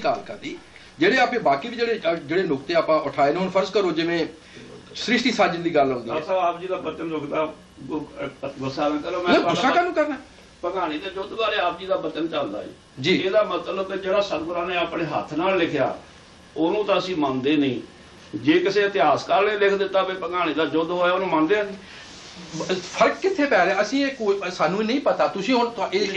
ਗੱਲ ਕਰਦੀ ਜਿਹੜੇ ਆਪੇ ਬਾਕੀ ਵੀ ਜਿਹੜੇ ਨੁਕਤੇ ਆਪਾਂ ਉਠਾਏ ਨੇ। ਹੁਣ ਫਰਜ਼ ਕਰੋ ਜਿਵੇਂ ਸ੍ਰਿਸ਼ਟੀ ਸਾਜਣ ਦੀ ਗੱਲ ਆਉਂਦੀ ਹੈ। ਆਪ ਜੀ ਦਾ ਬਚਨ ਰੁਕਦਾ ਗੁੱਸਾ ਨਾ ਕਰੋ, ਮੈਂ ਗੁੱਸਾ ਕਾਹਨੂੰ ਕਰਨਾ। ਭਗਾਣੀ ਦੇ ਯੁੱਧ ਬਾਰੇ ਆਪ ਜੀ ਦਾ ਬਚਨ ਚੱਲਦਾ ਜੀ। ਇਹਦਾ ਮਤਲਬ ਕਿ ਜਿਹੜਾ ਸਤਿਗੁਰਾਂ ਨੇ ਆਪਣੇ ਹੱਥ ਨਾਲ ਲਿਖਿਆ ਉਹਨੂੰ ਤਾਂ ਅਸੀਂ ਮੰਨਦੇ ਨਹੀਂ। ਜੇ ਕਿਸੇ ਇਤਿਹਾਸਕਾਰ ਨੇ ਲਿਖ ਦਿੱਤਾ ਵੀ ਭਗਾਣੀ ਦਾ ਯੁੱਧ ਹੋਇਆ ਉਹਨੂੰ ਮੰਨਦੇ ਆ ਨਹੀਂ। ਫਰਕ ਕਿੱਥੇ ਪੈ ਰਿਹਾ? ਅਸੀਂ ਇਹ ਸਾਨੂੰ ਨਹੀਂ ਪਤਾ। ਤੁਸੀਂ ਹੁਣ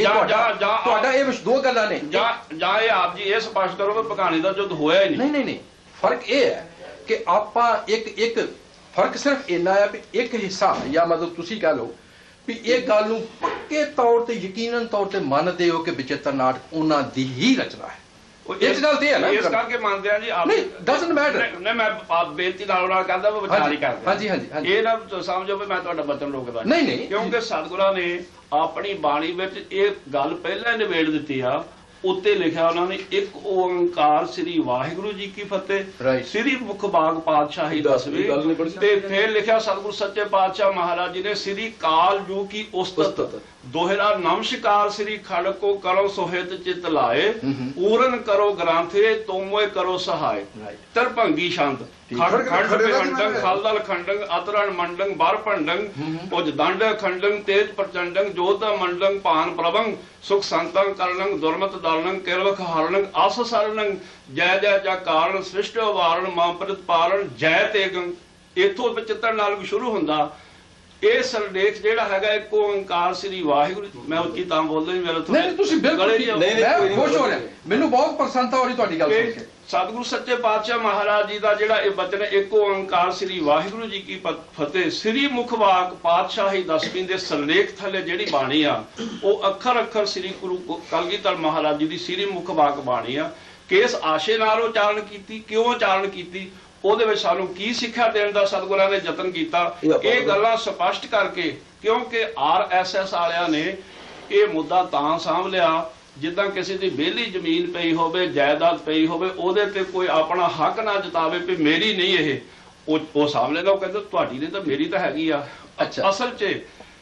ਤੁਹਾਡਾ ਇਹ ਦੋ ਗੱਲਾਂ ਨੇ। ਜਾਂ ਇਹ ਆਪ ਜੀ ਇਹ ਸਪਸ਼ਟ ਕਰੋ ਕਿ ਭਗਾਣੀ ਦਾ ਯੁੱਧ ਹੋਇਆ ਹੀ ਨਹੀਂ। ਨਹੀਂ, ਫਰਕ ਇਹ ਹੈ ਕਿ ਆਪਾਂ ਇੱਕ ਫਰਕ ਸਿਰਫ ਇੰਨਾ ਹੈ ਵੀ ਇੱਕ ਹਿੱਸਾ ਜਾਂ ਮਤਲਬ ਤੁਸੀਂ ਕਹਿ ਲਓ ਵੀ ਇਹ ਗੱਲ ਨੂੰ ਪੱਕੇ ਤੌਰ ਤੇ ਯਕੀਨਨ ਤੌਰ ਤੇ ਮੰਨਦੇ ਹੋ ਕਿ ਬਚਿੱਤਰ ਨਾਟਕ ਉਹਨਾਂ ਦੀ ਹੀ ਰਚਨਾ ਹੈ। ਇਸ ਗੱਲ ਤੇ ਹੈ ਨਾ, ਇਸ ਕਰਕੇ ਮੰਨਦੇ ਆ ਜੀ। ਨਹੀਂ ਡਸਨਟ ਮੈਟਰ। ਨਹੀਂ ਮੈਂ ਬੇਨਤੀ ਨਾਲ ਕਰਦਾ ਮੈਂ ਵਿਚਾਰ ਹੀ ਕਰਦਾ। ਹਾਂਜੀ। ਇਹ ਨਾ ਸਮਝੋ ਵੀ ਮੈਂ ਤੁਹਾਡਾ ਬਚਨ ਰੋਕਦਾ ਨਹੀਂ। ਕਿਉਂਕਿ ਸਤਿਗੁਰਾਂ ਨੇ ਆਪਣੀ ਬਾਣੀ ਵਿੱਚ ਇਹ ਗੱਲ ਪਹਿਲਾਂ ਹੀ ਨਿਬੇੜ ਦਿੱਤੀ ਆ। ਉੱਤੇ ਲਿਖਿਆ ਉਹਨਾਂ ਨੇ ਇੱਕ ਓੰਕਾਰ ਸ੍ਰੀ ਵਾਹਿਗੁਰੂ ਜੀ ਕੀ ਫਤਿਹ, ਸ੍ਰੀ ਮੁਖ ਬਾਗ ਪਾਤਸ਼ਾਹੀ ਦਸਵੀਂ, ਤੇ ਫਿਰ ਲਿਖਿਆ ਸਤਿਗੁਰੂ ਸੱਚੇ ਪਾਤਸ਼ਾਹ ਮਹਾਰਾਜ ਜੀ ਨੇ ਸ੍ਰੀ ਕਾਲ ਜੂ ਕੀ ਉਸਤਤ ਦੋਹਰਾ ਨਮਸਕਾਰ ਸ੍ਰੀ ਖੜਕ ਕੋ ਕਰੋ ਸੋਹਿਤ ਚਿਤ ਲਾਏ, ਪੂਰਨ ਕਰੋ ਗ੍ਰੰਥੇ ਤੋਮੋਏ ਕਰੋ ਸਹਾਇ, ਤਰਭੰਗੀ ਸ਼ੰਤ ਖੜ ਖੰਡੰ ਖਾਲਦਲ ਖੰਡੰ ਅਤਰਣ ਮੰਡੰ ਬਰ ਭੰਡੰ ਉਜ ਦੰਡ ਖੰਡੰ ਤੇਜ ਪ੍ਰਚੰਡੰ ਜੋਤ ਮੰਡੰ ਭਾਨ ਪ੍ਰਭੰ ਸੁਖ ਸੰਤੰ ਕਰਨੰ ਦੁਰਮਤ ਦਲਨੰ ਕਿਰਵਖ ਹਰਨੰ ਆਸ ਸਰਨੰ ਜੈ ਜੈ ਜਾ ਕਾਰਨ ਸ੍ਰਿਸ਼ਟ ਵਾਰਨ ਮਾਂ ਪ੍ਰਤ ਪਾਰਨ ਜੈ ਤੇਗੰ। ਇਥੋਂ ਬਚਿੱਤਰ ਨਾਲ ਸ਼ੁਰੂ ਹੁੰਦਾ। ਇਹ ਸਰਲੇਖ ਜਿਹੜਾ ਹੈਗਾ ਇੱਕ ਓੰਕਾਰ ਸ੍ਰੀ ਵਾਹਿਗੁਰੂ। ਮੈਂ ਉੱਚੀ ਤਾਂ ਬੋਲਦਾ ਨਹੀਂ, ਮੇਰਾ ਨਹੀਂ ਤੁਸੀਂ ਬਿਲਕੁਲ ਮੈਂ ਖੁਸ਼ ਹੋ ਰਿਹਾ, ਮੈਨੂੰ ਬਹੁਤ ਪ੍ਰਸੰਨਤਾ ਹੋ ਰਹੀ ਤੁਹਾਡੀ ਗੱਲ ਸੁਣ ਕੇ। ਸਤਿਗੁਰੂ ਸੱਚੇ ਪਾਤਸ਼ਾਹ ਮਹਾਰਾਜ ਜੀ ਦਾ ਜਿਹੜਾ ਇਹ ਬਚਨ ਇੱਕ ਓੰਕਾਰ ਸ੍ਰੀ ਵਾਹਿਗੁਰੂ ਜੀ ਕੀ ਫਤਿਹ ਸ੍ਰੀ ਮੁਖ ਵਾਕ ਪਾਤਸ਼ਾਹੀ ਦਸਵੀਂ ਦੇ ਸਰਲੇਖ ਥੱਲੇ ਜਿਹੜੀ ਬਾਣੀ ਆ ਉਹ ਅੱਖਰ ਅੱਖਰ ਸ੍ਰੀ ਗੁਰੂ ਕਲਗੀਧਰ ਮਹਾਰਾਜ ਜੀ ਦੀ ਸ੍ਰੀ ਮੁਖ ਵਾਕ ਬਾਣੀ ਆ। ਕਿਸ ਆਸ਼ੇ ਨਾਲ ਉਚਾਰਨ ਕੀਤੀ, ਕਿਉਂ ਉਚਾਰਨ ਕੀਤੀ, ਉਹਦੇ ਵਿੱਚ ਸਾਨੂੰ ਕੀ ਸਿੱਖਿਆ ਦੇਣ ਦਾ ਸਤਿਗੁਰਾਂ ਨੇ ਯਤਨ ਕੀਤਾ, ਇਹ ਗੱਲਾਂ ਸਪਸ਼ਟ ਕਰਕੇ। ਕਿਉਂਕਿ RSS ਵਾਲਿਆਂ ਨੇ ਇਹ ਮੁੱਦਾ ਤਾਂ ਸਾਂਭ ਲਿਆ ਜਿੱਦਾਂ ਕਿਸੇ ਦੀ ਵਿਹਲੀ ਜ਼ਮੀਨ ਪਈ ਹੋਵੇ, ਜਾਇਦਾਦ ਪਈ ਹੋਵੇ, ਉਹਦੇ ਤੇ ਕੋਈ ਆਪਣਾ ਹੱਕ ਨਾ ਜਤਾਵੇ ਵੀ ਮੇਰੀ ਨਹੀਂ ਇਹ, ਉਹ ਸਾਹਮਣੇ ਦਾ ਉਹ ਕਹਿੰਦਾ ਤੁਹਾਡੀ ਨਹੀਂ ਤਾਂ ਮੇਰੀ ਤਾਂ ਹੈਗੀ ਆ। ਅਸਲ 'ਚ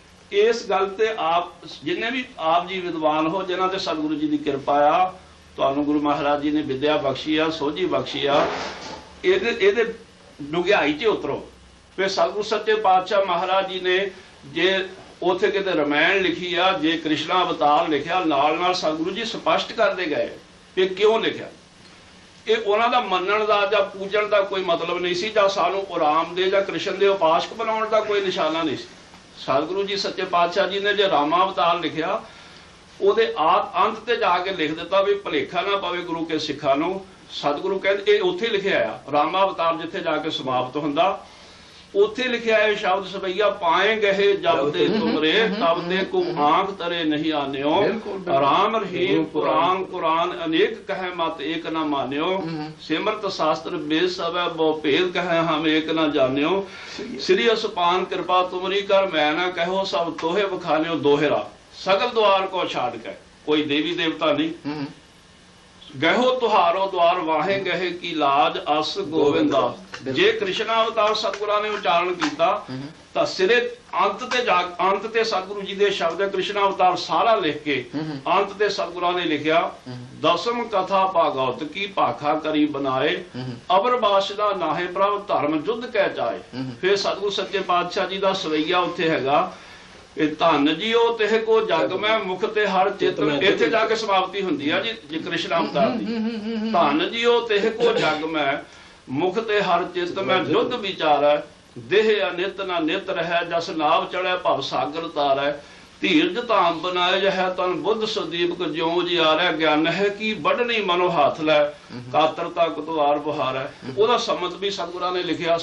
ਇਸ ਗੱਲ ਤੇ ਆਪ ਜਿੰਨੇ ਵੀ ਆਪ ਜੀ ਵਿਦਵਾਨ ਹੋ, ਜਿਨ੍ਹਾਂ ਤੇ ਸਤਿਗੁਰੂ ਜੀ ਦੀ ਕਿਰਪਾ ਆ, ਤੁਹਾਨੂੰ ਗੁਰੂ ਮਹਾਰਾਜ ਜੀ ਨੇ ਵਿਦਿਆ ਬਖਸ਼ੀ ਆ, ਸੋਝੀ ਬਖਸ਼ੀ ਆ, ਇਹਦੇ ਡੁੰਘਾਈ 'ਚ ਉਤਰੋ। ਫਿਰ ਸਤਿਗੁਰੂ ਸੱਚੇ ਪਾਤਸ਼ਾਹ ਮਹਾਰਾਜ ਜੀ ਨੇ ਜੇ ਉੱਥੇ ਕਿਤੇ ਰਮਾਇਣ ਲਿਖੀ ਆ, ਜੇ ਕ੍ਰਿਸ਼ਨਾ ਅਵਤਾਰ ਲਿਖਿਆ, ਨਾਲ ਸਤਿਗੁਰੂ ਜੀ ਸਪਸ਼ਟ ਕਰਦੇ ਗਏ ਕਿ ਕਿਉਂ ਲਿਖਿਆ। ਇਹ ਉਹਨਾਂ ਦਾ ਮੰਨਣ ਦਾ ਜਾਂ ਪੂਜਣ ਦਾ ਕੋਈ ਮਤਲਬ ਨਹੀਂ ਸੀ, ਜਾਂ ਸਾਨੂੰ ਰਾਮ ਦੇ ਜਾਂ ਕ੍ਰਿਸ਼ਨ ਦੇ ਉਪਾਸਕ ਬਣਾਉਣ ਦਾ ਕੋਈ ਨਿਸ਼ਾਨਾ ਨਹੀਂ ਸੀ। ਸਤਿਗੁਰੂ ਜੀ ਸੱਚੇ ਪਾਤਸ਼ਾਹ ਜੀ ਨੇ ਜੇ ਰਾਮਾ ਅਵਤਾਰ ਲਿਖਿਆ, ਉਹਦੇ ਅੰਤ ਤੇ ਜਾ ਕੇ ਲਿਖ ਦਿੱਤਾ ਵੀ ਭੁਲੇਖਾ ਨਾ ਪਵੇ ਗੁਰੂ ਕੇ ਸਿੱਖਾਂ ਨੂੰ। ਸਤਿਗੁਰੂ ਕਹਿੰਦੇ ਇਹ ਉੱਥੇ ਲਿਖਿਆ ਆ, ਰਾਮਾ ਅਵਤਾਰ ਜਿੱਥੇ ਜਾ ਕੇ ਸਮਾਪਤ ਹੁੰਦਾ ਉੱਥੇ ਲਿਖਿਆ ਹੈ ਸ਼ਬਦ ਸਵਈਆ ਪਾਏ ਗਏ ਜਬ ਦੇ ਤੁਮਰੇ ਤਬ ਦੇ ਕੋ ਆਂਖ ਤਰੇ ਨਹੀਂ ਆਨਿਓ, ਰਾਮ ਰਹੀਮ ਕੁਰਾਨ ਕੁਰਾਨ ਅਨੇਕ ਕਹੈ ਮਤ ਏਕ ਨਾ ਮਾਨਿਓ, ਸਿਮਰਤ ਸ਼ਾਸਤਰ ਬੇਦ ਸਭੈ ਬਹੁ ਭੇਦ ਕਹੈ ਹਮ ਏਕ ਨਾ ਜਾਣਿਓ, ਸ੍ਰੀ ਅਸਪਾਨ ਕਿਰਪਾ ਤੁਮਰੀ ਕਰ ਮੈਂ ਨਾ ਕਹੋ ਸਭ ਤੋਹੇ ਬਖਾਨਿਓ, ਦੋਹਰਾ ਸਗਲ ਦੁਆਰ ਕੋ ਛਾੜ ਕੇ ਕੋਈ ਦੇਵੀ ਦੇਵਤਾ ਨਹੀਂ, ਗਹਿਓ ਤੁਹਾਰੋ ਦੁਆਰ ਵਾਹੇ ਗਏ ਕੀ ਲਾਜ ਅਸ ਗੋਵਿੰਦਾ। ਜੇ ਕ੍ਰਿਸ਼ਨਾ ਅਵਤਾਰ ਸਤਿਗੁਰਾਂ ਨੇ ਉਚਾਰਨ ਕੀਤਾ ਤਾਂ ਸਿਰੇ ਅੰਤ ਤੇ ਸਤਿਗੁਰੂ ਜੀ ਦੇ ਸ਼ਬਦ ਕ੍ਰਿਸ਼ਨਾ ਅਵਤਾਰ ਸਾਰਾ ਲਿਖ ਕੇ ਅੰਤ ਤੇ ਸਤਿਗੁਰਾਂ ਨੇ ਲਿਖਿਆ ਦਸਮ ਕਥਾ ਭਾਗਵਤ ਕੀ ਭਾਖਾ ਕਰੀ ਬਣਾਏ, ਅਵਰ ਬਾਸ਼ਦਾ ਨਾਹੇ ਪ੍ਰਭ ਧਰਮ ਜੁੱਧ ਕਹਿ ਚਾਏ। ਫਿਰ ਸਤਿਗੁਰੂ ਸੱਚੇ ਪਾਤਸ਼ਾਹ ਜੀ ਦਾ ਸਵਈਆ ਉੱਥੇ ਹੈਗਾ, ਇਹ ਧੰਨ ਜੀ ਉਹ ਤਿਹ ਕੋ ਜਗ ਮੈਂ ਮੁਖ ਤੇ ਹਰ ਚਿਤ। ਇੱਥੇ ਜਾ ਕੇ ਸਮਾਪਤੀ ਹੁੰਦੀ ਆ ਜੀ ਕ੍ਰਿਸ਼ਨ ਅਵਤਾਰ ਦੀ। ਧੰਨ ਜੀ ਉਹ ਤਿਹ ਕੋ ਜਗ ਮੈਂ ਮੁਖ ਤੇ ਹਰ ਚਿਤ ਮੈਂ ਜੁੱਧ ਵਿਚਾਰੈ, ਦੇਹ ਅਨਿਤ ਨਾ ਨਿਤ ਰਹਿ ਜਸ ਨਾਵ ਚੜ੍ਹੈ ਭਵ ਸਾਗਰ ਤਾਰੈ, ਧੀਰਜ ਧਾਮ ਬਣਾਏ ਜਹ ਤਨ ਬੁੱਧ ਸੁਦੀਪਕ ਜਿਉ ਜੀ ਆ ਰਿਹਾ, ਗਿਆਨ ਹੈ ਕੀ ਵੱਢਣੀ ਮਨੋ ਹੱਥ ਲੈ ਕਾਤਰਤਾ ਕੁਤਵਾਰ ਬੁਹਾਰੈ। ਉਹਦਾ ਸੰਮਤ ਵੀ ਸਤਿਗੁਰਾਂ ਨੇ ਲਿਖਿਆ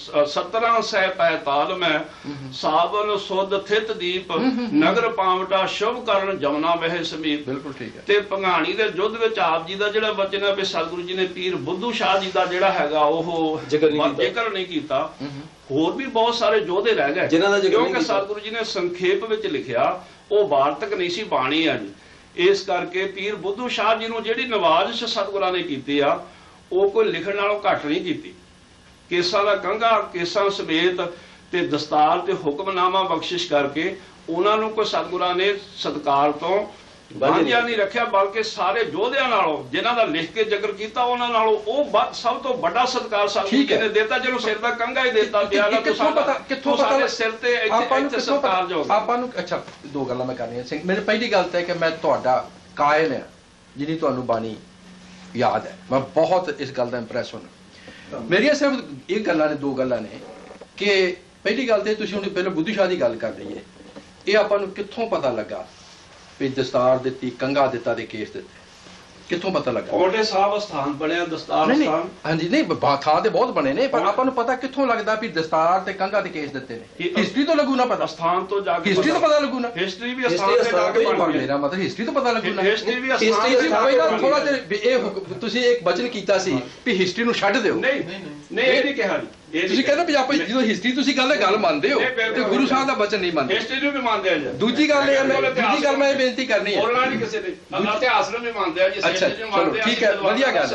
17 ਸੈ ਪੈ ਤਾਲ ਮੈਂ ਸਾਵਨ ਸੁਧ ਥਿਤ ਦੀਪ, ਨਗਰ ਪਾਵਟਾ ਸ਼ੁਭ ਕਰਨ ਜਮਨਾ ਵਹਿ ਸਮੀਪ। ਬਿਲਕੁਲ ਠੀਕ ਹੈ। ਤੇ ਭੰਗਾਣੀ ਦੇ ਯੁੱਧ ਵਿੱਚ ਆਪ ਜੀ ਦਾ ਜਿਹੜਾ ਵਚਨ ਹੈ ਵੀ ਸਤਿਗੁਰੂ ਜੀ ਨੇ ਪੀਰ ਬੁੱਧੂ ਸ਼ਾਹ ਜੀ ਦਾ ਜਿਹੜਾ ਹੈਗਾ ਉਹ ਜ਼ਿਕਰ ਨਹੀਂ ਕੀਤਾ। ਹੋਰ ਵੀ ਬਹੁਤ ਸਾਰੇ ਯੋਧੇ ਰਹਿ ਗਏ ਕਿਉਂਕਿ ਸਤਿਗੁਰੂ ਜੀ ਨੇ ਸੰਖੇਪ ਵਿੱਚ ਲਿਖਿਆ, ਉਹ ਵਾਰਤਕ ਨਹੀਂ ਸੀ, ਬਾਣੀ ਆ ਜੀ। ਇਸ ਕਰਕੇ ਪੀਰ ਬੁੱਧੂ ਸ਼ਾਹ ਜੀ ਨੂੰ ਜਿਹੜੀ ਨਵਾਜ਼ਿਸ਼ ਸਤਿਗੁਰਾਂ ਨੇ ਕੀਤੀ ਆ ਉਹ ਕੋਈ ਲਿਖਣ ਨਾਲੋਂ ਘੱਟ ਨਹੀਂ ਕੀਤੀ। ਕੇਸਾਂ ਦਾ ਕੰਘਾ ਕੇਸਾਂ ਸਮੇਤ ਤੇ ਦਸਤਾਰ ਤੇ ਹੁਕਮਨਾਮਾ ਬਖਸ਼ਿਸ਼ ਕਰਕੇ ਉਹਨਾਂ ਨੂੰ ਕੋਈ ਸਤਿਗੁਰਾਂ ਨੇ ਸਤਿਕਾਰ ਤੋਂ ਵਾਂਝਿਆ ਨਹੀਂ ਰੱਖਿਆ, ਬਲਕਿ ਸਾਰੇ ਯੋਧਿਆਂ ਨਾਲੋਂ ਜਿਨ੍ਹਾਂ ਦਾ ਲਿਖ ਕੇ ਜ਼ਿਕਰ ਕੀਤਾ ਉਹਨਾਂ ਨਾਲੋਂ ਉਹ ਸਭ ਤੋਂ ਵੱਡਾ ਸਤਿਕਾਰ ਸਾਨੂੰ ਨੇ ਦਿੱਤਾ, ਜਿਹਨੂੰ ਸਿਰ ਦਾ ਕੰਘਾ ਹੀ ਦਿੱਤਾ ਪਿਆ ਨਾ। ਕਿੱਥੋਂ ਪਤਾ ਸਿਰ ਤੇ ਇੱਥੇ ਸਤਿਕਾਰਯੋਗ। ਆਪਾਂ ਨੂੰ ਅੱਛਾ ਦੋ ਗੱਲਾਂ ਮੈਂ ਕਰਨੀਆਂ ਸਿੰਘ। ਮੇਰੀ ਪਹਿਲੀ ਗੱਲ ਤਾਂ ਹੈ ਕਿ ਮੈਂ ਤੁਹਾਡਾ ਕਾਇਲ ਹਾਂ ਜਿਹਦੀ ਤੁਹਾਨੂੰ ਬਾਣੀ ਯਾਦ ਹੈ, ਮੈਂ ਬਹੁਤ ਇਸ ਗੱਲ ਦਾ ਇੰਪ੍ਰੈਸ ਹੋਣਾ। ਮੇਰੀਆਂ ਸਿਰਫ ਇਹ ਗੱਲਾਂ ਨੇ, ਦੋ ਗੱਲਾਂ ਨੇ ਕਿ ਪਹਿਲੀ ਗੱਲ ਤੇ ਤੁਸੀਂ ਹੁਣ ਪਹਿਲਾਂ ਬੁੱਧੂ ਸ਼ਾਹ ਦੀ ਗੱਲ ਕਰ ਰਹੀ ਹੈ, ਇਹ ਆਪਾਂ ਨੂੰ ਕਿੱਥੋਂ ਪਤਾ ਲੱਗਾ ਵੀ ਦਸਤਾਰ ਦਿੱਤੀ, ਕੰਘਾ ਦਿੱਤਾ ਤੇ ਕੇਸ ਦਿੱਤੇ, ਕਿੱਥੋਂ ਪਤਾ ਲੱਗਾ? ਕੋਟੇ ਸਾਹਿਬ ਸਥਾਨ ਬਣਿਆ, ਦਸਤਾਰ ਸਥਾਨ। ਹਾਂਜੀ ਨਹੀਂ ਥਾਂ ਤੇ ਬਹੁਤ ਬਣੇ ਨੇ, ਪਰ ਆਪਾਂ ਨੂੰ ਪਤਾ ਕਿੱਥੋਂ ਲੱਗਦਾ ਵੀ ਦਸਤਾਰ ਤੇ ਕੰਘਾ ਤੇ ਕੇਸ ਦਿੱਤੇ ਨੇ? ਹਿਸਟਰੀ ਤੋਂ ਲੱਗੂ ਨਾ ਪਤਾ, ਸਥਾਨ ਤੋਂ ਜਾ ਕੇ ਹਿਸਟਰੀ ਤੋਂ ਪਤਾ ਲੱਗੂ ਨਾ। ਹਿਸਟਰੀ ਵੀ ਸਥਾਨ ਤੇ ਜਾ ਕੇ ਬਣ ਗਈ। ਮੇਰਾ ਮਤਲਬ ਹਿਸਟਰੀ ਤੋਂ ਪਤਾ ਲੱਗੂ ਨਾ। ਹਿਸਟਰੀ ਵੀ ਸਥਾਨ ਤੇ ਪਹਿਲਾਂ ਥੋੜਾ ਜਿਹਾ ਇਹ ਤੁਸੀਂ ਇੱਕ ਵਚਨ ਕੀਤਾ ਸੀ ਵੀ ਹਿਸਟਰੀ ਨੂੰ ਛੱਡ ਦਿਓ। ਨਹੀਂ ਇਹ ਨਹੀਂ ਕਿਹਾ ਜੀ। ਤੁਸੀਂ ਕਹਿੰਦੇ ਵੀ ਆਪਾਂ ਜਦੋਂ ਹਿਸਟਰੀ ਤੁਸੀਂ ਗੱਲ ਮੰਨਦੇ ਹੋ ਤੇ ਗੁਰੂ ਸਾਹਿਬ ਦਾ ਵਚਨ ਨਹੀਂ ਮੰਨਦੇ। ਹਿਸਟਰੀ ਨੂੰ ਵੀ ਮੰਨਦੇ ਆ ਜੀ। ਦੂਜੀ ਗੱਲ ਇਹ ਮੈਂ ਬੇਨਤੀ ਕਰਨੀ ਹੈ, ਬੋਲਣਾ ਨਹੀਂ ਕਿਸੇ ਨੇ, ਇਤਿਹਾਸ ਨੂੰ ਵੀ ਮੰਨਦੇ ਆ ਜੀ। ਅੱਛਾ ਚਲੋ ਠੀਕ ਹੈ, ਵਧੀਆ ਗੱਲ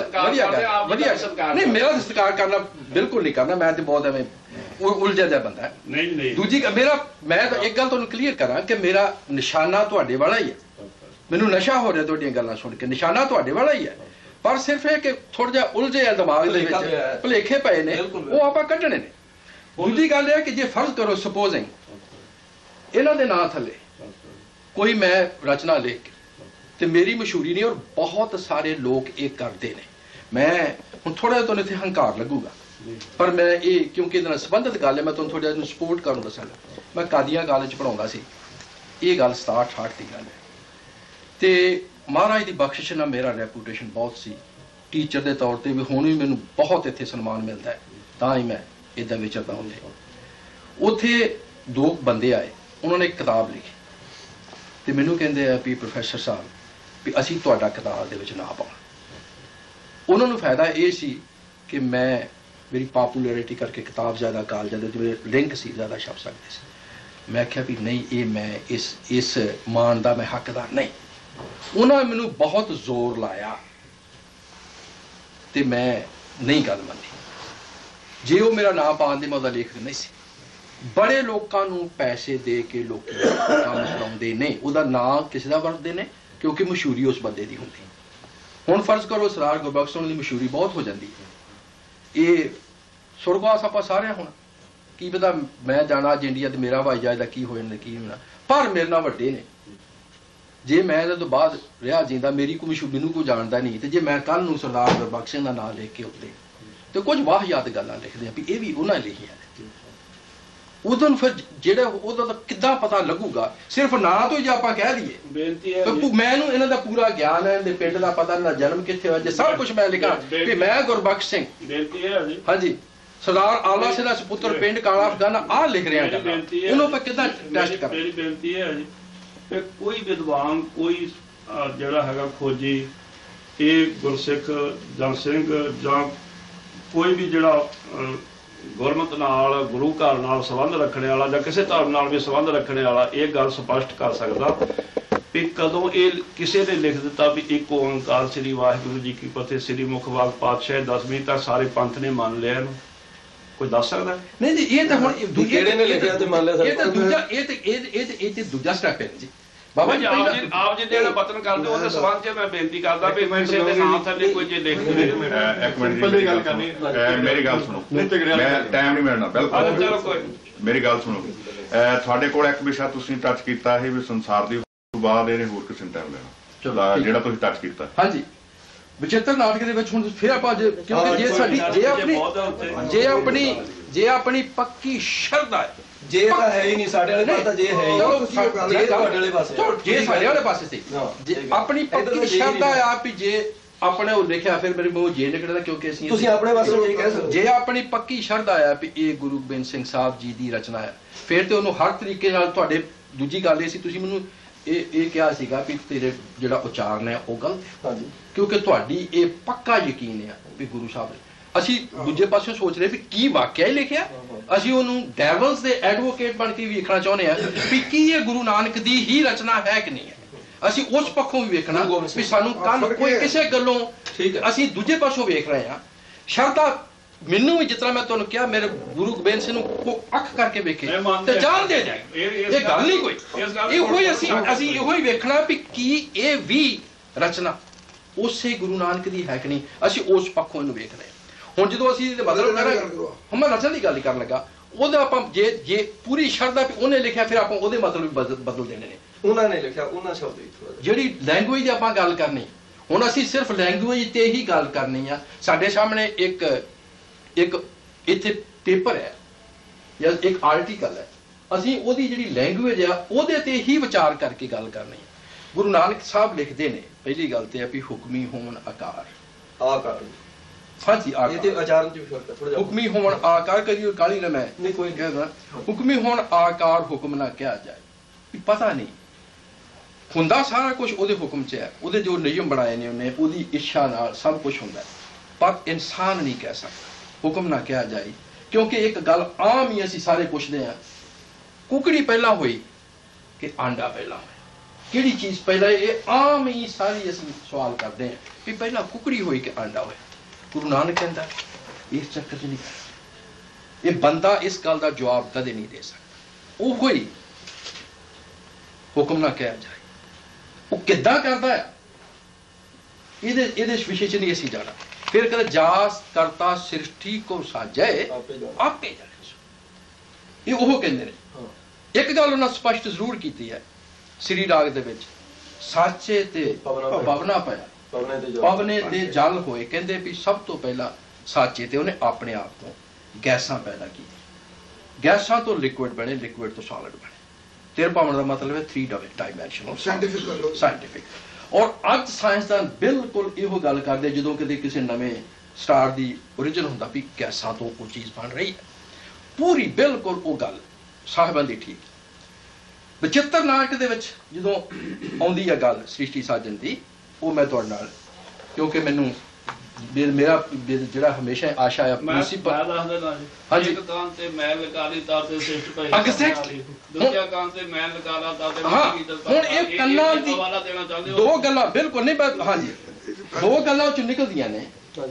ਹੈ। ਨਹੀਂ ਮੇਰਾ ਸਤਿਕਾਰ ਕਰਨਾ ਬਿਲਕੁਲ ਨਹੀਂ ਕਰਨਾ, ਮੈਂ ਤੇ ਬਹੁਤ ਐਵੇਂ ਉਲਝਿਆ ਜਿਹਾ ਬੰਦਾ। ਨਹੀਂ ਦੂਜੀ ਮੈਂ ਤਾਂ ਇੱਕ ਗੱਲ ਤੁਹਾਨੂੰ ਕਲੀਅਰ ਕਰਾਂ ਕਿ ਮੇਰਾ ਨਿਸ਼ਾਨਾ ਤੁਹਾਡੇ ਵਾਲਾ ਹੀ ਹੈ। ਮੈਨੂੰ ਨਸ਼ਾ ਹੋ ਰਿਹਾ ਤੁਹਾਡੀਆਂ ਗੱਲਾਂ ਸੁਣ ਕੇ, ਨਿਸ਼ਾਨਾ ਤੁਹਾਡੇ ਵਾਲਾ ਹੀ ਹੈ, ਪਰ ਸਿਰਫ ਇਹ ਕਿ ਥੋੜਾ ਜਿਹਾ ਉਲਝੇ ਆ ਦਿਮਾਗ ਦੇ ਵਿੱਚ, ਭੁਲੇਖੇ ਪਏ ਨੇ, ਉਹ ਆਪਾਂ ਕੱਢਣੇ ਨੇ। ਦੂਜੀ ਗੱਲ ਇਹ ਕਿ ਜੇ ਫਰਜ਼ ਕਰੋ ਸਪੋਜ਼ਿੰਗ ਇਹਨਾਂ ਦੇ ਨਾਂ ਥੱਲੇ ਕੋਈ ਮੈਂ ਰਚਨਾ ਲਿਖ ਕੇ ਤੇ ਮੇਰੀ ਮਸ਼ਹੂਰੀ ਨਹੀਂ, ਔਰ ਬਹੁਤ ਸਾਰੇ ਲੋਕ ਇਹ ਕਰਦੇ ਨੇ, ਮੈਂ ਹੁਣ ਥੋੜਾ ਜਿਹਾ ਤੁਹਾਨੂੰ ਇੱਥੇ ਹੰਕਾਰ ਲੱਗੂਗਾ, ਪਰ ਮੈਂ ਇਹ ਕਿਉਂਕਿ ਇਹਦੇ ਨਾਲ ਸੰਬੰਧਿਤ ਗੱਲ ਹੈ, ਮੈਂ ਤੁਹਾਨੂੰ ਥੋੜਾ ਜਿਹਾ ਸਪੋਰਟ ਕਰਨ ਦੱਸਾਂਗਾ। ਮੈਂ ਕਾਦੀਆਂ ਕਾਲਜ ਪੜਾਉਂਦਾ ਸੀ, ਇਹ ਗੱਲ 67-68 ਦੀ ਗੱਲ ਹੈ, ਤੇ ਮਹਾਰਾਜ ਦੀ ਬਖਸ਼ਿਸ਼ ਨਾਲ ਮੇਰਾ ਰੈਪੂਟੇਸ਼ਨ ਬਹੁਤ ਸੀ ਟੀਚਰ ਦੇ ਤੌਰ ਤੇ ਵੀ, ਹੁਣ ਵੀ ਮੈਨੂੰ ਬਹੁਤ ਇੱਥੇ ਸਨਮਾਨ ਮਿਲਦਾ ਹੈ, ਤਾਂ ਹੀ ਮੈਂ ਇੱਦਾਂ ਵਿਚਰਦਾ ਹੁੰਦਾ। ਉੱਥੇ ਦੋ ਬੰਦੇ ਆਏ, ਉਹਨਾਂ ਨੇ ਇੱਕ ਕਿਤਾਬ ਲਿਖੀ ਤੇ ਮੈਨੂੰ ਕਹਿੰਦੇ ਆ ਵੀ ਪ੍ਰੋਫੈਸਰ ਸਾਹਿਬ ਵੀ ਅਸੀਂ ਤੁਹਾਡਾ ਕਿਤਾਬ ਦੇ ਵਿੱਚ ਨਾ ਪਾਉਣਾ। ਉਹਨਾਂ ਨੂੰ ਫਾਇਦਾ ਇਹ ਸੀ ਕਿ ਮੇਰੀ ਪਪੂਲੈਰਿਟੀ ਕਰਕੇ ਕਿਤਾਬ ਜ਼ਿਆਦਾ ਕਾਲਜਾਂ ਦੇ ਜਿਹੜੇ ਲਿੰਕ ਸੀ ਜ਼ਿਆਦਾ ਛਪ ਸਕਦੇ ਸੀ। ਮੈਂ ਕਿਹਾ ਵੀ ਨਹੀਂ, ਇਹ ਮੈਂ ਇਸ ਮਾਣ ਦਾ ਮੈਂ ਹੱਕਦਾਰ ਨਹੀਂ। ਉਹਨਾਂ ਨੇ ਮੈਨੂੰ ਬਹੁਤ ਜ਼ੋਰ ਲਾਇਆ ਤੇ ਮੈਂ ਨਹੀਂ ਗੱਲ ਮੰਨੀ। ਜੇ ਉਹ ਮੇਰਾ ਨਾਮ ਪਾਉਣ ਦੇ ਮੈਂ ਉਹਦਾ ਲੇਖਕ ਨਹੀਂ ਸੀ। ਬੜੇ ਲੋਕਾਂ ਨੂੰ ਪੈਸੇ ਦੇ ਕੇ ਲੋਕ ਕੰਮ ਕਰਾਉਂਦੇ ਨੇ, ਉਹਦਾ ਨਾਂ ਕਿਸੇ ਦਾ ਵਰਤਦੇ ਨੇ ਕਿਉਂਕਿ ਮਸ਼ਹੂਰੀ ਉਸ ਬੰਦੇ ਦੀ ਹੁੰਦੀ। ਹੁਣ ਫਰਜ਼ ਕਰੋ ਸਰਦਾਰ ਗੁਰਬਖਸ਼ ਸਿੰਘ ਦੀ ਮਸ਼ਹੂਰੀ ਬਹੁਤ ਹੋ ਜਾਂਦੀ ਹੈ, ਇਹ ਸੁਰਗਵਾਸ ਆਪਾਂ ਸਾਰੇ ਹੁਣ ਕੀ ਪਤਾ ਮੈਂ ਜਾਣਾ ਅੱਜ ਇੰਡੀਆ ਤੇ ਮੇਰਾ ਹਵਾਈ ਜਹਾਜ਼ ਦਾ ਕੀ ਹੋ ਜਾਂਦਾ ਕੀ ਹੋਣਾ, ਪਰ ਮੇਰੇ ਨਾਲ ਵੱਡੇ ਨੇ। ਜੇ ਮੈਂ ਇਹਦੇ ਤੋਂ ਬਾਅਦ ਰਿਹਾ ਜਿੰਦਾ ਮੇਰੀ ਕੋਈ ਮਸ਼ਹੂਰੀ ਨੂੰ ਕੋਈ ਜਾਣਦਾ ਨਹੀਂ, ਤੇ ਜੇ ਮੈਂ ਕੱਲ ਨੂੰ ਸਰਦਾਰ ਗੁਰਬਖਸ਼ ਸਿੰਘ ਦਾ ਨਾਮ ਲਿਖ ਕੇ ਉੱਤੇ ਤੇ ਕੁਝ ਵਾਹਿਯਾਤ ਗੱਲਾਂ ਲਿਖਦੇ ਆ ਵੀ ਇਹ ਵੀ ਉਹਨਾਂ ਲਿਖੀਆਂ ਨੇ, ਉਦੋਂ ਫਿਰ ਜਿਹੜਾ ਉਹਦਾ ਕਿੱਦਾਂ ਪਤਾ ਲੱਗੂਗਾ? ਸਿਰਫ ਨਾਂ ਤੋਂ ਜੇ ਆਪਾਂ ਕਹਿ ਦਈਏ ਬੇਨਤੀ ਹੈ ਮੈਨੂੰ ਇਹਨਾਂ ਦਾ ਪੂਰਾ ਗਿਆਨ ਹੈ, ਇਹਦੇ ਪਿੰਡ ਦਾ ਪਤਾ, ਨਾ ਜਨਮ ਕਿੱਥੇ ਹੋਇਆ, ਜੇ ਸਭ ਕੁਝ ਮੈਂ ਲਿਖਾਂ ਵੀ ਮੈਂ ਗੁਰਬਖਸ਼ ਸਿੰਘ, ਬੇਨਤੀ ਹੈ ਜੀ ਹਾਂਜੀ ਸਰਦਾਰ ਆਲਾ ਸਿੰਘ ਦਾ ਸੁਪੁੱਤਰ ਪਿੰਡ ਕਾਲਾ ਅਫਗਾਨਾ ਆ ਲਿਖ ਰਿਹਾ, ਉਹਨੂੰ ਆਪਾਂ ਕਿੱਦਾਂ ਟੈਸਟ ਕਰਾਂ? ਮੇਰੀ ਬੇਨਤੀ ਹੈ ਜੀ ਕਿ ਕੋਈ ਵਿਦਵਾਨ, ਕੋਈ ਜਿਹੜਾ ਹੈਗਾ ਖੋਜੀ, ਇਹ ਗੁਰਸਿੱਖ ਜਨ ਸਿੰਘ ਜਾਂ ਕੋਈ ਵੀ ਜਿਹੜਾ ਗੁਰਮਤ ਨਾਲ, ਗੁਰੂ ਘਰ ਨਾਲ ਸੰਬੰਧ ਰੱਖਣ ਵਾਲਾ ਜਾਂ ਕਿਸੇ ਧਰਮ ਨਾਲ ਵੀ ਸੰਬੰਧ ਰੱਖਣ ਵਾਲਾ ਇਹ ਗੱਲ ਸਪਸ਼ਟ ਕਰ ਸਕਦਾ ਵੀ ਕਦੋਂ ਇਹ ਕਿਸੇ ਨੇ ਲਿਖ ਦਿੱਤਾ ਵੀ ਇੱਕ ਓੰਕਾਰ ਸ੍ਰੀ ਵਾਹਿਗੁਰੂ ਜੀ ਕੀ ਫਤਿਹ, ਸ੍ਰੀ ਮੁਖਵਾਕ ਪਾਤਸ਼ਾਹ 10ਵੀਂ ਤੱਕ ਸਾਰੇ ਪੰਥ ਨੇ ਮੰਨ ਲਿਆ ਇਹਨੂੰ? ਕੋਈ ਦੱਸ ਸਕਦਾ? ਨਹੀਂ ਜੀ, ਇਹ ਤਾਂ ਹੁਣ ਕਿਹੜੇ ਨੇ ਲਿਖਿਆ ਤੇ ਮੰਨ ਲਿਆ? ਇਹ ਤਾਂ ਦੂਜਾ, ਇਹ ਤੇ ਦੂਜਾ ਸਟੈਪ ਹੈ ਜੀ। ਬਾਬਾ ਜੀ ਆਪ ਜੀ ਜਿਹੜਾ ਵਤਨ ਕਰਦੇ ਉਹਦੇ ਸਬੰਧ 'ਚ ਮੈਂ ਬੇਨਤੀ ਕਰਦਾ ਵੀ ਕਿਸੇ ਦੇ ਨਾਮ ਥੱਲੇ ਕੋਈ ਜੇ ਲਿਖ ਦੇ। ਇੱਕ ਮਿੰਟ ਗੱਲ ਕਰਨੀ, ਮੇਰੀ ਗੱਲ ਸੁਣੋ, ਮੈਂ ਟਾਈਮ ਨਹੀਂ ਮਿਲਣਾ ਬਿਲਕੁਲ। ਚਲੋ ਕੋਈ ਮੇਰੀ ਗੱਲ ਸੁਣੋ, ਤੁਹਾਡੇ ਕੋਲ ਇੱਕ ਵਿਸ਼ਾ ਤੁਸੀਂ ਟੱਚ ਕੀਤਾ ਸੀ ਵੀ ਸੰਸਾਰ ਦੀ ਤੋਂ ਬਾਅਦ ਇਹਨੇ ਹੋਰ ਕਿਸੇ ਨੂੰ ਟਾਈਮ ਲੈਣਾ, ਜਿਹੜਾ ਤੁਸੀਂ ਟੱਚ ਕੀਤਾ। ਹਾਂਜੀ, ਵਿਚਿੱਤਰ ਨਾਟਕ ਦੇ ਵਿੱਚ ਹੁਣ ਫਿਰ ਆਪਾਂ ਕਿਉਂਕਿ ਜੇ ਸਾਡੀ ਜੇ ਆਪਣੀ ਪੱਕੀ ਸ਼ਰਧਾ ਹੈ, ਜੇ ਤਾਂ ਹੈ ਹੀ ਨਹੀਂ ਸਾਡੇ ਵਾਲੇ ਪਾਸੇ, ਤਾਂ ਜੇ ਹੈ ਹੀ ਜੇ ਤੁਹਾਡੇ ਵਾਲੇ ਪਾਸੇ, ਜੇ ਸਾਡੇ ਵਾਲੇ ਪਾਸੇ ਸੀ, ਜੇ ਆਪਣੀ ਪੱਕੀ ਸ਼ਰਧਾ ਆ ਵੀ ਜੇ ਆਪਣੇ ਉਹ ਲਿਖਿਆ ਫਿਰ ਮੇਰੇ ਮੂੰਹ ਜੇ ਨਿਕਲਦਾ ਕਿਉਂਕਿ ਅਸੀਂ ਤੁਸੀਂ ਆਪਣੇ ਪਾਸੇ ਇਹ ਕਹਿ ਸਕਦੇ, ਜੇ ਆਪਣੀ ਪੱਕੀ ਸ਼ਰਧਾ ਆ ਵੀ ਇਹ ਗੁਰੂ ਗੋਬਿੰਦ ਸਿੰਘ ਸਾਹਿਬ ਜੀ ਦੀ ਰਚਨਾ ਹੈ, ਫਿਰ ਤੇ ਉਹਨੂੰ ਹਰ ਤਰੀਕੇ ਨਾਲ ਤੁਹਾਡੇ। ਦੂਜੀ ਗੱਲ ਇਹ ਸੀ ਤੁਸੀਂ ਮੈਨੂੰ ਇਹ ਕਿਹਾ ਸੀਗਾ ਵੀ ਤੇਰੇ ਜਿਹੜਾ ਉਚਾਰਨ ਹੈ ਉਹ ਗਲਤ ਹੈ, ਕਿਉਂਕਿ ਤੁਹਾਡੀ ਇਹ ਪੱਕਾ ਯਕੀਨ ਹੈ ਵੀ ਗੁਰੂ ਸਾਹਿਬ ਨੇ। ਅਸੀਂ ਦੂਜੇ ਪਾਸੇ ਸੋਚ ਰਹੇ ਵੀ ਕੀ ਵਾਕਿਆ ਹੀ ਲਿਖਿਆ, ਅਸੀਂ ਉਹਨੂੰ ਡੈਵਲਸ ਦੇ ਐਡਵੋਕੇਟ ਬਣ ਕੇ ਵੇਖਣਾ ਚਾਹੁੰਦੇ ਹਾਂ ਵੀ ਕੀ ਇਹ ਗੁਰੂ ਨਾਨਕ ਦੀ ਹੀ ਰਚਨਾ ਹੈ ਕਿ ਨਹੀਂ ਹੈ। ਅਸੀਂ ਉਸ ਪੱਖੋਂ ਵੀ ਵੇਖਣਾ ਵੀ ਸਾਨੂੰ ਕੱਲ ਕੋਈ ਕਿਸੇ ਗੱਲੋਂ, ਅਸੀਂ ਦੂਜੇ ਪਾਸੋਂ ਵੇਖ ਰਹੇ ਹਾਂ। ਸ਼ਰਧਾ ਮੈਨੂੰ ਵੀ ਜਿਤਨਾ ਮੈਂ ਤੁਹਾਨੂੰ ਕਿਹਾ ਮੇਰੇ ਗੁਰੂ ਗੋਬਿੰਦ ਸਿੰਘ ਨੂੰ ਕੋ ਅੱਖ ਕਰਕੇ ਵੇਖੇ ਮੈਂ ਮੰਨਦਾ ਤੇ ਜਾਣ ਦੇ ਜਾਏ ਇਹ ਗੱਲ ਨਹੀਂ ਕੋਈ ਇਹੋ ਹੀ ਅਸੀਂ ਇਹੋ ਹੀ ਵੇਖਣਾ ਵੀ ਕੀ ਇਹ ਵੀ ਰਚਨਾ ਉਸੇ ਗੁਰੂ ਨਾਨਕ ਦੀ ਹੈ ਕਿ ਨਹੀਂ ਅਸੀਂ ਉਸ ਪੱਖੋਂ ਇਹਨੂੰ ਵੇਖ ਰਹੇ ਹਾਂ ਹੁਣ ਜਦੋਂ ਅਸੀਂ ਇਹਦੇ ਮਤਲਬ ਕਰਾਂਗੇ ਹੁਣ ਮੈਂ ਰਚਨਾ ਦੀ ਗੱਲ ਕਰਨ ਲੱਗਾ ਉਹਦਾ ਆਪਾਂ ਜੇ ਪੂਰੀ ਸ਼ਰਧਾ ਵੀ ਉਹਨੇ ਲਿਖਿਆ ਫਿਰ ਆਪਾਂ ਉਹਦੇ ਮਤਲਬ ਵੀ ਬਦਲ ਦੇਣੇ ਨੇ ਉਹਨਾਂ ਨੇ ਲਿਖਿਆ ਉਹਨਾਂ ਸ਼ਬਦ ਵਿੱਚ ਜਿਹੜੀ ਲੈਂਗੁਏਜ ਦੀ ਆਪਾਂ ਗੱਲ ਕਰਨੀ ਹੁਣ ਅਸੀਂ ਸਿਰਫ ਲੈਂਗੁਏਜ ਤੇ ਹੀ ਗੱਲ ਕਰਨੀ ਆ ਸਾਡੇ ਸਾਹਮਣੇ ਇੱਕ ਇੱਥੇ ਪੇਪਰ ਹੈ ਜਾਂ ਇੱਕ ਆਰਟੀਕਲ ਹੈ ਅਸੀਂ ਉਹਦੀ ਜਿਹੜੀ ਲੈਂਗੁਏਜ ਆ ਉਹਦੇ ਤੇ ਹੀ ਵਿਚਾਰ ਕਰਕੇ ਗੱਲ ਕਰਨੀ ਹੈ ਗੁਰੂ ਨਾਨਕ ਸਾਹਿਬ ਲਿਖਦੇ ਨੇ ਪਹਿਲੀ ਗੱਲ ਤੇ ਆ ਵੀ ਹੁਕਮੀ ਹੋਣ ਆਕਾਰ ਹਾਂਜੀ ਇਹ ਤੇ ਆਚਰਨ ਚ ਵੀ ਫਰਕ ਹੈ ਥੋੜਾ ਜਿਹਾ ਹੁਕਮੀ ਹੋਣ ਆਕਾਰ ਕਰੀਓ ਕਾਲੀ ਨਾ ਮੈਂ ਨਹੀਂ ਕੋਈ ਕਹਿਦਾ ਹੁਕਮੀ ਹੋਣ ਆਕਾਰ ਹੁਕਮ ਨਾ ਕਿਹਾ ਜਾਏ ਵੀ ਪਤਾ ਨਹੀਂ ਹੁੰਦਾ ਸਾਰਾ ਕੁਝ ਉਹਦੇ ਹੁਕਮ 'ਚ ਹੈ ਉਹਦੇ ਜੋ ਨਿਯਮ ਬਣਾਏ ਨੇ ਉਹਨੇ ਉਹਦੀ ਇੱਛਾ ਨਾਲ ਸਭ ਕੁਝ ਹੁੰਦਾ ਪਰ ਇਨਸਾਨ ਨਹੀਂ ਕਹਿ ਸਕਦਾ ਹੁਕਮ ਨਾ ਕਿਹਾ ਜਾਏ ਕਿਉਂਕਿ ਇੱਕ ਗੱਲ ਆਮ ਹੀ ਅਸੀਂ ਸਾਰੇ ਪੁੱਛਦੇ ਹਾਂ ਕੁਕੜੀ ਪਹਿਲਾਂ ਹੋਈ ਕਿ ਆਂਡਾ ਪਹਿਲਾਂ ਹੋਇਆ ਕਿਹੜੀ ਚੀਜ਼ ਪਹਿਲਾਂ ਇਹ ਆਮ ਹੀ ਸਾਰੀ ਅਸੀਂ ਸਵਾਲ ਕਰਦੇ ਹਾਂ ਵੀ ਪਹਿਲਾਂ ਕੁਕੜੀ ਹੋਈ ਕਿ ਆਂਡਾ ਹੋਇਆ ਗੁਰੂ ਨਾਨਕ ਕਹਿੰਦਾ ਇਸ ਚੱਕਰ 'ਚ ਨਹੀਂ ਇਹ ਬੰਦਾ ਇਸ ਗੱਲ ਦਾ ਜਵਾਬ ਕਦੇ ਨਹੀਂ ਦੇ ਸਕਦਾ ਉਹ ਹੀ ਹੁਕਮ ਨਾ ਕਿਹਾ ਜਾਏ ਉਹ ਕਿੱਦਾਂ ਕਰਦਾ ਹੈ ਇਹਦੇ ਵਿਸ਼ੇ 'ਚ ਨਹੀਂ ਅਸੀਂ ਜਾਣਾ ਫਿਰ ਕਹਿੰਦਾ ਜਾਸ ਕਰਤਾ ਸ੍ਰਿਸ਼ਟੀ ਕੋ ਸਾਜੇ ਆਪੇ ਜਾਣੇ ਇਹ ਉਹ ਕਹਿੰਦੇ ਨੇ ਇੱਕ ਗੱਲ ਉਹਨਾਂ ਸਪਸ਼ਟ ਜ਼ਰੂਰ ਕੀਤੀ ਹੈ ਸ੍ਰੀ ਰਾਗ ਦੇ ਵਿੱਚ ਸਾਚੇ ਤੇ ਪਵਨਾ ਪਿਆ ਪਵਨੇ ਤੇ ਜਲ ਹੋਏ ਕਹਿੰਦੇ ਵੀ ਸਭ ਤੋਂ ਪਹਿਲਾਂ ਸਾਚੇ ਤੇ ਉਹਨੇ ਆਪਣੇ ਆਪ ਤੋਂ ਗੈਸਾਂ ਪੈਦਾ ਕੀਤੀਆਂ ਗੈਸਾਂ ਤੋਂ ਲਿਕੁਇਡ ਬਣੇ ਲਿਕੁਇਡ ਤੋਂ ਸੋਲਿਡ ਬਣੇ ਤੇਰ ਪਾਵਨ ਦਾ ਮਤਲਬ ਹੈ 3 ਡਾਇਮੈਂਸ਼ਨਲ ਸਾਇੰਟਿਫਿਕ ਔਰ ਅੱਜ ਸਾਇੰਸਦਾਨ ਬਿਲਕੁਲ ਇਹੋ ਗੱਲ ਕਰਦੇ ਜਦੋਂ ਕਦੇ ਕਿਸੇ ਨਵੇਂ ਸਟਾਰ ਦੀ ਓਰੀਜਨ ਹੁੰਦਾ ਵੀ ਗੈਸਾਂ ਤੋਂ ਕੋਈ ਚੀਜ਼ ਬਣ ਰਹੀ ਹੈ ਪੂਰੀ ਬਿਲਕੁਲ ਉਹ ਗੱਲ ਸਾਹਿਬਾਂ ਦੀ ਠੀਕ ਬਚਿੱਤਰ ਨਾਟਕ ਦੇ ਵਿੱਚ ਜਦੋਂ ਆਉਂਦੀ ਹੈ ਗੱਲ ਸ੍ਰਿਸ਼ਟੀ ਸਾਜਨ ਦੀ ਉਹ ਮੈਂ ਤੁਹਾਡੇ ਨਾਲ ਕਿਉਂਕਿ ਮੈਨੂੰ ਮੇਰਾ ਜਿਹੜਾ ਹਮੇਸ਼ਾ ਆਸ਼ਾ ਹੈ ਪ੍ਰਿੰਸੀਪਲ ਹਾਂਜੀ ਇੱਕ ਕਾਂ ਤੇ ਮੈਂ ਲਗਾ ਲਈ ਤਾਂ ਤੇ ਸਿਸਟ ਪਈ ਦੂਜਾ ਕਾਂ ਤੇ ਮੈਂ ਲਗਾ ਲਾ ਤਾਂ ਤੇ ਹੁਣ ਇਹ ਕੰਨਾਂ ਦੀ ਦੋ ਗੱਲਾਂ ਬਿਲਕੁਲ ਨਹੀਂ ਹਾਂਜੀ ਦੋ ਗੱਲਾਂ ਚ ਨਿਕਲਦੀਆਂ ਨੇ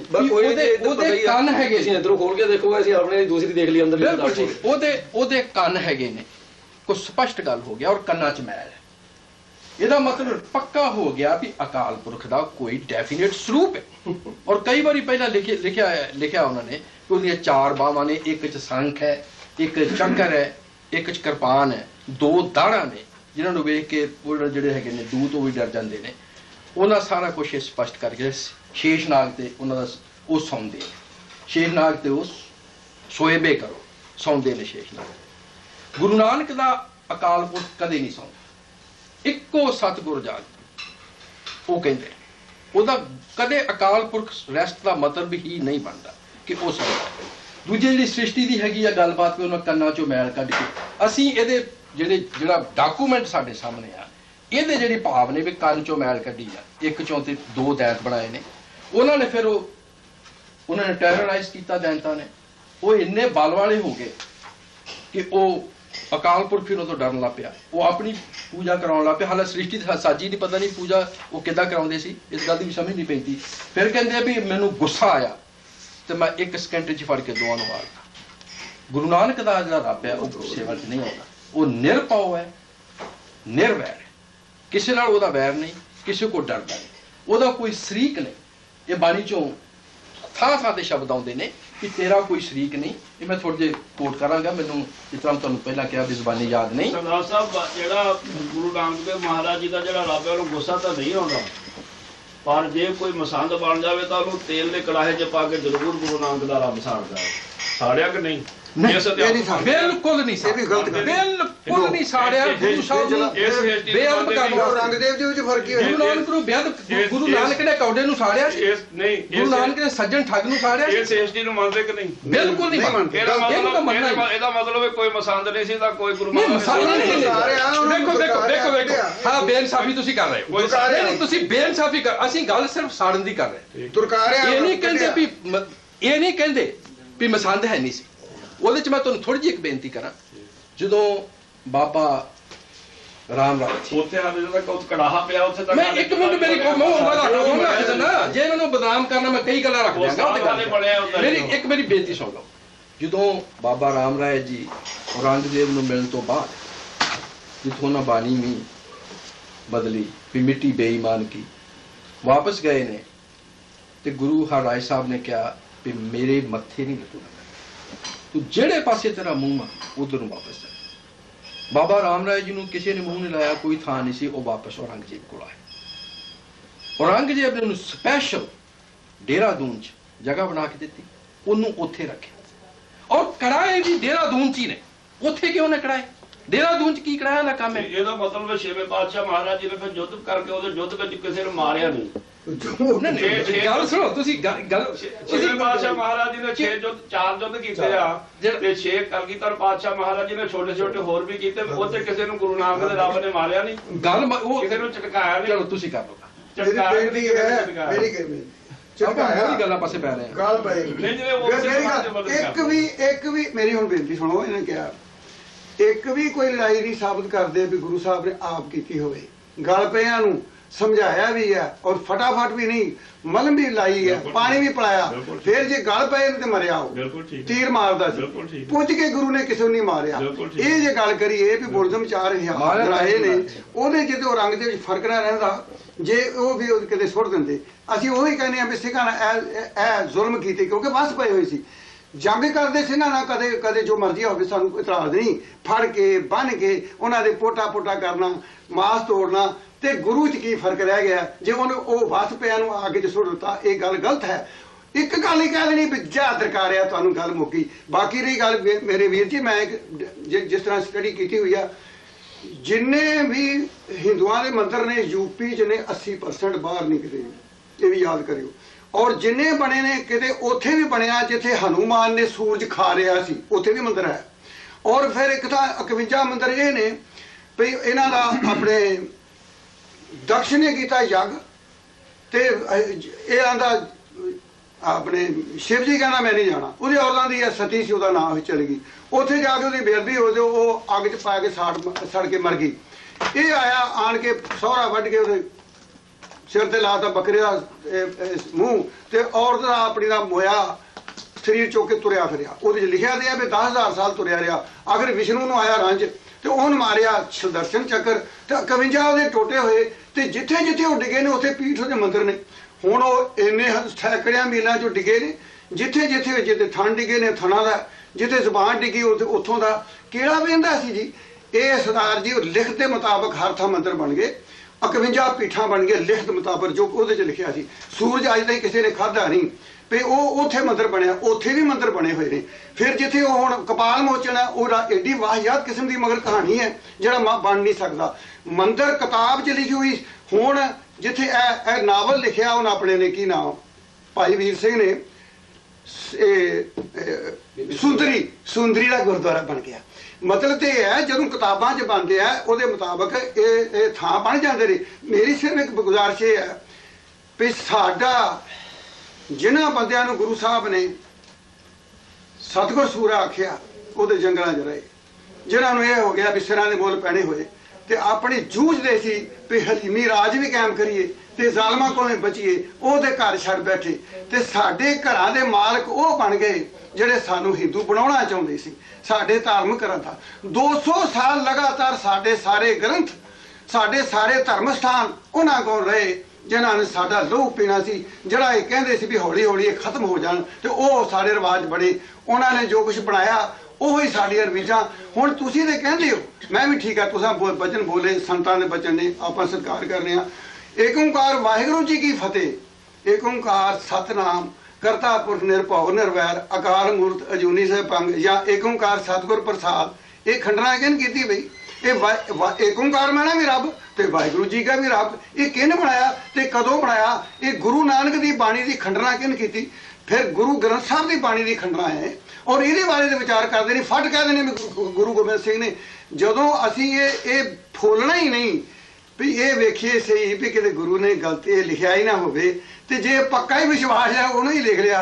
ਉਹਦੇ ਕੰਨ ਹੈਗੇ ਤੁਸੀਂ ਇਧਰੋਂ ਖੋਲ ਕੇ ਦੇਖੋਗੇ ਅਸੀਂ ਆਪਣੇ ਦੂਸਰੀ ਦੇਖ ਲਈ ਅੰਦਰ ਬਿਲਕੁਲ ਠੀਕ ਉਹਦੇ ਕੰਨ ਹੈਗੇ ਨੇ ਕੋਈ ਸਪਸ਼ਟ ਗੱਲ ਹੋ ਗਿਆ ਔਰ ਕੰਨਾਂ ਚ ਮੈਲ ਹੈ ਇਹਦਾ ਮਤਲਬ ਪੱਕਾ ਹੋ ਗਿਆ ਵੀ ਅਕਾਲ ਪੁਰਖ ਦਾ ਕੋਈ ਡੈਫੀਨਿਟ ਸਰੂਪ ਹੈ ਔਰ ਕਈ ਵਾਰੀ ਪਹਿਲਾਂ ਲਿਖਿਆ ਉਹਨਾਂ ਨੇ ਕਿ ਉਹਦੀਆਂ 4 ਬਾਹਾਂ ਨੇ ਇੱਕ ਚ ਸੰਖ ਹੈ ਇੱਕ ਚੱਕਰ ਹੈ ਇੱਕ ਚ ਕਿਰਪਾਨ ਹੈ 2 ਦਾੜਾਂ ਨੇ ਜਿਨ੍ਹਾਂ ਨੂੰ ਵੇਖ ਕੇ ਉਹ ਜਿਹੜੇ ਹੈਗੇ ਨੇ ਦੂਤ ਉਹ ਵੀ ਡਰ ਜਾਂਦੇ ਨੇ ਉਹਨਾਂ ਸਾਰਾ ਕੁਝ ਸਪਸ਼ਟ ਕਰਕੇ ਸ਼ੇਸ਼ਨਾਗ ਤੇ ਉਹਨਾਂ ਦਾ ਉਹ ਸੌਂਦੇ ਸ਼ੇਸ਼ਨਾਗ ਤੇ ਉਹ ਸੋਏਬੇ ਕਰੋ ਸੌਂਦੇ ਨੇ ਸ਼ੇਸ਼ਨਾਗ ਗੁਰੂ ਨਾਨਕ ਦਾ ਅਕਾਲ ਪੁਰਖ ਕਦੇ ਨਹੀਂ ਸੌਂਦਾ ਇੱਕੋ ਸਤਿਗੁਰ ਜਾਗ ਉਹ ਕਹਿੰਦੇ ਉਹਦਾ ਕਦੇ ਅਕਾਲ ਪੁਰਖ ਰੈਸਟ ਦਾ ਮਤਲਬ ਹੀ ਨਹੀਂ ਬਣਦਾ ਕਿ ਉਹ ਸੌਂਦਾ ਦੂਜੀ ਜਿਹੜੀ ਸ੍ਰਿਸ਼ਟੀ ਦੀ ਹੈਗੀ ਆ ਗੱਲਬਾਤ ਵੀ ਉਹਨਾਂ ਕੰਨਾਂ ਚੋਂ ਮੈਲ ਕੱਢ ਕੇ ਅਸੀਂ ਇਹਦੇ ਜਿਹੜਾ ਡਾਕੂਮੈਂਟ ਸਾਡੇ ਸਾਹਮਣੇ ਆ ਇਹਦੇ ਜਿਹੜੀ ਭਾਵ ਨੇ ਵੀ ਕੰਨ ਚੋਂ ਮੈਲ ਕੱਢੀ ਆ ਇੱਕ ਚੋਂ ਤੇ 2 ਦੈਂਤ ਬਣਾਏ ਨੇ ਉਹਨਾਂ ਨੇ ਫਿਰ ਉਹਨਾਂ ਨੇ ਟੈਰਰਾਈਜ਼ ਕੀਤਾ ਦੈਂਤਾਂ ਨੇ ਉਹ ਇੰਨੇ ਬਲ ਵਾਲੇ ਹੋ ਗਏ ਕਿ ਉਹ ਅਕਾਲ ਪੁਰਖ ਨੂੰ ਤੋਂ ਡਰਨ ਲੱਗ ਪਿਆ ਉਹ ਆਪਣੀ ਪੂਜਾ ਕਰਾਉਣ ਲੱਗ ਪਿਆ ਹਾਲੇ ਸ੍ਰਿਸ਼ਟੀ ਦੀ ਸਾਜੀ ਨਹੀਂ ਪਤਾ ਨਹੀਂ ਪੂਜਾ ਉਹ ਕਿੱਦਾਂ ਕਰਾਉਂਦੇ ਸੀ ਇਸ ਗੱਲ ਦੀ ਵੀ ਸਮਝ ਨਹੀਂ ਪੈਂਦੀ ਫਿਰ ਕਹਿੰਦੇ ਵੀ ਮੈਨੂੰ ਗੁੱਸਾ ਆਇਆ ਤੇ ਮੈਂ 1 ਸਕਿੰਟ 'ਚ ਫੜ ਕੇ ਦੋਵਾਂ ਨੂੰ ਮਾਰਦਾ ਗੁਰੂ ਨਾਨਕ ਦਾ ਜਿਹੜਾ ਰੱਬ ਹੈ ਉਹ ਗੁੱਸੇ ਵੱਲ ਨਹੀਂ ਆਉਂਦਾ ਉਹ ਨਿਰਭਉ ਹੈ ਨਿਰਵੈਰ ਹੈ ਕਿਸੇ ਨਾਲ ਉਹਦਾ ਵੈਰ ਨਹੀਂ ਕਿਸੇ ਕੋਲ ਡਰਦਾ ਨਹੀਂ ਉਹਦਾ ਕੋਈ ਸ਼ਰੀਕ ਨਹੀਂ ਇਹ ਬਾਣੀ ਚੋਂ ਥਾਂ ਦੇ ਸ਼ਬਦ ਆਉਂਦੇ ਨੇ ਕਿ ਤੇਰਾ ਕੋਈ ਸ਼ਰੀਕ ਨਹੀਂ ਇਹ ਮੈਂ ਥੋੜੇ ਜਿਹੇ ਕੋਟ ਕਰਾਂਗਾ ਮੈਨੂੰ ਜਿਸ ਤਰ੍ਹਾਂ ਤੁਹਾਨੂੰ ਪਹਿਲਾਂ ਕਿਹਾ ਵੀ ਜ਼ਬਾਨੀ ਯਾਦ ਨਹੀਂ ਸਰਦਾਰ ਸਾਹਿਬ ਜਿਹੜਾ ਗੁਰੂ ਨਾਨਕ ਦੇਵ ਮਹਾਰਾਜ ਜੀ ਦਾ ਜਿਹੜਾ ਰੱਬ ਹੈ ਉਹਨੂੰ ਗੁੱਸਾ ਤਾਂ ਨਹੀਂ ਆਉਂਦਾ ਪਰ ਜੇ ਕੋਈ ਮਸੰਦ ਬਣ ਜਾਵੇ ਤਾਂ ਉਹਨੂੰ ਤੇਲ ਦੇ ਕੜਾਹੇ 'ਚ ਪਾ ਕੇ ਜ਼ਰੂਰ ਗੁਰੂ ਨਾਨਕ ਦਾ ਰੱਬ ਸਾੜਦਾ ਸਾੜਿਆ ਕਿ ਨਹੀਂ ਬਿਲਕੁਲ ਨਹੀਂ ਬਿਲਕੁਲ ਨਹੀਂ ਸਾੜਿਆ ਗੁਰੂ ਸਾਹਿਬ ਨੂੰ ਬੇਅਦਬ ਕਰਨਾ ਰੰਗਦੇਵ ਜੀ ਵਿੱਚ ਫਰਕ ਹੀ ਗੁਰੂ ਨਾਨਕ ਨੂੰ ਬੇਅਦਬ ਗੁਰੂ ਨਾਨਕ ਨੇ ਕੌਡੇ ਨੂੰ ਸਾੜਿਆ ਨਹੀਂ ਗੁਰੂ ਨਾਨਕ ਨੇ ਸੱਜਣ ਠੱਗ ਨੂੰ ਸਾੜਿਆ ਇਹ ਸ੍ਰਿਸ਼ਟੀ ਨੂੰ ਮੰਨਦੇ ਕਿ ਨਹੀਂ ਬਿਲਕੁਲ ਨਹੀਂ ਮੰਨਦੇ ਇਹਦਾ ਮਤਲਬ ਹੈ ਕੋਈ ਮਸੰਦ ਨਹੀਂ ਸੀ ਤਾਂ ਕੋਈ ਗੁਰੂ ਦੇਖੋ ਹਾਂ ਬੇਇਨਸਾਫੀ ਤੁਸੀਂ ਕਰ ਰਹੇ ਹੋ ਨਹੀਂ ਤੁਸੀਂ ਬੇਇਨਸਾਫੀ ਕਰ ਅਸੀਂ ਗੱਲ ਸਿਰਫ ਸਾੜਨ ਦੀ ਕਰ ਰਹੇ ਇਹ ਨਹੀਂ ਕਹਿੰਦੇ ਵੀ ਮਸੰਦ ਹੈ ਨਹੀਂ ਸੀ ਉਹਦੇ ਚ ਮੈਂ ਤੁਹਾਨੂੰ ਥੋੜੀ ਜਿਹੀ ਇੱਕ ਬੇਨਤੀ ਕਰਾਂ ਜਦੋਂ ਬਾਬਾ ਰਾਮ ਰਾਜ ਜੀ। ਉੱਥੇ ਹਾਲੇ ਤੱਕ ਉਹ ਕੜਾਹਾ ਪਿਆ ਉੱਥੇ ਤੱਕ ਮੈਂ ਇੱਕ ਮਿੰਟ ਮੇਰੀ ਮੈਂ ਰੱਖ ਦਿੰਦਾ, ਜੇ ਮੈਨੂੰ ਬਦਨਾਮ ਕਰਨਾ ਮੈਂ ਕਈ ਗੱਲਾਂ ਰੱਖ ਦਿਆਂਗਾ। ਮੇਰੀ ਇੱਕ ਮੇਰੀ ਬੇਨਤੀ ਸੁਣ ਲਓ। ਜਦੋਂ ਬਾਬਾ ਰਾਮ ਰਾਏ ਜੀ ਔਰੰਗਜ਼ੇਬ ਨੂੰ ਮਿਲਣ ਤੋਂ ਬਾਅਦ ਜਿੱਥੋਂ ਉਹਨਾਂ ਬਾਣੀ ਵੀ ਬਦਲੀ ਵੀ ਮਿੱਟੀ ਬੇਈਮਾਨ ਕੀ, ਵਾਪਸ ਗਏ ਨੇ ਤੇ ਗੁਰੂ ਹਰਿਰਾਏ ਸਾਹਿਬ ਨੇ ਕਿਹਾ ਵੀ ਮੇਰੇ ਮੱਥੇ ਨਹੀਂ ਲੱਗਣਾ, ਤੂੰ ਜਿਹੜੇ ਪਾਸੇ ਤੇਰਾ ਮੂੰਹ ਆ ਉਧਰ ਨੂੰ ਵਾਪਸ ਜਾ। ਬਾਬਾ ਰਾਮ ਰਾਏ ਜੀ ਨੂੰ ਕਿਸੇ ਨੇ ਮੂੰਹ ਨਹੀਂ ਲਾਇਆ, ਕੋਈ ਥਾਂ ਨਹੀਂ ਸੀ, ਉਹ ਵਾਪਸ ਔਰੰਗਜ਼ੇਬ ਕੋਲ ਆਏ। ਔਰੰਗਜ਼ੇਬ ਨੇ ਉਹਨੂੰ ਸਪੈਸ਼ਲ ਦੇਹਰਾਦੂਨ 'ਚ ਜਗ੍ਹਾ ਬਣਾ ਕੇ ਦਿੱਤੀ, ਉਹਨੂੰ ਉੱਥੇ ਰੱਖਿਆ। ਔਰ ਕੜਾਏ ਵੀ ਦੇਹਰਾਦੂਨ 'ਚ ਹੀ ਨੇ। ਉੱਥੇ ਕਿਉਂ ਨੇ ਕੜਾਏ? ਦੇਹਰਾਦੂਨ 'ਚ ਕੀ ਕੜਾਇਆ ਦਾ ਕੰਮ ਹੈ? ਇਹਦਾ ਮਤਲਬ ਹੈ ਛੇਵੇਂ ਪਾਤਸ਼ਾਹ ਮਹਾਰਾਜ ਜੀ ਨੇ ਫਿਰ ਯੁੱਧ ਕਰਕੇ ਉਹਦੇ ਯੁੱਧ ਵਿੱਚ ਕਿਸੇ ਨੂੰ ਮਾਰਿਆ ਨਹੀਂ। ਗੱਲ ਸੁਣੋ ਤੁਸੀਂ, ਛੇਵੇਂ ਪਾਤਸ਼ਾਹ ਮਹਾਰਾਜ ਜੀ ਨੇ 4 ਯੁੱਧ ਕੀਤੇ ਆ ਤੇ 6 ਕਲਗੀਧਰ ਪਾਤਸ਼ਾਹ ਮਹਾਰਾਜ ਜੀ ਨੇ ਛੋਟੇ ਛੋਟੇ ਹੋਰ ਵੀ ਕੀਤੇ। ਉੱਥੇ ਕਿਸੇ ਨੂੰ ਗੁਰੂ ਨਾਨਕ ਦੇ ਰੱਬ ਨੇ ਮਾਰਿਆ ਨਹੀਂ, ਗੱਲ ਉਹ ਕਿਸੇ ਨੂੰ ਝਟਕਾਇਆ ਨਹੀਂ। ਚਲੋ ਤੁਸੀਂ ਕਰ ਲਓ। ਗੱਲਾਂ ਪਾਸੇ ਪੈ ਰਹੇ ਗੱਲ ਪਈ ਇੱਕ ਵੀ ਮੇਰੀ ਹੁਣ ਬੇਨਤੀ ਸੁਣੋ। ਇਹਨੇ ਕਿਹਾ ਇੱਕ ਵੀ ਕੋਈ ਲੜਾਈ ਨਹੀਂ ਸਾਬਤ ਕਰਦੇ ਵੀ ਗੁਰੂ ਸਾਹਿਬ ਨੇ ਆਪ ਕੀਤੀ ਹੋਵੇ। ਗੱਲ ਪਿਆਂ ਨੂੰ ਸਮਝਾਇਆ ਵੀ ਹੈ ਔਰ ਫਟਾਫਟ ਵੀ ਨਹੀਂ, ਮਲਮ ਵੀ ਲਾਈ ਹੈ, ਪਾਣੀ ਵੀ ਪਿਲਾਇਆ। ਫਿਰ ਜੇ ਗੱਲ ਪਏ ਤੇ ਮਰਿਆ ਉਹ ਤੀਰ ਮਾਰਦਾ ਸੀ, ਪੁੱਜ ਕੇ ਗੁਰੂ ਨੇ ਕਿਸੇ ਨੂੰ ਨਹੀਂ ਮਾਰਿਆ। ਇਹ ਜੇ ਗੱਲ ਕਰੀਏ ਵੀ ਬੁਰਜ਼ਮ 4 ਲੜਾਏ ਨੇ, ਉਹਦੇ ਜਿਹਦੇ ਉਹ ਰੰਗ ਦੇ ਵਿੱਚ ਫਰਕ ਨਾ ਰਹਿੰਦਾ ਜੇ ਉਹ ਵੀ ਕਿਤੇ ਸੁੱਟ ਦਿੰਦੇ। ਅਸੀਂ ਉਹੀ ਕਹਿੰਦੇ ਹਾਂ ਵੀ ਸਿੰਘਾਂ ਨਾਲ ਇਹ ਜ਼ੁਲਮ ਕੀਤੇ ਕਿਉਂਕਿ ਬਸ ਪਏ ਹੋਏ ਸੀ। ਜੰਗ ਕਰਦੇ ਸਿੰਘਾਂ ਨਾਲ ਕਦੇ ਕਦੇ ਜੋ ਮਰਜ਼ੀ ਹੋਵੇ, ਸਾਨੂੰ ਕੋਈ ਇਤਰਾਜ਼ ਨਹੀਂ। ਫੜ ਕੇ ਬੰਨ ਕੇ ਉਹਨਾਂ ਦੇ ਪੋਟਾ ਪੋਟਾ ਕਰਨਾ, ਮਾਸ ਤੋੜਨਾ, ਤੇ ਗੁਰੂ 'ਚ ਕੀ ਫਰਕ ਰਹਿ ਗਿਆ ਜੇ ਉਹਨੂੰ ਉਹ ਵਸ ਪਿਆ ਨੂੰ ਅੱਗੇ 'ਚ ਸੁੱਟ ਦਿੱਤਾ? ਇਹ ਗੱਲ ਗਲਤ ਹੈ। ਇੱਕ ਗੱਲ ਹੀ ਕਹਿ ਦੇਣੀ ਵੀ ਜਾ ਦਰਕਾਰਿਆ, ਤੁਹਾਨੂੰ ਗੱਲ ਮੁੱਕੀ। ਬਾਕੀ ਰਹੀ ਗੱਲ ਮੇਰੇ ਵੀਰ ਜੀ, ਮੈਂ ਜਿਸ ਤਰ੍ਹਾਂ ਸਟੱਡੀ ਕੀਤੀ ਹੋਈ ਆ, ਜਿੰਨੇ ਵੀ ਹਿੰਦੂਆਂ ਦੇ ਮੰਦਰ ਨੇ ਯੂਪੀ 'ਚ ਨੇ 80% ਬਾਹਰ ਨਹੀਂ ਕਿਤੇ, ਇਹ ਵੀ ਯਾਦ ਕਰਿਓ। ਔਰ ਜਿੰਨੇ ਬਣੇ ਨੇ ਕਿਤੇ ਉੱਥੇ ਵੀ ਬਣਿਆ ਜਿੱਥੇ ਹਨੂਮਾਨ ਨੇ ਸੂਰਜ ਖਾ ਰਿਹਾ ਸੀ, ਉੱਥੇ ਵੀ ਮੰਦਰ ਹੈ। ਔਰ ਫਿਰ ਇੱਕ ਤਾਂ 51 ਮੰਦਰ ਇਹ ਨੇ ਵੀ ਇਹਨਾਂ ਦਾ ਆਪਣੇ ਦਕਸ਼ ਨੇ ਕੀਤਾ ਯੱਗ, ਤੇ ਇਹ ਆਂਦਾ ਆਪਣੇ ਸ਼ਿਵ ਜੀ ਕਹਿੰਦਾ ਮੈਂ ਨਹੀਂ ਜਾਣਾ। ਉਹਦੀ ਔਰਤਾਂ ਦੀ ਸਤੀ ਸੀ, ਉਹਦਾ ਨਾਮ ਚਲ ਗਈ। ਉੱਥੇ ਜਾ ਕੇ ਉਹਦੀ ਬੇਅਦਬੀ ਹੋ ਜਾਓ, ਉਹ ਅੱਗ 'ਚ ਪਾ ਕੇ ਸੜ ਕੇ ਮਰ ਗਈ। ਇਹ ਆਇਆ ਆਣ ਕੇ ਸਹੁਰਾ ਵੱਢ ਕੇ ਉਹਦੇ ਸਿਰ ਤੇ ਲਾਤਾ ਬੱਕਰੇ ਦਾ ਮੂੰਹ, ਤੇ ਔਰਤ ਦਾ ਆਪਣੀ ਦਾ ਮੋਇਆ ਸਰੀਰ ਚੁੱਕ ਕੇ ਤੁਰਿਆ ਫਿਰਿਆ। ਉਹਦੇ 'ਚ ਲਿਖਿਆ ਗਿਆ ਵੀ 10,000 ਸਾਲ ਤੁਰਿਆ ਰਿਹਾ। ਅਗਰ ਵਿਸ਼ਨੂੰ ਨੂੰ ਆਇਆ ਰੰਜ ਤੇ ਉਹਨੂੰ ਮਾਰਿਆ ਸੁਦਰਸ਼ਨ ਚੱਕਰ, ਤੇ 51 ਉਹਦੇ ਟੋਟੇ ਹੋਏ, ਤੇ ਜਿੱਥੇ ਜਿੱਥੇ ਉਹ ਡਿੱਗੇ ਨੇ ਉੱਥੇ ਪੀਠ ਉਹਦੇ ਮੰਦਰ ਨੇ। ਹੁਣ ਉਹ ਇੰਨੇ ਸੈਂਕੜਿਆਂ ਮੀਲਾਂ 'ਚੋਂ ਡਿੱਗੇ ਨੇ, ਜਿੱਥੇ ਜਿੱਥੇ ਥਣ ਡਿੱਗੇ ਨੇ ਥਣਾ ਦਾ, ਜਿੱਥੇ ਜ਼ੁਬਾਨ ਡਿੱਗੀ ਉੱਥੋਂ ਦਾ ਕਿਹੜਾ ਵਹਿੰਦਾ ਸੀ ਜੀ। ਇਹ ਸਰਦਾਰ ਜੀ ਲਿਖਤ ਦੇ ਮੁਤਾਬਕ ਹਰ ਥਾਂ ਮੰਦਰ ਬਣ ਗਏ, 51 ਪੀਠਾਂ ਬਣ ਗਏ ਲਿਖਤ ਮੁਤਾਬਕ ਜੋ ਉਹਦੇ 'ਚ ਲਿਖਿਆ ਸੀ। ਸੂਰਜ ਅੱਜ ਤਾਈਂ ਕਿਸੇ ਨੇ ਖਾਧਾ ਨਹੀਂ ਵੀ ਉਹ ਉੱਥੇ ਮੰਦਰ ਬਣਿਆ, ਉੱਥੇ ਵੀ ਮੰਦਰ ਬਣੇ ਹੋਏ ਨੇ। ਫਿਰ ਜਿੱਥੇ ਉਹ ਹੁਣ ਕਪਾਲ ਮੋਚਨ ਹੈ, ਉਹ ਏਡੀ ਵਾਹਿਯਾਤ ਕਿਸਮ ਦੀ ਮਗਰ ਕਹਾਣੀ ਹੈ ਜਿਹੜਾ ਬਣ ਨਹੀਂ ਸਕਦਾ। ਮੰਦਰ ਕਿਤਾਬ 'ਚ ਲਿਖੀ ਹੋਈ। ਹੁਣ ਜਿੱਥੇ ਇਹ ਨਾਵਲ ਲਿਖਿਆ ਉਹਨਾਂ ਆਪਣੇ ਨੇ, ਕੀ ਨਾਮ, ਭਾਈ ਵੀਰ ਸਿੰਘ ਨੇ, ਸੁੰਦਰੀ ਦਾ ਗੁਰਦੁਆਰਾ ਬਣ ਗਿਆ। ਮਤਲਬ ਤੇ ਇਹ ਹੈ ਜਦੋਂ ਕਿਤਾਬਾਂ 'ਚ ਬਣਦੇ ਆ ਉਹਦੇ ਮੁਤਾਬਕ ਇਹ ਥਾਂ ਬਣ ਜਾਂਦੇ ਨੇ। ਮੇਰੀ ਸਿਰਫ ਇੱਕ ਗੁਜ਼ਾਰਿਸ਼ ਇਹ ਹੈ ਵੀ ਸਾਡਾ ਜਿਨ੍ਹਾਂ ਬੰਦਿਆਂ ਨੂੰ ਗੁਰੂ ਸਾਹਿਬ ਨੇ ਸਤਿਗੁਰ ਸੂਰਾ ਆਖਿਆ, ਉਹਦੇ ਜੰਗਲਾਂ 'ਚ ਰਹੇ, ਜਿਨ੍ਹਾਂ ਨੂੰ ਇਹ ਹੋ ਗਿਆ ਵੀ ਸਿਰਾਂ ਦੇ ਮੁੱਲ ਪੈਣੇ ਹੋਏ, ਤੇ ਆਪਣੀ ਜੂਝਦੇ ਸੀ ਵੀ ਹਲੀਮੀ ਰਾਜ ਵੀ ਕਾਇਮ ਕਰੀਏ ਤੇ ਜ਼ਾਲਮਾਂ ਕੋਲੋਂ ਬਚੀਏ, ਉਹਦੇ ਘਰ ਛੱਡ ਬੈਠੇ। ਤੇ ਸਾਡੇ ਘਰਾਂ ਦੇ ਮਾਲਕ ਉਹ ਬਣ ਗਏ ਜਿਹੜੇ ਸਾਨੂੰ ਹਿੰਦੂ ਬਣਾਉਣਾ ਚਾਹੁੰਦੇ ਸੀ, ਸਾਡੇ ਧਾਰਮਿਕ ਗ੍ਰੰਥ। 200 ਸਾਲ ਲਗਾਤਾਰ ਸਾਡੇ ਸਾਰੇ ਗ੍ਰੰਥ, ਸਾਡੇ ਸਾਰੇ ਧਰਮ ਸਥਾਨ ਉਹਨਾਂ ਕੋਲ ਰਹੇ ਜਿਨ੍ਹਾਂ ਨੇ ਸਾਡਾ ਲਹੂ ਪੀਣਾ ਸੀ, ਜਿਹੜਾ ਇਹ ਕਹਿੰਦੇ ਸੀ ਵੀ ਹੌਲੀ ਹੌਲੀ ਇਹ ਖਤਮ ਹੋ ਜਾਣ, ਤੇ ਉਹ ਸਾਡੇ ਰਿਵਾਜ ਬਣੇ। ਉਹਨਾਂ ਨੇ ਜੋ ਕੁਝ ਬਣਾਇਆ ਉਹੀ ਸਾਡੀਆਂ ਰਵੀਜਾਂ। ਹੁਣ ਤੁਸੀਂ ਤੇ ਕਹਿੰਦੇ ਹੋ, ਮੈਂ ਵੀ ਠੀਕ ਆ, ਤੁਸੀਂ ਬਚਨ ਬੋਲੇ, ਸੰਤਾਂ ਦੇ ਬਚਨ ਨੇ, ਆਪਾਂ ਸਤਿਕਾਰ ਕਰਨੇ ਆ। ਏਕ ਓਂਕਾਰ ਵਾਹਿਗੁਰੂ ਜੀ ਕੀ ਫਤਿਹ। ਏਕ ਓਂਕਾਰ ਸਤਨਾਮ ਕਰਤਾ ਪੁਰਖ ਨਿਰਭਉ ਨਿਰਵੈਰ ਅਕਾਲ ਮੂਰਤ ਅਜੂਨੀ ਸੈਭੰ, ਜਾਂ ਏਕ ਓਂਕਾਰ ਸਤਿਗੁਰ ਪ੍ਰਸਾਦ। ਇਹ ਖੰਡਨਾ ਕਿਹਨ ਕੀਤੀ ਬਈ? ਇਹ ਏਕ ਓਂਕਾਰ ਮਾਣਾ ਵੀ ਰੱਬ ਤੇ ਵਾਹਿਗੁਰੂ ਜੀ ਦਾ ਵੀ ਰੱਬ। ਇਹ ਕਿਹਨ ਬਣਾਇਆ ਤੇ ਕਦੋਂ ਬਣਾਇਆ? ਇਹ ਗੁਰੂ ਨਾਨਕ ਦੀ ਬਾਣੀ ਦੀ ਖੰਡਨਾ ਕਿਹਨ ਕੀਤੀ? ਫਿਰ ਗੁਰੂ ਗ੍ਰੰਥ ਸਾਹਿਬ ਦੀ ਬਾਣੀ ਦੀ ਖੰਡਨਾ ਹੈ, ਔਰ ਇਹਦੇ ਬਾਰੇ ਦੇ ਵਿਚਾਰ ਕਰਦੇ ਨੇ। ਫਟ ਕਹਿੰਦੇ ਨੇ ਗੁਰੂ ਗੋਬਿੰਦ ਸਿੰਘ ਨੇ, ਜਦੋਂ ਅਸੀਂ ਇਹ ਫੋਲਣਾ ਹੀ ਨਹੀਂ ਵੀ ਇਹ ਵੇਖੀਏ ਸਹੀ ਵੀ ਕਿਤੇ ਗੁਰੂ ਨੇ ਗਲਤੀ ਲਿਖਿਆ ਹੀ ਨਾ ਹੋਵੇ, ਤੇ ਜੇ ਪੱਕਾ ਹੀ ਵਿਸ਼ਵਾਸ ਹੈ ਉਹਨੂੰ ਹੀ ਲਿਖ ਲਿਆ,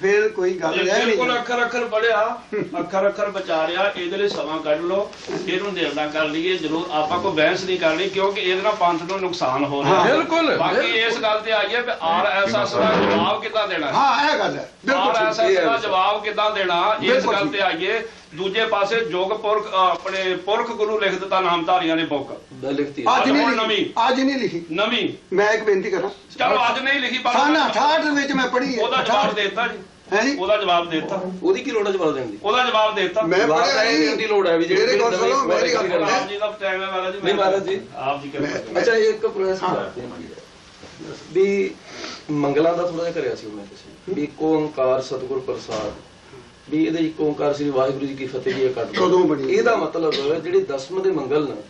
ਫਿਰ ਕੋਈ ਗੱਲ ਰਹਿ ਬਿਲਕੁਲ ਨਹੀਂ। ਅੱਖਰ ਅੱਖਰ ਪੜਿਆ, ਅੱਖਰ ਅੱਖਰ ਵਿਚਾਰਿਆ, ਇਹਦੇ ਲਈ ਸਮਾਂ ਕੱਢ ਲਓ, ਇਹਨੂੰ ਨਿਰਣਾ ਕਰ ਲਈਏ ਜ਼ਰੂਰ। ਆਪਾਂ ਕੋਈ ਬਹਿਸ ਨਹੀਂ ਕਰਨੀ ਕਿਉਂਕਿ ਇਹਦੇ ਨਾਲ ਪੰਥ ਨੂੰ ਨੁਕਸਾਨ ਹੋ ਰਿਹਾ। ਬਿਲਕੁਲ, ਬਾਕੀ ਇਸ ਗੱਲ ਤੇ ਆਈਏ ਵੀ RSS ਦਾ ਜਵਾਬ ਕਿੱਦਾਂ ਦੇਣਾ, ਹਾਂ ਇਹ ਗੱਲ ਹੈ ਬਿਲਕੁਲ ਠੀਕ। RSS ਦਾ ਜਵਾਬ ਕਿੱਦਾਂ ਦੇਣਾ, ਇਸ ਬਿਲਕੁਲ ਗੱਲ ਠੀਕ। ਤੇ ਆਈਏ। ਦੂਜੇ ਪਾਸੇ ਜੋਗ ਪੁਰਖ ਆਪਣੇ ਪੁਰਖ ਗੁਰੂ ਲਿਖ ਦਿੱਤਾ ਨਾਮਧਾਰੀਆਂ ਨੇ ਬੁੱਕ, ਲਿਖਤੀ ਅੱਜ ਹੁਣ ਨਹੀਂ ਨਵੀਂ। ਲਿਖੀ, ਅੱਜ ਨਹੀਂ ਲਿਖੀ। ਨਵੀਂ। ਮੈਂ ਇੱਕ ਬੇਨਤੀ ਕਰਾਂ, ਚਲੋ ਅੱਜ ਨਹੀਂ ਲਿਖੀ ਪਰ ਸਾਨਾ 68 ਦੇ ਵਿੱਚ ਮੈਂ ਪੜ੍ਹੀ ਹੈ। ਉਹਦਾ ਜਵਾਬ ਦੇ ਦਿੱਤਾ ਜੀ, ਹੈ ਜੀ, ਉਹਦਾ ਜਵਾਬ ਦੇ ਦਿੱਤਾ, ਉਹਦੀ ਕੀ ਲੋੜ ਹੈ ਜਵਾਬ ਦੇਣ ਦੀ? ਉਹਦਾ ਜਵਾਬ ਦੇ ਦਿੱਤਾ। ਮੈਂ ਪੜ੍ਹਿਆ ਇਹ ਦੀ ਲੋੜ ਹੈ ਵੀ ਮੇਰੇ ਕੋਲ ਨਵੀਂ ਸੁਣੋ, ਮੇਰੀ ਗੱਲ ਸੁਣੋ। ਆਪ ਜੀ ਦਾ ਟਾਈਮ ਹੈ ਮਹਾਰਾਜ ਜੀ। ਨਹੀਂ ਮਹਾਰਾਜ ਜੀ। ਆਪ ਜੀ ਕਿਰਪਾ ਅੱਛਾ ਇੱਕ ਪ੍ਰੋਫੈਸਰ ਵੀ ਮੰਗਲਾਂ ਦਾ ਥੋੜਾ ਜਿਹਾ ਕਰਿਆ ਸੀ ਉਹਨੇ ਤੁਸੀਂ ਵੀ ਏਕ ਓੰਕਾਰ ਸਤਿਗੁਰ ਪ੍ਰਸਾਦ, ਵੀ ਇਹਦੇ ਇੱਕ ਓੰਕਾਰ ਸ੍ਰੀ ਵਾਹਿਗੁਰੂ ਜੀ ਕੀ ਫਤਿਹ ਜੀ ਇਹ ਕੱਢ ਦਿਓ। ਕਦੋਂ ਬਣੀ? ਇਹਦਾ ਮਤਲਬ ਜਿਹੜੇ ਦਸਮ ਦੇ ਮੰਗਲ ਨੇ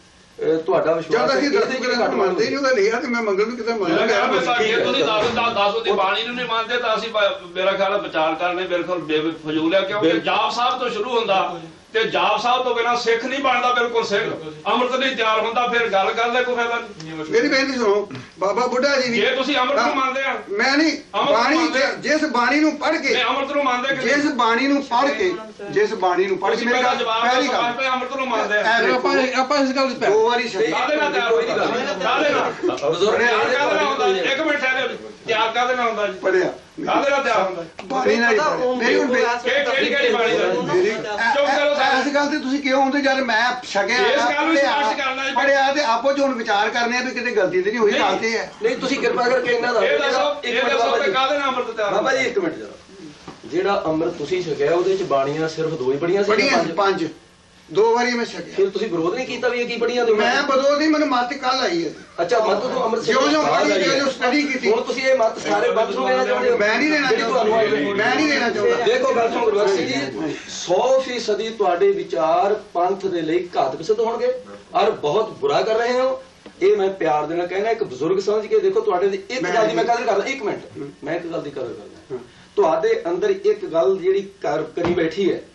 ਤੁਹਾਡਾ ਜਦ ਵਿਸ਼ਵਾਸ ਹੈ ਅਸੀਂ ਇਹਦੇ ਦਸਮ ਚ ਗ੍ਰੰਥ ਘੱਟ ਮੰਨਦੇ ਨਹੀਂ, ਉਹਦਾ ਲਿਖਿਆ ਤੇ ਮੈਂ ਮੰਗਲ ਨੂੰ ਕਿਤੇ ਮੈਂ ਮੰਨ ਕਿਹਾ ਵੀ ਗਿਆ। ਜੇ ਤੁਸੀਂ ਦੱਸੋ ਦੀ ਬਾਣੀ ਨੂੰ ਨਹੀਂ ਮੰਨਦੇ ਤਾਂ ਅਸੀਂ ਮੇਰਾ ਖਿਆਲ ਹੈ ਵਿਚਾਰ ਕਰਨੇ ਬਿਲਕੁਲ ਬੇਫਜ਼ੂਲ ਹੈ ਕਿਉਂਕਿ ਜਾਪ ਸਾਹਿਬ ਤੋਂ ਸ਼ੁਰੂ ਹੁੰਦਾ ਤੇ ਜਾਪ ਸਾਹਿਬ ਤੋਂ ਬਿਨਾਂ ਸਿੱਖ ਨਹੀਂ ਬਣਦਾ। ਬਿਲਕੁਲ ਸਿੱਖ ਅੰਮ੍ਰਿਤ ਨਹੀਂ ਤਿਆਰ ਹੁੰਦਾ, ਫਿਰ ਗੱਲ ਕਰਦੇ ਕੋਈ ਫਾਇਦਾ ਨਹੀਂ। ਮੇਰੀ ਬੇਨਤੀ ਸੁਣੋ, ਬਾਬਾ ਬੁੱਢਾ ਜੀ ਵੀ ਜੇ ਤੁਸੀਂ ਅੰਮ੍ਰਿਤ ਨੂੰ ਮੰਨਦੇ ਆ, ਮੈਂ ਨਹੀਂ ਅੰਮ੍ਰਿਤ ਬਾਣੀ ਮੰਨਦੇ ਆ। ਜਿਸ ਬਾਣੀ ਨੂੰ ਪੜ੍ਹ ਕੇ ਨਹੀਂ ਅੰਮ੍ਰਿਤ ਨੂੰ ਮੰਨਦੇ ਕਿ ਜਿਸ ਬਾਣੀ ਨੂੰ ਪੜ੍ਹ ਕੇ ਜਿਸ ਬਾਣੀ ਨੂੰ ਪੜ੍ਹ ਕੇ ਤੁਸੀਂ ਮੇਰੀ ਪਹਿਲਾਂ ਗੱਲ ਜਵਾਬ ਪਹਿਲੀ ਦਿਓ, ਗੱਲ ਅੰਮ੍ਰਿਤ ਨੂੰ ਮੰਨਦੇ ਆ। ਇਹ ਵੇਖੋ, ਆਪਾਂ ਇਸ ਗੱਲ ਤੇ ਦੋ ਵਾਰੀ ਸ਼ਬਦ ਕਾਹਦੇ ਨਾਲ ਤਿਆਰ ਹੋਈ ਗੱਲ, ਕਾਹਦੇ ਨਾਲ ਬਜ਼ੁਰਗ ਤਿਆਰ ਕਾਹਦੇ ਨਾਲ ਹੁੰਦਾ? ਇੱਕ ਮਿੰਟ ਠਹਿਰੋ, ਤਿਆਰ ਕਾਹਦੇ ਨਾਲ ਹੁੰਦਾ ਜੀ? ਪੜਿਆ ਕਾਹਦੇ ਨਾਲ ਤਿਆਰ ਹੁੰਦਾ? ਬਾਣੀ ਨਾਲ ਹੀ ਪੜ੍ਹਿਆ। ਮੇਰੀ ਹੁਣ ਕਿਹੜੀ ਬਾਣੀ ਦਾ? ਚੁੱਪ ਕਰੋ ਸਾਰੇ। ਇਸ ਗੱਲ ਤੇ ਤੁਸੀਂ ਕਿਉਂ ਹੁੰਦੇ ਜਦ ਮੈਂ ਛਕਿਆ ਇਸ ਗੱਲ ਨੂੰ ਸਪਸ਼ਟ ਕਰਨਾ ਹੈ। ਪੜਿਆ ਤੇ ਆਪੋ ਚ ਹੁਣ ਵਿਚਾਰ ਕਰਨੇ ਆ ਵੀ ਕਿਤੇ ਗਲਤੀ ਤੇ ਨਹੀਂ ਹੋਈ, ਗੱਲ ਤੇ ਹੈ। ਨਹੀਂ ਤੁਸੀਂ ਕਿਰਪਾ ਕਰਕੇ ਇਹਨਾਂ ਦਾ ਇਹ ਦੱਸੋ ਇੱਕ ਇਹ ਮਿੰਟ ਦੱਸੋ ਬਾਬਾ ਕਿ ਜੀ। ਕਾਹਦੇ ਨਾਲ ਅੰਮ੍ਰਿਤ ਤਿਆਰ ਬਾਬਾ ਹੁੰਦਾ? ਜੀ ਇੱਕ ਮਿੰਟ ਜਰਾ, ਜਿਹੜਾ ਅੰਮ੍ਰਿਤ ਤੁਸੀਂ ਛਕਿਆ ਉਹਦੇ ਵਿੱਚ ਬਾਣੀਆਂ ਸਿਰਫ ਦੋ ਹੀ ਪੜੀਆਂ ਸੀ ਜਾਂ ਪੜੀਆਂ ਪੰਜ? ਪੰਜ, ਦੋ ਵਾਰੀ ਮੈਂ ਛਕਿਆ। ਫਿਰ ਤੁਸੀਂ ਵਿਰੋਧ ਨਹੀਂ ਕੀਤਾ ਵੀ ਇਹ ਕੀ ਪੜੀਆਂ ਦੋ? ਮੈਂ ਬਦੋ ਨਹੀਂ, ਮੈਨੂੰ ਮੱਤ ਕੱਲ ਆਈ ਹੈ। ਅੱਛਾ ਮਤ ਤੋਂ ਅੰਮ੍ਰਿਤ ਜਿਉਂ ਪੜ੍ਹੀ, ਜਿਉਂ ਸਟੱਡੀ ਕੀਤੀ। ਹੁਣ ਤੁਸੀਂ ਇਹ ਮਤ ਸਾਰੇ ਪੰਥ ਨੂੰ ਦੇਣਾ ਚਾਹੁੰਦੇ ਹੋ? ਮੈਂ ਨਹੀਂ ਦੇਣਾ ਜਿਹੜੀ ਤੁਹਾਨੂੰ ਆਈ ਹੋਈ। ਚਾਹੁੰਦਾ, ਮੈਂ ਨਹੀਂ ਦੇਣਾ ਚਾਹੁੰਦਾ। ਦੇਖੋ ਗੱਲ ਸੁਣੋ ਗੁਰਬਖਸ਼ ਸਿੰਘ ਜੀ, 100% ਤੁਹਾਡੇ ਵਿਚਾਰ ਪੰਥ ਦੇ ਲਈ ਘਾਤਕ ਸਿੱਧ ਹੋਣਗੇ ਔਰ ਬਹੁਤ ਬੁਰਾ ਕਰ ਰਹੇ ਹੋ। ਇਹ ਮੈਂ ਪਿਆਰ ਦੇ ਨਾਲ ਕਹਿਣਾ, ਇੱਕ ਬਜ਼ੁਰਗ ਸਮਝ ਕੇ ਦੇਖੋ ਤੁਹਾਡੇ ਦੀ ਇੱਕ ਗੱਲ ਦੀ ਮੈਂ ਕਦਰ ਕਰਦਾ। ਇੱਕ ਮਿੰਟ ਮੈਂ ਇੱਕ ਗੱਲ ਦੀ ਕਦਰ ਕਰਦਾ, ਤੁਹਾਡੇ ਅੰਦਰ ਇੱਕ ਗੱਲ ਜਿਹੜੀ ਕਰੀ ਬੈਠੀ ਹੈ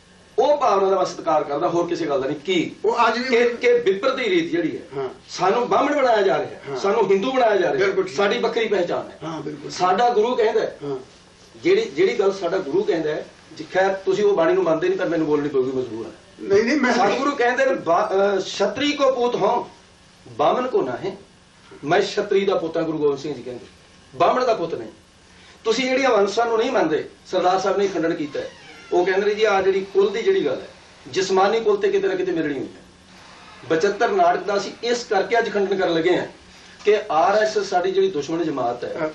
ਉਹ ਭਾਵਨਾ ਦਾ ਸਤਿਕਾਰ ਕਰਦਾ, ਹੋਰ ਕਿਸੇ ਗੱਲ ਦਾ ਨਹੀਂ। ਕੀ ਉਹ ਅੱਜ ਵੀ ਕਿ ਵਿਪਰਤੀ ਰੀਤ ਜਿਹੜੀ ਹੈ, ਸਾਨੂੰ ਬ੍ਰਾਹਮਣ ਬਣਾਇਆ ਜਾ ਰਿਹਾ ਹੈ, ਸਾਨੂੰ ਹਿੰਦੂ ਬਣਾਇਆ ਜਾ ਰਿਹਾ ਹੈ, ਸਾਡੀ ਵੱਖਰੀ ਪਹਿਚਾਣ ਹੈ। ਹਾਂ ਬਿਲਕੁਲ ਸਾਡਾ ਗੁਰੂ ਕਹਿੰਦਾ ਹੈ, ਹਾਂ ਜਿਹੜੀ ਗੱਲ ਸਾਡਾ ਗੁਰੂ ਕਹਿੰਦਾ ਹੈ, ਖੈਰ ਤੁਸੀਂ ਉਹ ਬਾਣੀ ਨੂੰ ਮੰਨਦੇ ਨਹੀਂ ਪਰ ਮੈਨੂੰ ਬੋਲਣੀ ਪਊਗੀ, ਮਜਬੂਰ ਹੈ। ਨਹੀਂ ਨਹੀਂ ਮੈਂ ਸਤਿਗੁਰੂ ਕਹਿੰਦੇ ਨੇ ਛਤਰੀ ਕੋ ਪੂਤ ਹਾਂ ਬਾਮਨ ਕੋ ਨਾ ਹੈ। ਮੈਂ ਛਤਰੀ ਦਾ ਪੁੱਤ ਹਾਂ, ਗੁਰੂ ਗੋਬਿੰਦ ਸਿੰਘ ਜੀ ਕਹਿੰਦੇ, ਬਾਹਮਣ ਦਾ ਪੁੱਤ ਨਹੀਂ। ਤੁਸੀਂ ਜਿਹੜੀਆਂ ਵੰਸ਼ਾਂ ਨੂੰ ਨਹੀਂ ਮੰਨਦੇ, ਸਰਦਾਰ ਸਾਹਿਬ ਨੇ ਖੰਡਨ ਕੀਤਾ ਹੈ। ਉਹ ਕਹਿੰਦੇ ਨੇ ਜੀ ਆ ਜਿਹੜੀ ਕੁਲ ਦੀ ਜਿਹੜੀ ਗੱਲ ਹੈ ਜਿਸਮਾਨੀ ਕੁਲ ਤੇ ਕਿਤੇ ਨਾ ਕਿਤੇ ਮਿਲਣੀ ਹੁੰਦੀ ਹੈ। 72 ਨਾਟਕ ਦਾ ਅਸੀਂ ਇਸ ਕਰਕੇ ਅੱਜ ਖੰਡਨ ਕਰਨ ਲੱਗੇ ਹਾਂ ਕਿ RSS ਸਾਡੀ ਜਿਹੜੀ ਦੁਸ਼ਮਣ ਜਮਾਤ ਹੈ,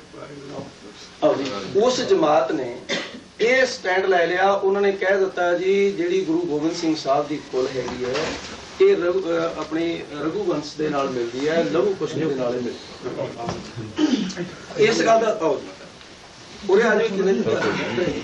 ਉਸ ਜਮਾਤ ਨੇ ਇਹ ਸਟੈਂਡ ਲੈ ਲਿਆ। ਉਹਨਾਂ ਨੇ ਕਹਿ ਦਿੱਤਾ ਜੀ ਜਿਹੜੀ ਗੁਰੂ ਗੋਬਿੰਦ ਸਿੰਘ ਸਾਹਿਬ ਦੀ ਕੁਲ ਹੈਗੀ ਹੈ ਇਹ ਆਪਣੀ ਰਘੂਵੰਸ਼ ਦੇ ਨਾਲ ਮਿਲਦੀ ਹੈ, ਲਹੂ ਕੁਸ਼ ਦੇ ਨਾਲ ਹੀ ਮਿਲਦੀ ਹੈ। ਇਸ ਗੱਲ ਦਾ ਉਰੇ ਆ ਜਾਓ ਕਿੰਨੇ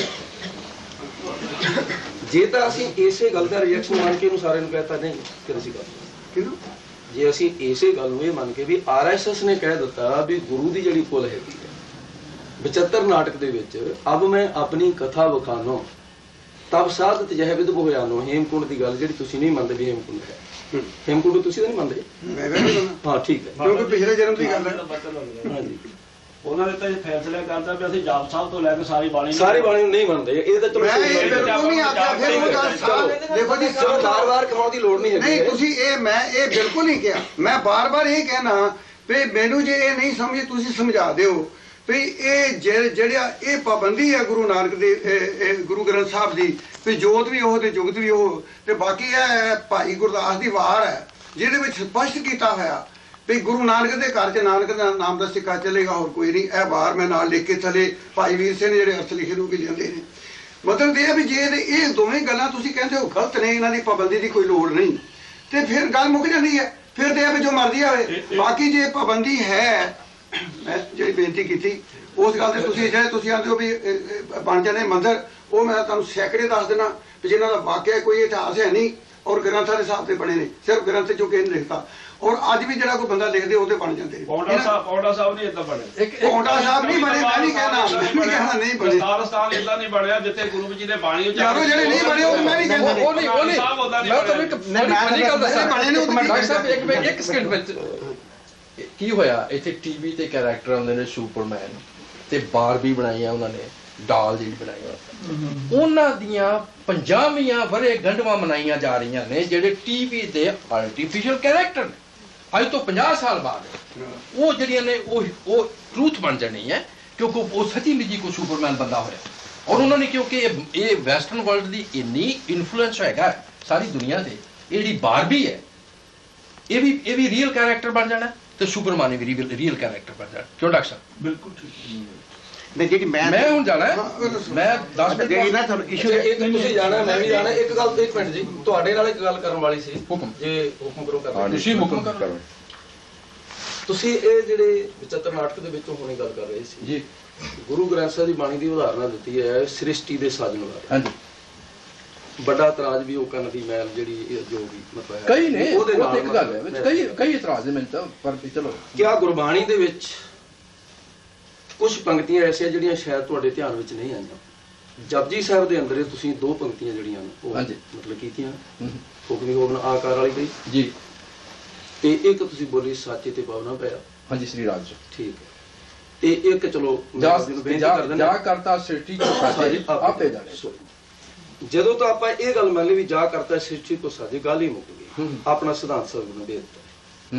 ਜੇ ਤਾਂ ਅਸੀਂ ਇਸੇ ਗੱਲ ਦਾ ਰਿਐਕਸ਼ਨ ਮੰਨ ਕੇ ਇਹਨੂੰ ਸਾਰਿਆਂ ਨੂੰ ਕਹਿਤਾ ਨਹੀਂ ਫਿਰ ਅਸੀਂ ਗੱਲ ਕਿਹਨੂੰ ਜੇ ਅਸੀਂ ਇਸੇ ਗੱਲ ਨੂੰ ਇਹ ਮੰਨ ਕੇ ਵੀ RSS ਨੇ ਕਹਿ ਦਿੱਤਾ ਵੀ ਗੁਰੂ ਦੀ ਜਿਹੜੀ ਕੁਲ ਹੈਗੀ ਹੈ 75 ਨਾਟਕ ਦੇ ਵਿੱਚ ਅਬ ਮੈਂ ਆਪਣੀ ਕਥਾ ਵਿਖਾਨੋ ਤਬ ਸਾਧਤ ਜਹ ਵਿਦ ਬੋਇਆਨੋ। ਹੇਮਕੁੰਡ ਦੀ ਗੱਲ ਜਿਹੜੀ ਤੁਸੀਂ ਨਹੀਂ ਮੰਨਦੇ ਵੀ ਹੇਮਕੁੰਡ ਹੈ, ਹੇਮਕੁੰਡ ਤੁਸੀਂ ਤਾਂ ਨਹੀਂ ਮੰਨਦੇ? ਮੈਂ ਵੀ ਨਹੀਂ ਮੰਨਦਾ ਹਾਂ ਠੀਕ ਹੈ, ਕਿਉਂਕਿ ਪਿਛਲੇ ਜਨਮ ਦੀ ਗੱਲ ਹੈ। ਹਾਂਜੀ ਉਹਨਾਂ ਨੇ ਤਾਂ ਇਹ ਫੈਸਲਾ ਕਰਤਾ ਵੀ ਅਸੀਂ ਜਾਪ ਸਾਹਿਬ ਤੋਂ ਲੈ ਕੇ ਸਾਰੀ ਬਾਣੀ ਸਾਰੀ ਬਾਣੀ ਨੂੰ ਨਹੀਂ ਮੰਨਦੇ। ਇਹ ਤਾਂ ਚਲੋ ਮੈਂ ਇਹ ਬਿਲਕੁਲ ਨਹੀਂ ਆਖਿਆ। ਫਿਰ ਉਹ ਗੱਲ ਸਾਫ਼ ਦੇਖੋ ਜੀ, ਚਲੋ ਵਾਰ-ਵਾਰ ਕਹਾਉਣ ਦੀ ਲੋੜ ਨਹੀਂ ਹੈਗੀ। ਨਹੀਂ ਤੁਸੀਂ ਮੈਂ ਇਹ ਬਿਲਕੁਲ ਨਹੀਂ ਕਿਹਾ। ਮੈਂ ਬਾਰ-ਬਾਰ ਇਹ ਕਹਿਣਾ ਵੀ ਮੈਨੂੰ ਜੇ ਇਹ ਨਹੀਂ ਸਮਝੇ ਤੁਸੀਂ ਸਮਝਾ ਦਿਓ ਵੀ ਇਹ ਜਿਹੜਾ ਇਹ ਪਾਬੰਦੀ ਹੈ ਗੁਰੂ ਨਾਨਕ ਦੇ ਗੁਰੂ ਗ੍ਰੰਥ ਸਾਹਿਬ ਦੀ ਵੀ ਜੋਤ ਵੀ ਉਹ ਤੇ ਜੁਗਤ ਵੀ ਉਹ, ਤੇ ਬਾਕੀ ਇਹ ਭਾਈ ਗੁਰਦਾਸ ਦੀ ਵਾਰ ਹੈ ਜਿਹਦੇ ਵਿੱਚ ਸਪਸ਼ਟ ਕੀਤਾ ਹੋਇਆ ਵੀ ਗੁਰੂ ਨਾਨਕ ਦੇ ਘਰ 'ਚ ਨਾਨਕ ਦਾ ਨਾਮ ਦਾ ਸਿੱਕਾ ਚੱਲੇਗਾ, ਹੋਰ ਕੋਈ ਨਹੀਂ। ਇਹ ਵਾਰ ਮੈਂ ਨਾਲ ਲਿਖ ਕੇ ਥੱਲੇ ਭਾਈ ਵੀਰ ਸਿੰਘ ਨੇ ਜਿਹੜੇ ਅਰਥ ਲਿਖੇ ਨੂੰ ਵੀ ਲਿਆਂਦੇ ਨੇ। ਮਤਲਬ ਇਹ ਵੀ ਜੇ ਇਹ ਦੋਵੇਂ ਗੱਲਾਂ ਤੁਸੀਂ ਕਹਿੰਦੇ ਹੋ ਗਲਤ ਨੇ, ਇਹਨਾਂ ਦੀ ਪਾਬੰਦੀ ਦੀ ਕੋਈ ਲੋੜ ਨਹੀਂ, ਤੇ ਫਿਰ ਗੱਲ ਮੁੱਕ ਜਾਂਦੀ ਹੈ। ਫਿਰ ਤੇ ਇਹ ਵੀ ਜੋ ਮਰਜ਼ੀ ਹੋਵੇ। ਬਾਕੀ ਜੇ ਪਾਬੰਦੀ ਹੈ, ਮੈਂ ਜਿਹੜੀ ਬੇਨਤੀ ਕੀਤੀ ਉਸ ਗੱਲ ਤੇ ਤੁਸੀਂ ਜਿਹੜੇ ਤੁਸੀਂ ਆਂਦੇ ਹੋ ਵੀ ਬਣ ਜਾਣੇ ਮੰਦਰ, ਉਹ ਮੈਂ ਤੁਹਾਨੂੰ ਸੈਕੜੇ ਦੱਸ ਦੇਣਾ ਵੀ ਜਿਨ੍ਹਾਂ ਦਾ ਵਾਕਿਆ ਕੋਈ ਇਤਿਹਾਸ ਹੈ ਨਹੀਂ ਔਰ ਗ੍ਰੰਥਾਂ ਦੇ ਹਿਸਾਬ ਤੇ ਬਣੇ ਨੇ, ਸਿਰਫ ਗ੍ਰੰਥ ਚੋਂ ਕਿਸੇ ਨੇ ਲਿਖਤਾ। ਔਰ ਅੱਜ ਵੀ ਜਿਹੜਾ ਕੋਈ ਬੰਦਾ ਲਿਖਦੇ ਉਹਦੇ ਬਣ ਜਾਂਦੇ। ਪੌਂਡਾ ਸਾਹਿਬ ਨਹੀਂ ਏਦਾਂ ਬਣੇ। ਪੌਂਡਾ ਸਾਹਿਬ ਨਹੀਂ ਬਣੇ, ਮੈਂ ਨਹੀਂ ਕਹਿਣਾ ਨਹੀਂ ਬਣੇ। ਸਤਾਰਸਥਾਨ ਏਦਾਂ ਨਹੀਂ ਬਣਿਆ ਜਿੱਥੇ ਗੁਰੂ ਜੀ ਨੇ ਬਾਣੀ ਯਾਰੋ ਜਿਹੜੇ ਨਹੀਂ ਬਣੇ ਉਹ ਮੈਂ ਨਹੀਂ ਕਹਿੰਦਾ। ਉਹ ਨਹੀਂ ਮੈਂ ਤੁਹਾਨੂੰ ਇੱਕ ਬੜੀ ਗੱਲ ਦੱਸਾਂ। ਬਣੇ ਨੇ ਉਹ ਡਾਕਟਰ ਸਾਹਿਬ ਇੱਕ ਸਕਿੰਟ ਵਿੱਚ ਕੀ ਹੋਇਆ ਇੱਥੇ ਟੀਵੀ ਤੇ ਕੈਰੈਕਟਰ ਆਉਂਦੇ ਨੇ ਸੁਪਰਮੈਨ ਤੇ ਬਾਰਬੀ ਬਣਾਈਆਂ ਉਹਨਾਂ ਨੇ ਡਾਲ ਜਿਹੜੀ ਬਣਾਈ ਉਹਨਾਂ ਦੀਆਂ 50ਵੀਆਂ ਵਰ੍ਹੇ ਗੰਢਵਾਂ ਮਨਾਈਆਂ ਜਾ ਰਹੀਆਂ ਨੇ ਜਿਹੜੇ ਟੀਵੀ ਦੇ ਆਰਟੀਫੀਸ਼ੀਅਲ ਕੈਰੈਕਟਰ ਨੇ ਅੱਜ ਤੋਂ 50 ਸਾਲ ਬਾਅਦ ਉਹ ਜਿਹੜੀਆਂ ਨੇ ਉਹ ਟਰੂਥ ਬਣ ਜਾਣੀ ਹੈ ਕਿਉਂਕਿ ਉਹ ਸੱਚੀ ਨਿੱਜੀ ਕੋਈ ਸੁਪਰਮੈਨ ਬੰਦਾ ਹੋਇਆ ਔਰ ਉਹਨਾਂ ਨੇ ਕਿਉਂਕਿ ਇਹ ਵੈਸਟਰਨ ਵਰਲਡ ਦੀ ਇੰਨੀ ਇਨਫਲੂਐਂਸ ਹੈਗਾ ਸਾਰੀ ਦੁਨੀਆ ਤੇ ਇਹ ਜਿਹੜੀ ਬਾਰਬੀ ਹੈ ਇਹ ਵੀ ਰੀਅਲ ਕੈਰੈਕਟਰ ਬਣ ਜਾਣਾ ਤੇ ਸੁਪਰਮੈਨ ਵੀ ਰੀਅਲ ਕੈਰੈਕਟਰ ਬਣ ਜਾਣਾ ਕਿਉਂ ਡਾਕਟਰ ਸਾਹਿਬ ਬਿਲਕੁਲ ਠੀਕ ਨਹੀਂ ਜਿਹੜੀ ਮੈਂ ਹੁਣ ਜਾਣਾ ਹੈ ਮੈਂ 10 ਮਿੰਟ ਜਿਹੜੀ ਨਾ ਤੁਹਾਨੂੰ ਇਸ਼ੂ ਇੱਕ ਤੁਸੀਂ ਜਾਣਾ ਮੈਂ ਵੀ ਜਾਣਾ ਇੱਕ ਗੱਲ ਇੱਕ ਮਿੰਟ ਜੀ ਤੁਹਾਡੇ ਨਾਲ ਇੱਕ ਗੱਲ ਕਰਨ ਵਾਲੀ ਸੀ ਹੁਕਮ ਜੇ ਹੁਕਮ ਕਰੋ ਕਰ ਤੁਸੀਂ ਹੁਕਮ ਕਰੋ ਤੁਸੀਂ ਇਹ ਜਿਹੜੇ ਵਿਚਿੱਤਰ ਨਾਟਕ ਦੇ ਵਿੱਚੋਂ ਹੁਣੇ ਗੱਲ ਕਰ ਰਹੇ ਸੀ ਜੀ ਗੁਰੂ ਗ੍ਰੰਥ ਸਾਹਿਬ ਦੀ ਬਾਣੀ ਦੀ ਉਦਾਹਰਣ ਦਿੱਤੀ ਹੈ ਸ੍ਰਿਸ਼ਟੀ ਦੇ ਸਾਜਣ ਵਾਲੇ ਹਾਂਜੀ ਵੱਡਾ ਇਤਰਾਜ਼ ਵੀ ਉਹ ਕੰਨ ਦੀ ਮੈਲ ਜਿਹੜੀ ਜੋ ਵੀ ਮਤਲਬ ਹੈ ਕਈ ਨੇ ਉਹਦੇ ਉਹ ਨਾਲ ਇੱਕ ਗੱਲ ਹੈ ਵਿੱਚ ਕਈ ਇਤਰਾਜ਼ ਨੇ ਮੈਨੂੰ ਤਾਂ ਪਰ ਚਲੋ ਕਿਆ ਗੁਰਬਾਣੀ ਦੇ ਵਿੱਚ ਕੁਝ ਪੰਕਤੀਆਂ ਐਸੀਆਂ ਜਿਹੜੀਆਂ ਸ਼ਾਇਦ ਤੁਹਾਡੇ ਧਿਆਨ ਵਿੱਚ ਨਹੀਂ ਆਈਆਂ ਜਪਜੀ ਸਾਹਿਬ ਦੇ ਅੰਦਰ ਤੁਸੀਂ ਦੋ ਪੰਕਤੀਆਂ ਜਿਹੜੀਆਂ ਨੇ ਉਹ ਮਤਲਬ ਕੀਤੀਆਂ ਹੁਕਮੀ ਹੋਵਨ ਆਕਾਰ ਵਾਲੀ ਗਈ ਜੀ ਤੇ ਇੱਕ ਤੁਸੀਂ ਬੋਲੀ ਸਾਚੇ ਤੇ ਪਾਵਨਾ ਪਿਆ ਹਾਂਜੀ ਸ੍ਰੀ ਰਾਜ ਜੀ ਠੀਕ ਹੈ ਤੇ ਇੱਕ ਚਲੋ ਜਾ ਕਰਤਾ ਸ੍ਰਿਸ਼ਟੀ ਕੋ ਸਾਜੇ ਆਪੇ ਜਾਣੇ ਜਦੋਂ ਤਾਂ ਆਪਾਂ ਇਹ ਗੱਲ ਮੰਨ ਲਈ ਵੀ ਜਾ ਕਰਤਾ ਸ੍ਰਿਸ਼ਟੀ ਕੋ ਸਾਜੇ ਗੱਲ ਹੀ ਮੁੱਕ ਗਈ ਆਪਣਾ ਸਿਧਾਂਤ ਸਾਹਿਬ ਨੇ ਦੇ ਦਿੱਤਾ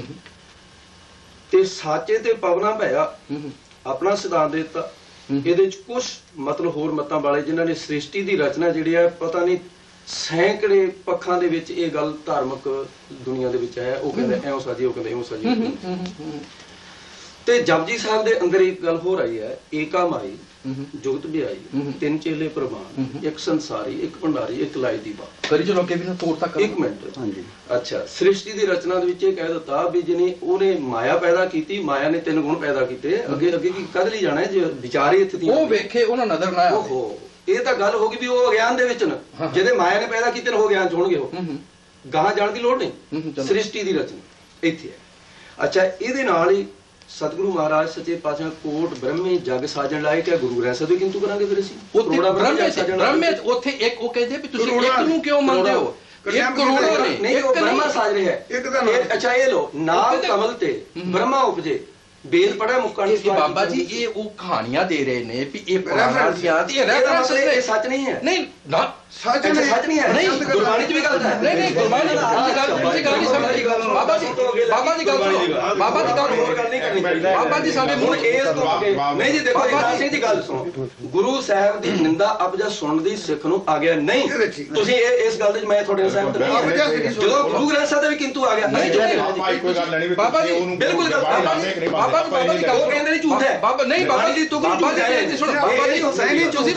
ਤੇ ਸਾਚੇ ਤੇ ਪਾਵਨਾ ਪਿਆ ਆਪਣਾ ਸਿਧਾਂਤ ਦੇ ਦਿੱਤਾ ਇਹਦੇ ਚ ਕੁਝ ਮਤਲਬ ਹੋਰ ਮਤਾਂ ਵਾਲੇ ਜਿਨ੍ਹਾਂ ਨੇ ਸ੍ਰਿਸ਼ਟੀ ਦੀ ਰਚਨਾ ਜਿਹੜੀ ਹੈ ਪਤਾ ਨਹੀਂ ਸੈਂਕੜੇ ਪੱਖਾਂ ਦੇ ਵਿੱਚ ਇਹ ਗੱਲ ਧਾਰਮਿਕ ਦੁਨੀਆ ਦੇ ਵਿੱਚ ਹੈ ਉਹ ਕਹਿੰਦੇ ਐਉਂ ਸਾਜੀ ਉਹ ਕਹਿੰਦੇ ਐਉਂ ਸਾਜੀ ਤੇ ਜਪਜੀ ਸਾਹਿਬ ਦੇ ਅੰਦਰ ਇੱਕ ਗੱਲ ਹੋ ਰਹੀ ਹੈ ਏਕਾ ਮਾਈ ਜੁਗਤ ਵਿਆਈ ਤਿੰਨ ਚੇਲੇ ਪ੍ਰਮਾਨ ਇੱਕ ਸੰਸਾਰੀ ਇੱਕ ਭੰਡਾਰੀ ਇੱਕ ਲਾਈ ਦੀ ਬਾਤ ਕਰੀ ਚਲੋ ਕਿ ਵੀ ਨਾ ਤੋੜ ਤੱਕ ਇੱਕ ਮਿੰਟ ਹਾਂਜੀ ਅੱਛਾ ਸ੍ਰਿਸ਼ਟੀ ਦੀ ਰਚਨਾ ਦੇ ਵਿੱਚ ਇਹ ਕਹਿ ਦਿੱਤਾ ਵੀ ਜਿਹਨੇ ਉਹਨੇ ਮਾਇਆ ਪੈਦਾ ਕੀਤੀ ਮਾਇਆ ਨੇ ਤਿੰਨ ਗੁਣ ਪੈਦਾ ਕੀਤੇ ਅੱਗੇ ਅੱਗੇ ਕੀ ਕਦ ਲਈ ਜਾਣਾ ਹੈ ਜੇ ਵਿਚਾਰੇ ਇੱਥੇ ਦੀ ਉਹ ਵੇਖੇ ਉਹਨਾਂ ਨਜ਼ਰ ਨਾ ਆਵੇ ਓਹੋ ਇਹ ਤਾਂ ਗੱਲ ਹੋ ਗਈ ਵੀ ਉਹ ਅਗਿਆਨ ਦੇ ਵਿੱਚ ਨਾ ਜਿਹਦੇ ਮਾਇਆ ਨੇ ਪੈਦਾ ਕੀਤੇ ਨੇ ਉਹ ਗਿਆਨ ਚ ਹੋਣਗੇ ਉਹ ਗਾਹਾਂ ਜਾਣ ਦੀ ਲੋੜ ਨਹੀਂ ਸ੍ਰਿਸ਼ਟੀ ਦੀ ਰਚਨਾ ਇੱਥੇ ਹੈ ਅੱਛਾ ਇਹਦੇ ਨਾਲ ਹੀ ਸਤਿਗੁਰੂ ਮਹਾਰਾਜ ਸੱਚੇ ਪਾਤਸ਼ਾਹ ਕੋਟ ਬ੍ਰਹਮੇ ਜਗ ਸਾਜਣ ਲਾਏ ਕਿ ਗੁਰੂ ਗ੍ਰੰਥ ਸਾਹਿਬ ਕਿੰਤੂ ਕਰਾਂਗੇ ਫਿਰ ਅਸੀਂ ਬ੍ਰਹਮੇ ਉੱਥੇ ਇੱਕ ਉਹ ਕਹਿੰਦੇ ਵੀ ਤੁਸੀਂ ਇੱਕ ਨੂੰ ਕਿਉਂ ਮੰਨਦੇ ਹੋ ਇੱਕ ਕਰੋੜਾਂ ਨੇ ਨਹੀਂ ਉਹ ਬ੍ਰਹਮਾ ਸਾਜ ਰਿਹਾ ਹੈ ਅੱਛਾ ਇਹ ਲੋ ਨਾਮ ਕਮਲ ਤੇ ਬ੍ਰਹਮਾ ਉਪਜੇ ਬੇਲ ਪੜਾ ਮੁੱਕਾ ਨਹੀਂ ਬਾਬਾ ਜੀ ਇਹ ਉਹ ਕਹਾਣੀਆਂ ਦੇ ਰਹੇ ਨੇ ਵੀ ਇਹ ਪੁਰਾਣਾਂ ਦੀਆਂ ਤੇ ਇਹ ਰੈਫਰੈਂਸ ਇਹ ਸੱਚ ਨਹੀਂ ਹੈ ਨਹੀਂ ਨਾ ਸੱਚ ਨਹੀਂ ਹੈ ਨਹੀਂ ਗੁਰਬਾਣੀ ਚ ਵੀ ਗੱਲ ਹੈ ਨਹੀਂ ਗੁਰਬਾਣੀ ਦੀ ਗੱਲ ਨਹੀਂ ਸਮਝੀ ਬਾਬਾ ਜੀ ਗੱਲ ਸੁਣੋ ਬਾਬਾ ਜੀ ਗੱਲ ਹੋਰ ਗੱਲ ਨਹੀਂ ਕਰਨੀ ਚਾਹੀਦੀ ਬਾਬਾ ਜੀ ਸਾਡੇ ਮੂੰਹ ਇਸ ਤੋਂ ਨਹੀਂ ਜੀ ਦੇਖੋ ਇਦਾਂ ਦੀ ਗੱਲ ਸੁਣੋ ਗੁਰੂ ਸਾਹਿਬ ਦੀ ਨਿੰਦਾ ਅਪਜਾ ਸੁਣਨ ਦੀ ਸਿੱਖ ਨੂੰ ਆ ਗਿਆ ਨਹੀਂ ਤੁਸੀਂ ਇਸ ਗੱਲ ਦੇ ਮੈਂ ਤੁਹਾਡੇ ਨਾਲ ਸਹਿਮਤ ਨਹੀਂ ਜਦੋਂ ਗੁਰੂ ਗ੍ਰੰਥ ਸਾਹਿਬ ਦੇ ਕਿੰਤੂ ਆ ਗਿਆ ਨਹੀਂ ਕੋਈ ਗੱਲ ਨਹੀਂ ਬਾਬਾ ਜੀ ਬਿਲਕੁਲ ਗੱਲ ਬਾਬਾ ਜੀ ਉਹ ਕਹਿੰਦੇ ਨਹੀਂ ਝੂਠ ਹੈ ਬਾਬਾ ਨਹੀਂ ਬਾਬਾ ਜੀ ਤੂੰ ਬਾਬਾ ਜੀ ਸੁਣੋ ਬਾਬਾ ਜੀ ਤੁਸੀਂ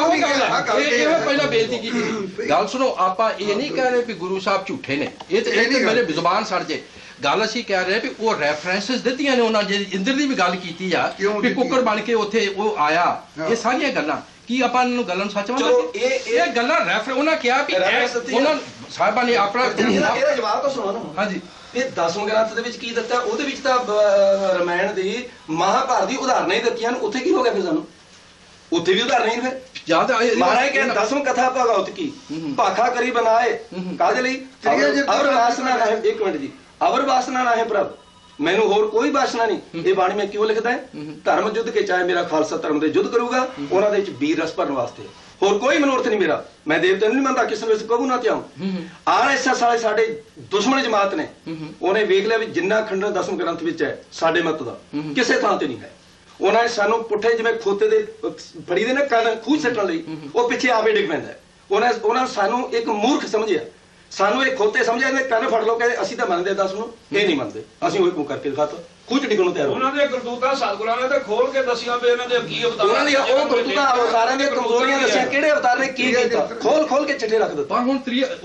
ਪਹਿਲਾਂ ਬੇਨਤੀ ਕੀਤੀ ਗੱਲ ਸੁਣੋ ਆਪਾਂ ਇਹ ਨਹੀਂ ਕਹਿ ਰਹੇ ਵੀ ਗੁਰੂ ਸਾਹਿਬ ਝੂਠੇ ਨੇ ਇਹ ਤੇ ਮੇਰੇ ਜ਼ੁਬਾਨ ਸੜ ਜੇ ਗੱਲ ਅਸੀਂ ਕਹਿ ਰਹੇ ਵੀ ਉਹ ਰੈਫਰੈਂਸਸ ਦਿੱਤੀਆਂ ਨੇ ਉਹਨਾਂ ਜਿਹੜੀ ਇੰਦਰ ਦੀ ਵੀ ਗੱਲ ਕੀਤੀ ਆ ਵੀ ਕੁੱਕੜ ਬਣ ਕੇ ਉੱਥੇ ਉਹ ਆਇਆ ਇਹ ਸਾਰੀਆਂ ਗੱਲਾਂ ਕੀ ਆਪਾਂ ਇਹਨਾਂ ਨੂੰ ਗੱਲਾਂ ਨੂੰ ਸੱਚ ਮੰਨਦੇ ਇਹ ਗੱਲਾਂ ਰੈਫਰ ਉਹਨਾਂ ਕਿਹਾ ਵੀ ਉਹਨਾਂ ਸਾਹਿਬਾਂ ਨੇ ਆਪਣਾ ਇਹਦਾ ਜਵਾਬ ਤਾਂ ਸੁਣੋ ਨਾ ਹਾਂਜੀ ਇਹ 10ਵੇਂ ਗ੍ਰੰਥ ਦੇ ਵਿੱਚ ਕੀ ਦਿੱਤਾ ਉਹਦੇ ਵਿੱਚ ਤਾਂ ਰਮਾਇਣ ਦੀ ਮਹਾਭਾਰਤ ਦੀ ਉਦਾਹਰਨਾਂ ਹੀ ਦਿੱਤੀਆਂ ਨੇ ਉੱਥੇ ਕੀ ਹੋ ਗਿਆ ਫਿਰ ਸਾਨੂੰ ਉੱਥੇ ਵੀ ਉਦਾਹਰਨ ਨਹੀਂ ਫਿਰ ਜਿਆਦਾ ਮਹਾਰਾਜ ਕਹਿੰਦੇ 10ਵੇਂ ਕਥਾ ਭਗਵਤ ਕੀ ਭਾਖਾ ਕਰੀ ਬਣਾਏ ਕਾਹਦੇ ਲਈ ਅਵਰ ਵਾਸਨਾ ਨਾ ਹੈ ਇੱਕ ਮਿੰਟ ਜੀ ਅਵਰ ਵਾਸਨਾ ਨਾ ਹੈ ਪ੍ਰਭ ਮੈਨੂੰ ਹੋਰ ਕੋਈ ਵਾਸਨਾ ਨਹੀਂ ਇਹ ਬਾਣੀ ਮੈਂ ਕਿਉਂ ਲਿਖਦਾ ਹੈ ਧਰਮ ਯੁੱਧ ਕੇ ਚਾਹੇ ਮੇਰਾ ਖਾਲਸਾ ਧਰਮ ਦੇ ਯੁੱਧ ਕਰੂਗਾ ਉਹਨਾਂ ਦੇ ਵਿੱਚ ਵੀਰ ਰਸ ਭਰਨ ਵਾਸਤੇ ਹੋਰ ਕੋਈ ਮਨੋਰਥ ਨਹੀਂ ਮੇਰਾ ਮੈਂ ਦੇਵਤੇ ਨੂੰ ਨਹੀਂ ਮੰਨਦਾ ਕਿਸੇ ਵਿੱਚ ਕਬੂ ਨਾ ਧਿਆਉ ਆਰਐਸਐਸ ਸਾਲੇ ਸਾਡੇ ਦੁਸ਼ਮਣ ਜਮਾਤ ਨੇ ਉਹਨੇ ਵੇਖ ਲਿਆ ਵੀ ਜਿੰਨਾ ਖੰਡਨ 10ਵੇਂ ਗ੍ਰੰਥ ਵਿੱਚ ਹੈ ਸਾਡੇ ਮਤ ਦਾ ਕਿਸੇ ਥਾਂ ਤੇ ਨਹੀਂ ਹੈ ਉਹਨਾਂ ਨੇ ਸਾਨੂੰ ਪੁੱਠੇ ਜਿਵੇਂ ਖੋਤੇ ਦੇ ਫੜੀ ਦੇ ਨਾ ਕੰਨ ਖੂਹ ਸੱਟਣ ਲਈ ਉਹ ਪਿੱਛੇ ਆਪੇ ਡਿੱਗ ਪੈਂਦਾ ਉਹਨਾਂ ਸਾਨੂੰ ਇੱਕ ਮੂਰਖ ਸਮਝਿਆ ਸਾਨੂੰ ਇਹ ਖੋਤੇ ਸਮਝਿਆ ਇਹਨੇ ਕੰਨ ਫੜ ਲੋ ਕਹਿੰਦੇ ਅਸੀਂ ਤਾਂ ਮੰਨਦੇ 10 ਨੂੰ ਇਹ ਨਹੀਂ ਮੰਨਦੇ ਅਸੀਂ ਉਹ ਕਿਉਂ ਕਰਕੇ ਦਿਖਾਤਾ ਖੂਹ ਚ ਡਿੱਗਣ ਨੂੰ ਤਿਆਰ ਉਹਨਾਂ ਦੇ ਕਰਤੂਤਾਂ ਸਤਿਗੁਰਾਂ ਨੇ ਤਾਂ ਖੋਲ ਕੇ ਦੱਸੀਆਂ ਵੀ ਇਹਨਾਂ ਦੇ ਕੀ ਅਵਤਾਰ ਉਹਨਾਂ ਦੀ ਉਹ ਕਰਤੂਤਾਂ ਅਵਤਾਰਾਂ ਦੀਆਂ ਕਮਜ਼ੋਰੀਆਂ ਦੱਸਿਆ ਕਿਹੜੇ ਅਵਤਾਰ ਨੇ ਕੀ ਕੀਤਾ ਖੋਲ ਕੇ ਚਿੱਠੇ ਰੱਖ ਦਿੱਤਾ ਪਰ ਹੁਣ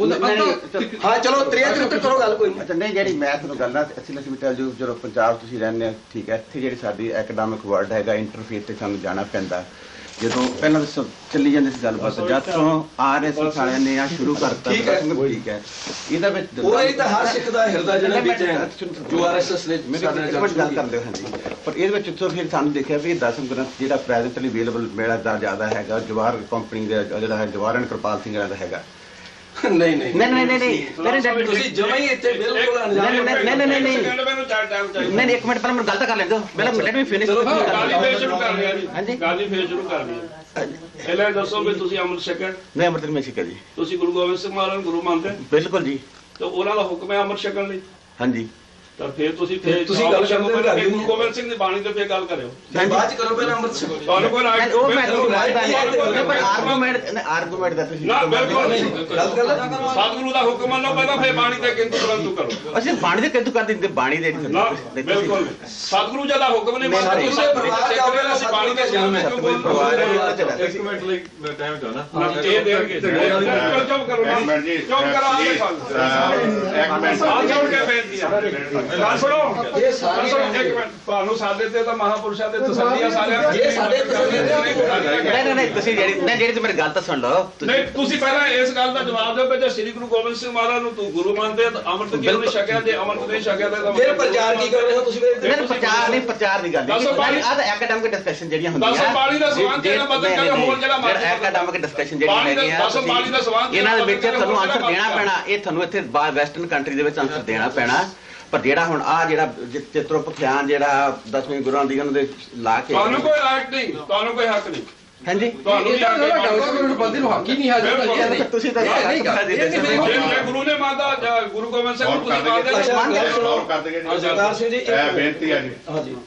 ਹਾਂ ਚਲੋ ਤ੍ਰਿਆ ਚਰਿੱਤਰ ਕਰੋ ਗੱਲ ਕੋਈ ਅੱਛਾ ਨਹੀਂ ਜਿਹੜੀ ਮੈਂ ਤੁਹਾਨੂੰ ਗੱਲ ਨਾ ਅਸੀਂ ਟੈਲ ਯੂ ਜਦੋਂ ਪੰਜਾਬ ਤੁਸੀਂ ਰਹਿੰਦੇ ਆ ਠੀਕ ਹੈ ਇੱਥੇ ਜਿਹੜੀ ਸਾਡੀ ਐਕਡੈਮਿਕ ਵਰਲਡ ਹੈਗਾ ਇੰਟਰਫੇਸ ਤੇ ਸਾਨੂੰ ਜਾਣਾ ਪੈਂਦਾ ਜਦੋਂ ਪਹਿਲਾਂ ਤਾਂ ਚੱਲੀ ਜਾਂਦੀ ਸੀ ਗੱਲਬਾਤ ਜਦ ਤੋਂ ਆਰਐਸਐਸ ਵਾਲਿਆਂ ਨੇ ਆ ਸ਼ੁਰੂ ਕਰਤਾ ਠੀਕ ਹੈ ਇਹਦਾ ਵਿੱਚ ਉਹ ਇਹ ਤਾਂ ਹਰ ਸਿੱਖ ਦਾ ਹਿਰਦਾ ਜਿਹੜਾ ਵਿੱਚ ਹੈ ਜੋ ਆਰਐਸਐਸ ਨੇ ਸਾਡੇ ਨਾਲ ਗੱਲ ਕਰਦੇ ਹਾਂਜੀ ਪਰ ਇਹਦੇ ਵਿੱਚ ਤੋਂ ਫਿਰ ਸਾਨੂੰ ਦੇਖਿਆ ਵੀ 10ਵੇਂ ਗ੍ਰੰਥ ਜਿਹੜਾ ਪ੍ਰੈਜ਼ੈਂਟਲੀ ਅਵੇਲੇਬਲ ਮੇਰਾ ਦਾ ਜ਼ਿਆਦਾ ਹੈਗਾ ਜਵਾਹਰ ਕੰਪਨੀ ਦਾ ਜਿਹੜਾ ਹੈ ਜਵਾਹਰ ਐਂਡ ਕਿਰਪਾਲ ਸਿੰਘ ਦਾ ਹੈਗਾ ਨਹੀਂ ਨਹੀਂ ਨਹੀਂ ਤੁਸੀਂ ਜਮਾਂ ਹੀ ਇੱਥੇ ਬਿਲਕੁਲ ਅਣਜਾਣ ਨਹੀਂ ਇੱਕ ਮਿੰਟ ਪਹਿਲਾਂ ਮੈਨੂੰ ਗੱਲ ਤਾਂ ਕਰ ਲੈਣ ਦਿਓ ਪਹਿਲਾਂ ਲੈਟ ਮੀ ਫਿਨਿਸ਼ ਗਾਲੀ ਫੇਰ ਸ਼ੁਰੂ ਕਰ ਲਿਆ ਜੀ ਹਾਂਜੀ ਗਾਲੀ ਫੇਰ ਸ਼ੁਰੂ ਕਰ ਲਿਆ ਪਹਿਲਾਂ ਦੱਸੋ ਵੀ ਤੁਸੀਂ ਅੰਮ੍ਰਿਤ ਛਕਣ ਮੈਂ ਅੰਮ੍ਰਿਤ ਨਹੀਂ ਛਕਿਆ ਜੀ ਤੁਸੀਂ ਗੁਰੂ ਗੋਬਿੰਦ ਸਿੰਘ ਮਹਾਰਾਜ ਨੂੰ ਗੁਰੂ ਮੰਨਦੇ ਬਿਲਕੁਲ ਜੀ ਤਾਂ ਉਹਨਾਂ ਦਾ ਹੁਕਮ ਹੈ ਅੰਮ੍ਰਿਤ ਛਕਣ ਲਈ ਹਾਂਜੀ ਤਾਂ ਫਿਰ ਤੁਸੀਂ ਗੱਲ ਕਰਦੇ ਗੁਰੂ ਗੋਬਿੰਦ ਸਿੰਘ ਦੀ ਬਾਣੀ ਤੇ ਫਿਰ ਗੱਲ ਕਰਿਓ ਬਾਅਦ ਚ ਕਰੋ ਪਹਿਲਾਂ ਅੰਮ੍ਰਿਤ ਛਕੋ ਤੁਹਾਨੂੰ ਕੋਈ ਰਾਈਟ ਉਹ ਮੈਂ ਪਰ ਆਰਗੂਮੈਂਟ ਦਾ ਤੁਸੀਂ ਨਾ ਬਿਲਕੁਲ ਨਹੀਂ ਸਤਿਗੁਰੂ ਦਾ ਹੁਕਮ ਮੰਨੋ ਪਹਿਲਾਂ ਫਿਰ ਬਾਣੀ ਤੇ ਕਿੰਤੂ ਪਰੰਤੂ ਕਰੋ ਅਸੀਂ ਬਾਣੀ ਦੇ ਕਿੰਤੂ ਕਰ ਦਿੰਦੇ ਬਾਣੀ ਦੇ ਨਾ ਬਿਲਕੁਲ ਸਤਿਗੁਰੂ ਜੀ ਦਾ ਹੁਕਮ ਨਹੀਂ ਮੰਨਦੇ ਤੁਸੀਂ ਬਾਣੀ ਤੇ ਜਾਣਾ ਇੱਕ ਮਿੰਟ ਲਈ ਟਾਈਮ ਦਿਓ ਨਾ ਇਹ ਦੇਣਗੇ ਚੁੱਪ ਕਰੋ ਚੁੱਪ ਕਰੋ ਇੱਕ ਮਿੰਟ ਆ ਜੋੜ ਕੇ ਬੇਨਤੀ ਆ ਗੱਲ ਸੁਣੋ ਇਹ ਸਾਰੀ ਇੱਕ ਮਿੰਟ ਤੁਹਾਨੂੰ ਸਾਡੇ ਤੇ ਤਾਂ ਮਹਾਪੁਰਸ਼ਾਂ ਦੇ ਤਸੱਲੀ ਆ ਸਾਰਿਆਂ ਦੀ ਇਹ ਸਾਡੇ ਤਸੱਲੀ ਨਹੀਂ ਤੁਸੀਂ ਜਿਹੜੀ ਤੇ ਮੇਰੀ ਗੱਲ ਤਾਂ ਸੁਣ ਲਓ ਨਹੀਂ ਤੁਸੀਂ ਪਹਿਲਾਂ ਇਸ ਗੱਲ ਦਾ ਜਵਾਬ ਦਿਓ ਕਿ ਜੇ ਸ੍ਰੀ ਗੁਰੂ ਗੋਬਿੰਦ ਸਿੰਘ ਮਹਾਰਾਜ ਨੂੰ ਤੂੰ ਗੁਰੂ ਮੰਨਦੇ ਤਾਂ ਅੰਮ੍ਰਿਤ ਕਿਉਂ ਨਹੀਂ ਛਕਿਆ ਜੇ ਅੰਮ੍ਰਿਤ ਨਹੀਂ ਛਕਿਆ ਤਾਂ ਫਿਰ ਪ੍ਰਚਾਰ ਕੀ ਕਰ ਰਹੇ ਹੋ ਤੁਸੀਂ ਨਹੀਂ ਪ੍ਰਚਾਰ ਨਹੀਂ ਗੱਲ ਆਹ ਤਾਂ ਐਕੈਡੈਮਿਕ ਡਿਸਕਸ਼ਨ ਜਿਹੜੀਆਂ ਹੁੰਦੀਆਂ ਦੱਸੋ ਬਾਣੀ ਦਾ ਸਵਾਲ ਜਿਹੜਾ ਬਦਲ ਕਰ ਹੋਰ ਜਿਹੜਾ ਮਰਜ਼ੀ ਐਕੈਡੈਮਿਕ ਡਿਸਕਸ਼ਨ ਜਿਹੜੀਆਂ ਹੈਗੀਆਂ ਦੱਸੋ ਬਾਣੀ ਦਾ ਸਵਾਲ ਇਹਨਾਂ ਦੇ ਵਿੱਚ ਤੁਹਾਨੂੰ ਆਨਸਰ ਦੇਣਾ ਪੈਣਾ ਇਹ ਤੁਹਾਨੂੰ ਇੱਥੇ ਵੈਸਟਰਨ ਕੰਟਰੀ ਦੇ ਵਿੱਚ ਆਨਸਰ ਦੇਣਾ ਪੈਣਾ ਪਰ ਜਿਹੜਾ ਹੁਣ ਆ ਜਿਹੜਾ ਚਿਤ੍ਰੋਪ ਖਿਆਨ ਜਿਹੜਾ 10ਵੇਂ ਗੁਰਾਂ ਦੀ ਉਹਨਾਂ ਦੇ ਲਾ ਕੇ ਤੁਹਾਨੂੰ ਕੋਈ ਰਾਈਟ ਨਹੀਂ ਤੁਹਾਨੂੰ ਕੋਈ ਹੱਕ ਨਹੀਂ ਹਾਂਜੀ ਤੁਹਾਨੂੰ ਡਾਕਟਰ ਬੰਦੇ ਨੂੰ ਹੱਕ ਹੀ ਨਹੀਂ ਹਾਜ਼ਰ ਤੁਸੀਂ ਤਾਂ ਜੇ ਗੁਰੂ ਨੇ ਮੰਨਦਾ ਗੁਰੂ ਗੋਬਿੰਦ ਸਿੰਘ ਨੂੰ ਤੁਸੀਂ ਮੰਨਦੇ ਸਰਦਾਰ ਸਿੰਘ ਜੀ ਬੇਨਤੀ ਹੈ ਜੀ ਹਾਂਜੀ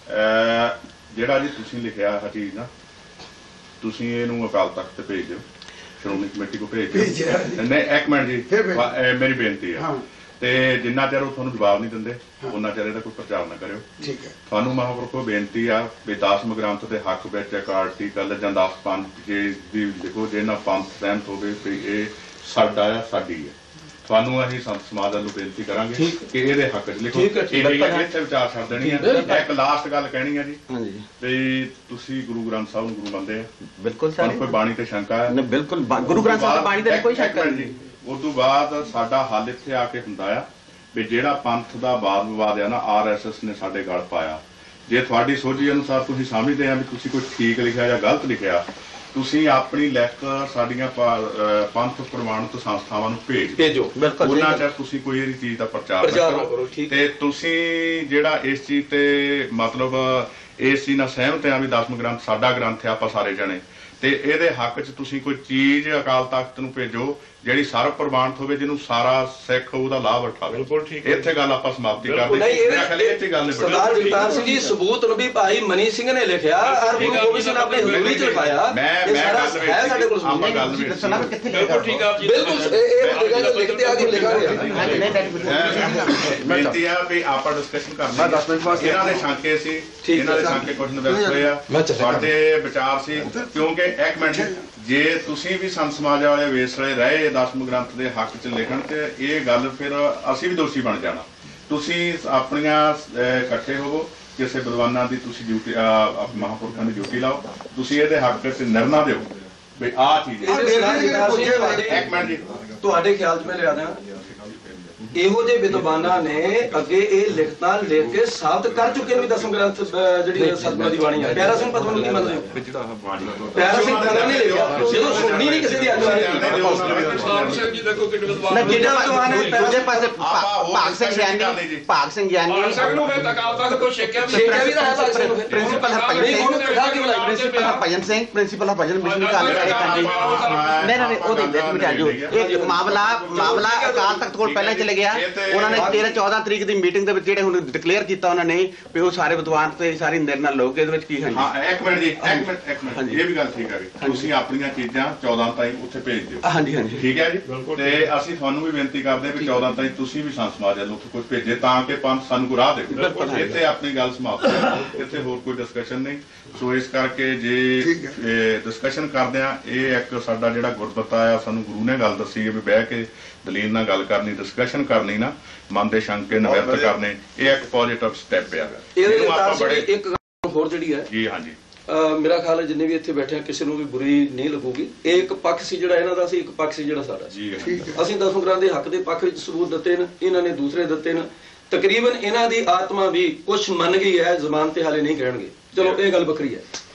ਜਿਹੜਾ ਜੀ ਤੁਸੀਂ ਲਿਖਿਆ ਹੈ ਚੀਜ਼ ਨਾ ਤੁਸੀਂ ਇਹਨੂੰ ਅਕਾਲ ਤਖਤ ਤੇ ਭੇਜ ਦਿਓ ਸ਼੍ਰੋਮਣੀ ਕਮੇਟੀ ਕੋ ਭੇਜ ਦਿਓ ਨਹੀਂ ਇੱਕ ਮਿੰਟ ਜੀ ਮੇਰੀ ਬੇਨਤੀ ਹੈ ਤੇ ਜਿੰਨਾ ਚਿਰ ਉਹ ਤੁਹਾਨੂੰ ਜਵਾਬ ਨਹੀਂ ਦਿੰਦੇ ਉਹਨਾਂ ਚਿਰ ਇਹਦਾ ਕੋਈ ਪ੍ਰਚਾਰ ਨਾ ਕਰਿਓ ਠੀਕ ਹੈ ਤੁਹਾਨੂੰ ਮਹਾਂਪੁਰਖੋ ਬੇਨਤੀ ਆ ਵੀ 10 ਗ੍ਰੰਥ ਦੇ ਹੱਕ ਵਿੱਚ ਇੱਕ ਆਰਟੀਕਲ ਜਾਂ 10 ਪੰਥ ਜੇ ਵੀ ਲਿਖੋ ਜੇ ਨਾ ਪੰਥ ਸਹਿਮਤ ਹੋਵੇ ਵੀ ਇਹ ਸਾਡਾ ਆ ਸਾਡੀ ਹੈ ਤੁਹਾਨੂੰ ਅਸੀਂ ਸੰਤ ਸਮਾਜ ਵੱਲੋਂ ਬੇਨਤੀ ਕਰਾਂਗੇ ਕਿ ਇਹਦੇ ਹੱਕ 'ਚ ਲਿਖੋ ਇੱਥੇ ਵਿਚਾਰ ਛੱਡ ਦੇਣੀ ਹੈ ਇੱਕ ਲਾਸਟ ਗੱਲ ਕਹਿਣੀ ਹੈ ਜੀ ਹਾਂਜੀ ਵੀ ਤੁਸੀਂ ਗੁਰੂ ਗ੍ਰੰਥ ਸਾਹਿਬ ਨੂੰ ਗੁਰੂ ਮੰਨਦੇ ਆ ਬਿਲਕੁਲ ਤੁਹਾਨੂੰ ਕੋਈ ਬਾਣੀ ਤੇ ਸ਼ੰਕਾ ਹੈ ਨਹੀਂ ਬਿਲਕੁਲ ਗੁਰੂ ਗ੍ਰੰਥ ਸਾਹਿਬ ਦੀ ਬਾਣੀ ਤੇ ਕੋਈ ਸ਼ੱਕ ਨਹੀਂ ਉਸ ਤੋਂ ਬਾਅਦ ਸਾਡਾ ਹੱਲ ਇੱਥੇ ਆ ਕੇ ਹੁੰਦਾ ਆ ਵੀ ਜਿਹੜਾ ਪੰਥ ਦਾ ਵਾਦ ਵਿਵਾਦ ਆ ਨਾ ਆਰਐਸਐਸ ਨੇ ਸਾਡੇ ਗਲ ਪਾਇਆ ਜੇ ਤੁਹਾਡੀ ਸੋਝੀ ਅਨੁਸਾਰ ਤੁਸੀਂ ਸਮਝਦੇ ਆ ਵੀ ਤੁਸੀਂ ਕੋਈ ਠੀਕ ਲਿਖਿਆ ਜਾਂ ਗਲਤ ਲਿਖਿਆ ਤੁਸੀਂ ਆਪਣੀ ਲਿਖ ਸਾਡੀਆਂ ਪੰਥ ਪ੍ਰਮਾਣਿਤ ਸੰਸਥਾਵਾਂ ਨੂੰ ਭੇਜੋ ਉਹਨਾਂ ਚ ਤੁਸੀਂ ਕੋਈ ਇਹਦੀ ਚੀਜ਼ ਦਾ ਪ੍ਰਚਾਰ ਕਰੋ ਤੇ ਤੁਸੀਂ ਜਿਹੜਾ ਇਸ ਚੀਜ਼ ਤੇ ਮਤਲਬ ਇਸ ਚੀਜ਼ ਨਾਲ ਸਹਿਮਤ ਆ ਵੀ 10 ਗ੍ਰੰਥ ਸਾਡਾ ਗ੍ਰੰਥ ਆ ਆਪਾਂ ਸਾਰੇ ਜਣੇ ਤੇ ਇਹਦੇ ਹੱਕ 'ਚ ਤੁਸੀਂ ਕੋਈ ਚੀਜ਼ ਅਕਾਲ ਤਖਤ ਨੂੰ ਭੇਜੋ ਜਿਹੜੀ ਸਰਵ ਪ੍ਰਵਾਨਿਤ ਹੋਵੇ ਜਿਹਨੂੰ ਸਾਰਾ ਸਿੱਖ ਉਹਦਾ ਲਾਭ ਉਠਾਵੇ ਬਿਲਕੁਲ ਠੀਕ ਹੈ ਇੱਥੇ ਗੱਲ ਆਪਾਂ ਸਮਾਪਤੀ ਕਰਦੇ ਮੇਰਾ ਖਿਆਲ ਇੱਥੇ ਗੱਲ ਨਹੀਂ ਸਰਦਾਰ ਜਗਤਾਰ ਸਿੰਘ ਜੀ ਸਬੂਤ ਨਬੀ ਭਾਈ ਮਨੀ ਸਿੰਘ ਨੇ ਲਿਖਿਆ ਔਰ ਗੁਰੂ ਗੋਬਿੰਦ ਸਿੰਘ ਨੇ ਆਪਣੀ ਹਜ਼ੂਰੀ 'ਚ ਲਿਖਾਇਆ ਮੈਂ ਗੱਲ ਹੈ ਸਾਡੇ ਕੋਲ ਆਪਾਂ ਗੱਲ ਨਹੀਂ ਬਿਲਕੁਲ ਠੀਕ ਆ ਬਿਲਕੁਲ ਇਹ ਲਿਖਦੇ ਆ ਕੇ ਲਿਖਾ ਰਿਹਾ ਬੇਨਤੀ ਆ ਵੀ ਆਪਾਂ ਡਿਸਕਸ਼ਨ ਕਰਨਾ ਇਹਨਾਂ ਦੇ ਸ਼ੰਕੇ ਸੀ ਇਹਨਾਂ ਦੇ ਸ਼ੰਕੇ ਕੁਐਸਚਨ ਵੈਸ ਹੋਏ ਆ ਸਾਡੇ ਵਿਚਾਰ ਸੀ ਕਿਉਂਕਿ ਇੱਕ ਮਿੰਟ ਜੇ ਤੁਸੀਂ ਵੀ ਸੰਤ ਸਮਾਜ ਵਾਲੇ ਵੇਸਲੇ ਰਹੇ 10 ਗ੍ਰੰਥ ਦੇ ਹੱਕ 'ਚ ਲਿਖਣ ਤੇ ਇਹ ਗੱਲ ਫਿਰ ਅਸੀਂ ਵੀ ਦੋਸ਼ੀ ਬਣ ਜਾਣਾ ਤੁਸੀਂ ਆਪਣੀਆਂ ਇਕੱਠੇ ਹੋਵੋ ਕਿਸੇ ਵਿਦਵਾਨਾਂ ਦੀ ਤੁਸੀਂ ਡਿਊਟੀ ਮਹਾਂਪੁਰਖਾਂ ਦੀ ਡਿਊਟੀ ਲਾਓ ਤੁਸੀਂ ਇਹਦੇ ਹੱਕ 'ਚ ਨਿਰਣਾ ਦਿਓ ਵੀ ਆਹ ਚੀਜ਼ ਇੱਕ ਮਿੰਟ ਜੀ ਤੁਹਾਡੇ ਖਿਆਲ 'ਚ ਮੈਂ ਲਿਆ ਦਾਂ ਇਹੋ ਜਿਹੇ ਵਿਦਵਾਨਾਂ ਨੇ ਅੱਗੇ ਇਹ ਲਿਖਤਾਂ ਲਿਖ ਕੇ ਸਾਬਤ ਕਰ ਚੁੱਕੇ ਵੀ 10 ਗ੍ਰੰਥ ਜਿਹੜੀ ਸਤਿਗੁਰਾਂ ਦੀ ਬਾਣੀ ਹੈ ਪਿਆਰਾ ਸਿੰਘ ਪਤਵੰਤ ਕੀ ਮੰਨਦੇ ਹੋ ਪਿਆਰਾ ਸਿੰਘ ਪਤਵੰਤ ਨਹੀਂ ਲਿਖਿਆ ਜਦੋਂ ਸੁਣਨੀ ਨਹੀਂ ਕਿਸੇ ਦੀ ਸਾਹਿਬ ਸਿੰਘ ਜੀ ਦੇਖੋ ਕਿੰਨੇ ਵਿਦਵਾਨ ਦੂਜੇ ਪਾਸੇ ਭਾਗ ਸਿੰਘ ਗਿਆਨੀ ਸਿੰਘ ਨੂੰ ਫਿਰ ਅਕਾਲ ਤਖਤ ਤੋਂ ਛੇਕਿਆ ਵੀ ਤਾਂ ਹੈ ਭਾਗ ਸਿੰਘ ਨੂੰ principal Harbhajan Singh principal Harbhajan mission call ਕਰੇ ਕੰਜੀ ਨਹੀਂ ਉਹਦੇ ਵਿੱਚ ਮਿਟਾ ਜੋ ਇਹ ਮਾਮਲਾ ਅਕਾਲ ਤਖਤ ਕੋਲ ਪਹਿਲਾਂ ਚਲੇ ਗਿਆ ਉਹਨਾਂ ਨੇ 13-14 ਤਰੀਕ ਦੀ ਮੀਟਿੰਗ ਦੇ ਵਿੱਚ ਜਿਹੜੇ ਹੁਣ ਡਿਕਲੇਅਰ ਕੀਤਾ ਉਹਨਾਂ ਨੇ ਵੀ ਉਹ ਸਾਰੇ ਵਿਦਵਾਨ ਤੇ ਸਾਰੀ ਨਿਰਣਾ ਲੋਕ ਇਹਦੇ ਵਿੱਚ ਕੀ ਹਨ ਹਾਂ ਇੱਕ ਮਿੰਟ ਜੀ ਇੱਕ ਮਿੰਟ ਇਹ ਵੀ ਗੱਲ ਠੀਕ ਹੈ ਤੁਸੀਂ ਆਪਣੀਆਂ ਚੀਜ਼ਾਂ 14 ਤਾਰੀਖ ਉੱਥੇ ਭੇਜ ਦਿਓ ਹਾਂਜੀ ਹਾਂਜੀ ਠੀਕ ਹੈ ਜੀ ਤੇ ਅਸੀਂ ਤੁਹਾਨੂੰ ਵੀ ਬੇਨਤੀ ਕਰਦੇ ਵੀ 14 ਤਾਰੀਖ ਤੁਸੀਂ ਵੀ ਸੰਤ ਸਮਾਜ ਵੱਲੋਂ ਕੁਝ ਭੇਜੇ ਤਾਂ ਕਿ ਪੰਥ ਸਾਨੂੰ ਕੋਈ ਰਾਹ ਦੇ ਇੱਥੇ ਆਪਣੀ ਗੱਲ ਸਮਾਪਤ ਹੈ ਇੱਥੇ ਹੋਰ ਕੋਈ ਡਿਸਕਸ਼ਨ ਨਹੀਂ ਸੋ ਇਸ ਕਰਕੇ ਜੇ ਡਿਸਕਸ਼ਨ ਕਰਦੇ ਆ ਇਹ ਇੱਕ ਸਾਡਾ ਜਿਹੜਾ ਗੁਰਦੁਆਰਾ ਆ ਸਾਨੂੰ ਗੁਰੂ ਨੇ ਗੱਲ ਦੱਸੀ ਹੈ ਵੀ ਬਹਿ ਕੇ ਦਲੀਲ ਨਾਲ ਗੱਲ ਕਰਨੀ ਡਿਸਕਸ਼ਨ ਕਰਨੀ ਨਾ ਮਨ ਦੇ ਸ਼ੰਕੇ ਨਿਵਰਤ ਕਰਨੇ ਇਹ ਇੱਕ ਪੋਜ਼ਿਟਿਵ ਸਟੈਪ ਆ ਇਹਦੇ ਆਪਾਂ ਬੜੇ ਇੱਕ ਗੱਲ ਹੋਰ ਜਿਹੜੀ ਹੈ ਜੀ ਹਾਂਜੀ ਮੇਰਾ ਖਿਆਲ ਹੈ ਜਿੰਨੇ ਵੀ ਇੱਥੇ ਬੈਠੇ ਆ ਕਿਸੇ ਨੂੰ ਵੀ ਬੁਰੀ ਨਹੀਂ ਲੱਗੂਗੀ ਇਹ ਇੱਕ ਪੱਖ ਸੀ ਜਿਹੜਾ ਇਹਨਾਂ ਦਾ ਸੀ ਇੱਕ ਪੱਖ ਸੀ ਜਿਹੜਾ ਸਾਡਾ ਸੀ ਅਸੀਂ 10 ਗ੍ਰੰਥ ਦੇ ਹੱਕ ਦੇ ਪੱਖ ਵਿੱਚ ਸਬੂਤ ਦਿੱਤੇ ਨੇ ਇਹਨਾਂ ਨੇ ਦੂਸਰੇ ਦਿੱਤੇ ਨੇ ਤਕਰੀਬਨ ਇਹਨਾਂ ਦੀ ਆਤਮਾ ਵੀ ਕੁਝ ਮੰਨ ਗਈ ਹੈ ਜ਼ਮਾਨ ਤੇ ਹਾਲੇ ਨਹੀਂ ਕਹਿਣਗੇ ਚਲੋ ਇਹ ਗੱਲ ਵੱਖਰੀ ਹੈ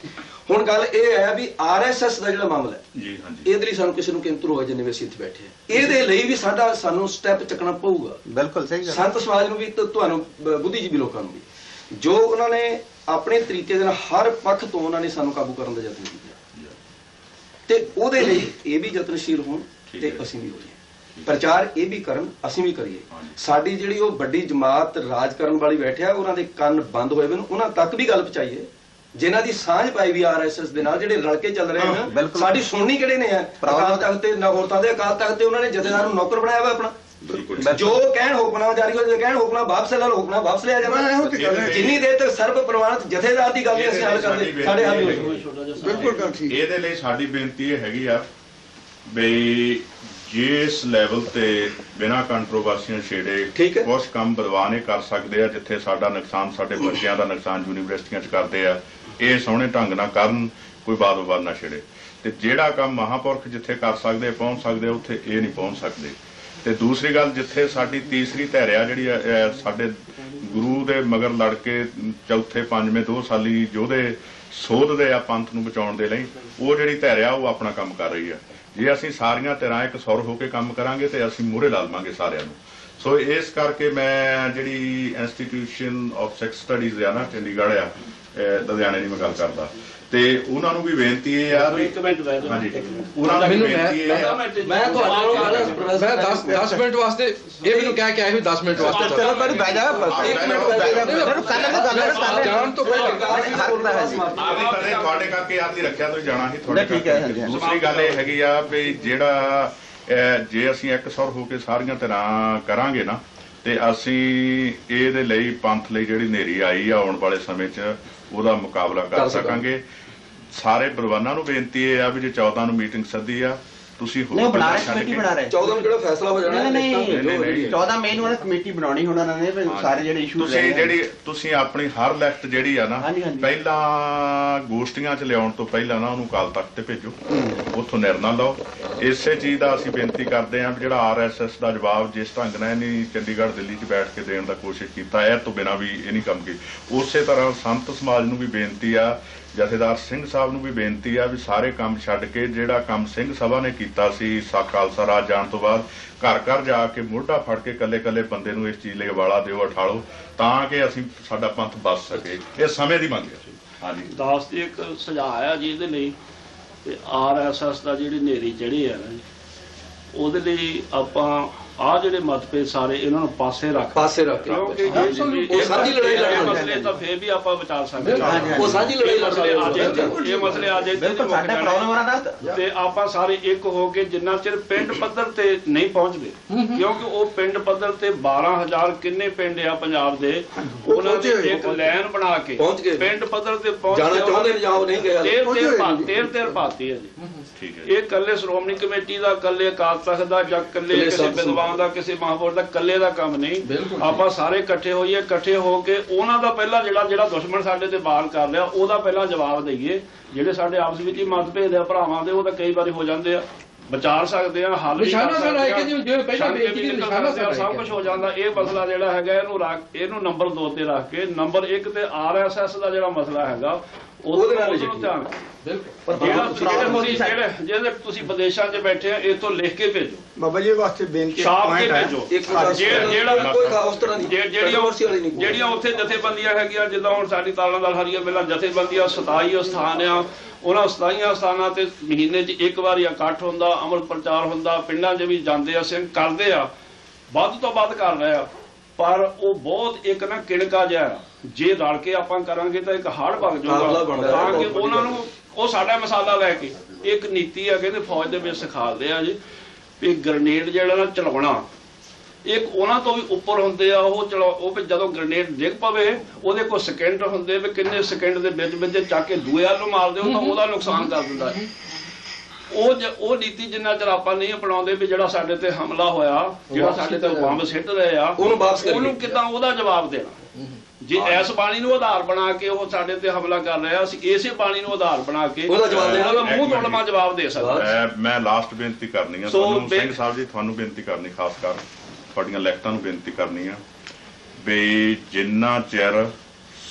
ਹੁਣ ਗੱਲ ਇਹ ਹੈ ਵੀ RSS ਦਾ ਜਿਹੜਾ ਮਾਮਲਾ ਹੈ ਜੀ ਹਾਂਜੀ ਇਹਦੇ ਲਈ ਸਾਨੂੰ ਕਿਸੇ ਨੂੰ ਕਿੰਤਰ ਹੋਇਆ ਜਿੰਨੇ ਵੀ ਅਸੀਂ ਇੱਥੇ ਬੈਠੇ ਹਾਂ, ਇਹਦੇ ਲਈ ਵੀ ਸਾਨੂੰ ਸਟੈਪ ਚੱਕਣਾ ਪਊਗਾ। ਬਿਲਕੁਲ ਸਹੀ ਗੱਲ। ਸੰਤ ਸਮਾਜ ਨੂੰ ਵੀ ਤੇ ਤੁਹਾਨੂੰ ਬੁੱਧੀਜੀਵੀ ਲੋਕਾਂ ਨੂੰ ਵੀ, ਜੋ ਉਹਨਾਂ ਨੇ ਆਪਣੇ ਤਰੀਕੇ ਦੇ ਨਾਲ ਹਰ ਪੱਖ ਤੋਂ ਉਹਨਾਂ ਨੇ ਸਾਨੂੰ ਕਾਬੂ ਕਰਨ ਦਾ ਯਤਨ ਕੀਤਾ, ਤੇ ਉਹਦੇ ਲਈ ਇਹ ਵੀ ਯਤਨਸ਼ੀਲ ਹੋਣ ਤੇ ਅਸੀਂ ਵੀ ਹੋਈਏ, ਪ੍ਰਚਾਰ ਇਹ ਵੀ ਕਰਨ ਅਸੀਂ ਵੀ ਕਰੀਏ। ਸਾਡੀ ਜਿਹੜੀ ਉਹ ਵੱਡੀ ਜਮਾਤ ਰਾਜ ਕਰਨ ਵਾਲੀ ਬੈਠਿਆ, ਉਹਨਾਂ ਦੇ ਕੰਨ ਬੰਦ ਹੋਏ ਵੇ, ਉਹਨਾਂ ਤੱਕ ਵੀ ਗੱਲ ਪਹੁੰਚਾਈਏ ਜਿਨ੍ਹਾਂ ਦੀ ਸਾਂਝ ਪਾਈ ਵੀ RSS ਦੇ ਨਾਲ, ਜਿਹੜੇ ਰਲ ਕੇ ਚੱਲ ਰਹੇ ਨੇ। ਸਾਡੀ ਸੁਣਨੀ ਕਿਹੜੇ ਨੇ ਅਕਾਲ ਤਖਤ ਤੇ ਨਗੌਰਤਾਂ ਦੇ ਅਕਾਲ ਤਖਤ ਤੇ ਉਹਨਾਂ ਨੇ ਜਥੇਦਾਰ ਨੂੰ ਨੌਕਰ ਬਣਾਇਆ ਵਾ ਆਪਣਾ। ਜੋ ਕਹਿਣ ਹੁਕਮਨਾਮਾ ਜਾਰੀ ਹੋ ਜਾਏ, ਕਹਿਣ ਹੁਕਮਨਾਮਾ ਵਾਪਸ ਲੈ ਲਓ, ਹੁਕਮਨਾਮਾ ਵਾਪਸ ਲਿਆ ਜਾਣਾ। ਜਿੰਨੀ ਦੇਰ ਤੱਕ ਸਰਬ ਪ੍ਰਵਾਨਿਤ ਜਥੇਦਾਰ ਦੀ ਗੱਲ ਨਹੀਂ ਅਸੀਂ ਹੱਲ ਕਰਦੇ, ਸਾਡੇ ਹੱਲ ਨਹੀਂ ਹੋਏ। ਬਿਲਕੁਲ ਗੱਲ ਠੀਕ। ਇਹਦੇ ਲਈ ਸਾਡੀ ਬੇਨਤੀ ਇਹ ਹੈਗੀ ਆ ਬਈ ਜਿਸ ਲੈਵਲ ਤੇ ਬਿਨਾਂ ਕੰਟਰੋਵਰਸੀਆਂ ਛੇੜੇ ਕੁਛ ਕੰਮ ਬਦਵਾਨੇ ਕਰ ਸਕਦੇ ਆ, ਜਿੱਥੇ ਸਾਡਾ ਨੁਕਸਾਨ, ਸਾਡੇ ਬੱਚਿਆਂ ਦਾ ਨੁਕਸਾਨ ਯੂਨੀਵਰਸਿਟੀਆਂ 'ਚ ਕਰਦੇ ਆ, ਇਹ ਸੋਹਣੇ ਢੰਗ ਨਾਲ ਕਰਨ, ਕੋਈ ਬਾਦ ਵਿਵਾਦ ਨਾ ਛੇੜੇ। ਤੇ ਜਿਹੜਾ ਕੰਮ ਮਹਾਂਪੁਰਖ ਜਿੱਥੇ ਕਰ ਸਕਦੇ ਪਹੁੰਚ ਸਕਦੇ ਉੱਥੇ ਇਹ ਨਹੀਂ ਪਹੁੰਚ ਸਕਦੇ। ਤੇ ਦੂਸਰੀ ਗੱਲ, ਜਿੱਥੇ ਸਾਡੀ ਤੀਸਰੀ ਧਿਰ ਆ ਜਿਹੜੀ ਸਾਡੇ ਗੁਰੂ ਦੇ ਮਗਰ ਲੜ ਕੇ ਚੌਥੇ ਪੰਜਵੇਂ 2 ਸਾਲੀ ਯੋਧੇ ਸੋਧਦੇ ਆ ਪੰਥ ਨੂੰ ਬਚਾਉਣ ਦੇ ਲਈ, ਉਹ ਜਿਹੜੀ ਧਿਰ ਆ ਉਹ ਆਪਣਾ ਕੰਮ ਕਰ ਰਹੀ ਆ। ਜੇ ਅਸੀਂ ਸਾਰੀਆਂ ਧਿਰਾਂ ਇੱਕ ਸੁਰ ਹੋ ਕੇ ਕੰਮ ਕਰਾਂਗੇ ਤੇ ਅਸੀਂ ਮੂਹਰੇ ਲਾ ਲਵਾਂਗੇ ਸਾਰਿਆਂ ਨੂੰ। ਸੋ ਇਸ ਕਰਕੇ ਮੈਂ ਜਿਹੜੀ ਇੰਸਟੀਟਿਊਸ਼ਨ ਆਫ ਸਿੱਖ ਸਟੱਡੀਜ਼ ਆ ਨਾ ਚੰਡੀਗੜ੍ਹ ਆ, ਲੁਧਿਆਣੇ ਦੀ ਮੈਂ ਗੱਲ ਕਰਦਾ, ਤੇ ਉਹਨਾਂ ਨੂੰ ਵੀ ਬੇਨਤੀ ਇਹ ਆ ਵੀ ਹਾਂਜੀ ਉਹਨਾਂ ਨੂੰ ਬੇਨਤੀ ਇਹ ਆ, ਮੈਂ ਤੁਹਾਨੂੰ ਮੈਂ 10 ਮਿੰਟ ਵਾਸਤੇ ਇਹ ਮੈਨੂੰ ਕਹਿ ਕੇ ਆਏ ਵੀ 10 ਮਿੰਟ ਵਾਸਤੇ ਚਲੋ ਪਰ ਬਹਿ ਜਾ, ਜਾਣ ਤੋਂ ਪਹਿਲਾਂ ਤੁਹਾਡੇ ਕਰਕੇ ਆਪ ਹੀ ਰੱਖਿਆ ਤੁਸੀਂ ਜਾਣਾ ਸੀ ਤੁਹਾਡੇ ਠੀਕ ਹੈ। ਕਰਕੇ। ਦੂਸਰੀ ਗੱਲ ਇਹ ਹੈਗੀ ਆ ਵੀ ਜਿਹੜਾ ਜੇ ਅਸੀਂ ਇੱਕ ਸੁਰ ਹੋ ਕੇ ਸਾਰੀਆਂ ਧਿਰਾਂ ਕਰਾਂਗੇ ਨਾ, ਤੇ ਅਸੀਂ ਇਹਦੇ ਲਈ ਪੰਥ ਲਈ ਜਿਹੜੀ ਹਨੇਰੀ ਆਈ ਆ ਆਉਣ ਵਾਲੇ ਸਮੇਂ 'ਚ ਉਹਦਾ ਮੁਕਾਬਲਾ ਕਰ ਸਕਾਂਗੇ। ਸਾਰੇ ਪ੍ਰਵਾਨਾਂ ਨੂੰ ਬੇਨਤੀ ਇਹ ਆ ਵੀ ਜੇ 14 ਨੂੰ ਮੀਟਿੰਗ ਸੱਦੀ ਆ, ਤੁਸੀਂ ਨਹੀਂ ਬਣਾ ਰਹੇ, ਕਮੇਟੀ ਬਣਾ ਰਹੇ। 14 ਨੂੰ ਜਿਹੜਾ ਫੈਸਲਾ ਹੋ ਜਾਣਾ ਨਹੀਂ 14 ਮਈ ਨੂੰ ਕਮੇਟੀ ਬਣਾਉਣੀ ਹੁਣ ਉਹਨਾਂ ਨੇ, ਸਾਰੇ ਜਿਹੜੇ ਇਸ਼ੂ ਤੁਸੀਂ ਆਪਣੀ ਹਰ ਲਿਖਤ ਜਿਹੜੀ ਆ ਨਾ ਪਹਿਲਾਂ ਗੋਸ਼ਟੀਆਂ 'ਚ ਲਿਆਉਣ ਤੋਂ ਪਹਿਲਾਂ ਨਾ ਉਹਨੂੰ ਅਕਾਲ ਤਖਤ ਤੇ ਭੇਜੋ, ਉੱਥੋਂ ਨਿਰਣਾ ਲਓ। ਇਸੇ ਚੀਜ਼ ਦਾ ਅਸੀਂ ਬੇਨਤੀ ਕਰਦੇ ਹਾਂ ਜਿਹੜਾ RSS ਦਾ ਜਵਾਬ ਜਿਸ ਢੰਗ ਨਾਲ ਇਹਨੇ ਚੰਡੀਗੜ੍ਹ ਦਿੱਲੀ 'ਚ ਬੈਠ ਕੇ ਦੇਣ ਦਾ ਕੋਸ਼ਿਸ਼ ਕੀਤਾ, ਇਹ ਤੋਂ ਬਿਨਾਂ ਵੀ ਇਹ ਨਹੀਂ ਕੰਮ ਕੀ। ਉਸੇ ਤਰ੍ਹਾਂ ਸੰਤ ਸਮਾਜ ਨੂੰ ਵੀ ਬੇਨਤੀ ਆ, ਜਥੇਦਾਰ ਸਿੰਘ ਸਾਹਿਬ ਨੂੰ ਵੀ ਬੇਨਤੀ ਆ ਵੀ ਸਾਰੇ ਕੰਮ ਛੱਡ ਕੇ ਜਿਹੜਾ ਕੰਮ ਸਿੰਘ ਸਭਾ ਨੇ ਕੀਤਾ ਸੀ ਖਾਲਸਾ ਰਾਜ ਜਾਣ ਤੋਂ ਬਾਅਦ, ਘਰ ਘਰ ਜਾ ਕੇ ਮੋਢਾ ਫੜ ਕੇ ਕੱਲੇ ਬੰਦੇ ਨੂੰ ਇਸ ਚੀਜ਼ ਲਈ ਵਾਲਾ ਦਿਓ, ਉਠਾਲੋ, ਤਾਂ ਕਿ ਅਸੀਂ ਸਾਡਾ ਪੰਥ ਬਚ ਸਕੇ। ਇਹ ਸਮੇਂ ਦੀ ਮੰਗ ਹੈ। ਹਾਂਜੀ, ਦਾਸ ਦੀ ਇੱਕ ਸੁਝਾਅ ਆ ਜੀ ਇਹਦੇ ਲਈ, ਤੇ RSS ਦਾ ਜਿਹੜੀ ਹਨੇਰੀ ਚੜ੍ਹੀ ਆ ਨਾ, ਉਹਦੇ ਲਈ ਆਪਾਂ ਆ ਜਿਹੜੇ ਮਤਭੇਦ ਸਾਰੇ ਇਹਨਾਂ ਨੂੰ ਪਾਸੇ ਰੱਖ ਕਿਉਂਕਿ ਉਹ ਸਾਂਝੀ ਲੜਾਈ ਲੜਨਾ ਮਸਲੇ ਤਾਂ ਫੇਰ ਵੀ ਆਪਾਂ ਵਿਚਾਰ ਸਕਦੇ ਹਾਂ। ਉਹ ਸਾਂਝੀ ਲੜਾਈ ਲੜਨਾ ਇਹ ਮਸਲੇ ਆ ਜੇ ਤੇ ਆਪਾਂ ਸਾਰੇ ਇੱਕ ਹੋ ਕੇ ਜਿੰਨਾ ਚਿਰ ਪਿੰਡ ਪੱਧਰ ਤੇ ਨਹੀਂ ਪਹੁੰਚਦੇ, ਕਿਉਂਕਿ ਉਹ ਪਿੰਡ ਪੱਧਰ ਤੇ 12,000 ਕਿੰਨੇ ਪਿੰਡ ਆ ਪੰਜਾਬ ਦੇ, ਉਹਨਾਂ ਨੇ ਇੱਕ ਲਾਈਨ ਬਣਾ ਕੇ ਪਿੰਡ ਪੱਧਰ ਤੇ ਪਹੁੰਚ ਜਾਣਾ ਚਾਹੁੰਦੇ ਨੇ ਜਾਂ ਉਹ ਨਹੀਂ ਗਏ। ਤੇਰ ਪਾਤੀ ਹੈ ਜੀ। ਇਹ ਕੱਲੇ ਸ਼੍ਰੋਮਣੀ ਕਮੇਟੀ ਦਾ, ਕੱਲੇ ਅਕਾਲ ਤਖਤ ਦਾ, ਜਾਂ ਕੱਲੇ ਕਿਸੇ ਵਿਦਵਾਨ ਦਾ, ਕਿਸੇ ਮਹਾਪੁਰਖ ਦਾ ਕੱਲੇ ਦਾ ਕੰਮ ਨਹੀਂ। ਆਪਾਂ ਸਾਰੇ ਇਕੱਠੇ ਹੋਈਏ, ਇਕੱਠੇ ਹੋ ਕੇ ਉਹਨਾਂ ਦਾ ਪਹਿਲਾਂ ਜਿਹੜਾ ਦੁਸ਼ਮਣ ਸਾਡੇ ਤੇ ਵਾਰ ਕਰ ਲਿਆ ਉਹਦਾ ਪਹਿਲਾਂ ਜਵਾਬ ਦਈਏ। ਜਿਹੜੇ ਸਾਡੇ ਆਪਸ ਵਿੱਚ ਹੀ ਮਤਭੇਦ ਆ ਭਰਾਵਾਂ ਦੇ, ਉਹ ਤਾਂ ਕਈ ਵਾਰੀ ਹੋ ਜਾਂਦੇ ਆ, ਵਿਚਾਰ ਸਕਦੇ ਆ, ਹੱਲ ਵੀ ਕਰ ਸਕਦੇ ਆ, ਸਭ ਕੁਝ ਹੋ ਜਾਂਦਾ। ਇਹ ਮਸਲਾ ਜਿਹੜਾ ਹੈਗਾ ਇਹਨੂੰ ਨੰਬਰ 2 ਤੇ ਰੱਖ ਕੇ, ਨੰਬਰ 1 ਤੇ RSS ਦਾ ਜਿਹੜਾ ਮਸਲਾ ਹੈਗਾ ਉਹਦੇ ਨਾਲ ਧਿਆਨ। ਜਿਹੜੇ ਤੁਸੀਂ ਵਿਦੇਸ਼ਾਂ 'ਚ ਬੈਠੇ ਆ, ਇਹ ਤੋਂ ਲਿਖ ਕੇ ਭੇਜੋ ਬਾਬਾ ਜੀ ਵਾਸਤੇ ਬੇਨਤੀ ਛਾਪ ਕੇ ਭੇਜੋ। ਜਿਹੜੀਆਂ ਉੱਥੇ ਜਥੇਬੰਦੀਆਂ ਹੈਗੀਆਂ, ਜਿੱਦਾਂ ਹੁਣ ਸਾਡੀ ਤਾਲਾਂਦਾਲ ਹਰੀਆ ਮੇਲਾ ਜਥੇਬੰਦੀਆਂ 27 ਸਥਾਨ ਆ, ਉਹਨਾਂ 27 ਸਥਾਨਾਂ ਤੇ ਮਹੀਨੇ 'ਚ ਇੱਕ ਵਾਰੀ ਇਕੱਠ ਹੁੰਦਾ, ਅੰਮ੍ਰਿਤ ਪ੍ਰਚਾਰ ਹੁੰਦਾ, ਪਿੰਡਾਂ 'ਚ ਵੀ ਜਾਂਦੇ ਆ, ਸਿੰਘ ਕਰਦੇ ਆ, ਵੱਧ ਤੋਂ ਵੱਧ ਕਰ ਰਹੇ ਆ, ਪਰ ਉਹ ਬਹੁਤ ਇੱਕ ਨਾ ਕਿਣਕਾ ਜਿਹਾ, ਜੇ ਰਲ ਕੇ ਆਪਾਂ ਕਰਾਂਗੇ ਤਾਂ ਇੱਕ ਹੜ ਵਗ ਜਾਊਗਾ। ਤਾਂ ਕਿ ਉਹਨਾਂ ਨੂੰ ਉਹ ਸਾਡਾ ਮਸਾਲਾ ਲੈ ਕੇ ਇੱਕ ਨੀਤੀ ਆ, ਕਹਿੰਦੇ ਫੌਜ ਦੇ ਵਿੱਚ ਸਿਖਾਉਂਦੇ ਆ ਜੀ ਵੀ ਗ੍ਰਨੇਡ ਜਿਹੜਾ ਨਾ ਚਲਾਉਣਾ, ਇੱਕ ਉਹਨਾਂ ਤੋਂ ਵੀ ਉੱਪਰ ਹੁੰਦੇ ਆ ਉਹ ਜਦੋਂ ਗ੍ਰਨੇਡ ਡਿੱਗ ਪਵੇ ਉਹਦੇ ਕੋਲ ਸਕਿੰਟ ਹੁੰਦੇ ਵੀ ਕਿੰਨੇ ਸਕਿੰਟ ਦੇ ਵਿੱਚ ਚੱਕ ਕੇ ਦੂਏ ਵੱਲ ਨੂੰ ਮਾਰਦੇ ਹੋ ਤਾਂ ਉਹਦਾ ਨੁਕਸਾਨ ਕਰ ਦਿੰਦਾ ਹੈ। ਉਹ ਨੀਤੀ ਜਿੰਨਾ ਚਿਰ ਆਪਾਂ ਨਹੀਂ ਅਪਣਾਉਂਦੇ ਵੀ ਜਿਹੜਾ ਸਾਡੇ ਤੇ ਹਮਲਾ ਹੋਇਆ, ਜਿਹੜਾ ਸਾਡੇ ਤੇ ਬੰਬ ਸਿੱਟ ਰਹੇ ਆ, ਉਹਨੂੰ ਕਿੱਦਾਂ ਉਹਦਾ ਜਵਾਬ ਦੇਣਾ। ਜੇ ਇਸ ਬਾਣੀ ਨੂੰ ਆਧਾਰ ਬਣਾ ਕੇ ਉਹ ਸਾਡੇ ਤੇ ਹਮਲਾ ਕਰ ਰਿਹਾ, ਅਸੀਂ ਇਸੇ ਬਾਣੀ ਨੂੰ ਆਧਾਰ ਬਣਾ ਕੇ ਉਹਦਾ ਮੂੰਹ ਤੋੜਮਾ ਜਵਾਬ ਦੇ ਸਕਦੇ। ਮੈਂ ਲਾਸਟ ਬੇਨਤੀ ਕਰਨੀ ਆ ਤੁਹਾਨੂੰ ਸਿੰਘ ਸਾਹਿਬ ਜੀ, ਤੁਹਾਨੂੰ ਬੇਨਤੀ ਕਰਨੀ, ਖਾਸ ਕਰ ਤੁਹਾਡੀਆਂ ਲਿਖਤਾਂ ਨੂੰ ਬੇਨਤੀ ਕਰਨੀ ਆ ਵੀ ਜਿੰਨਾ ਚਿਰ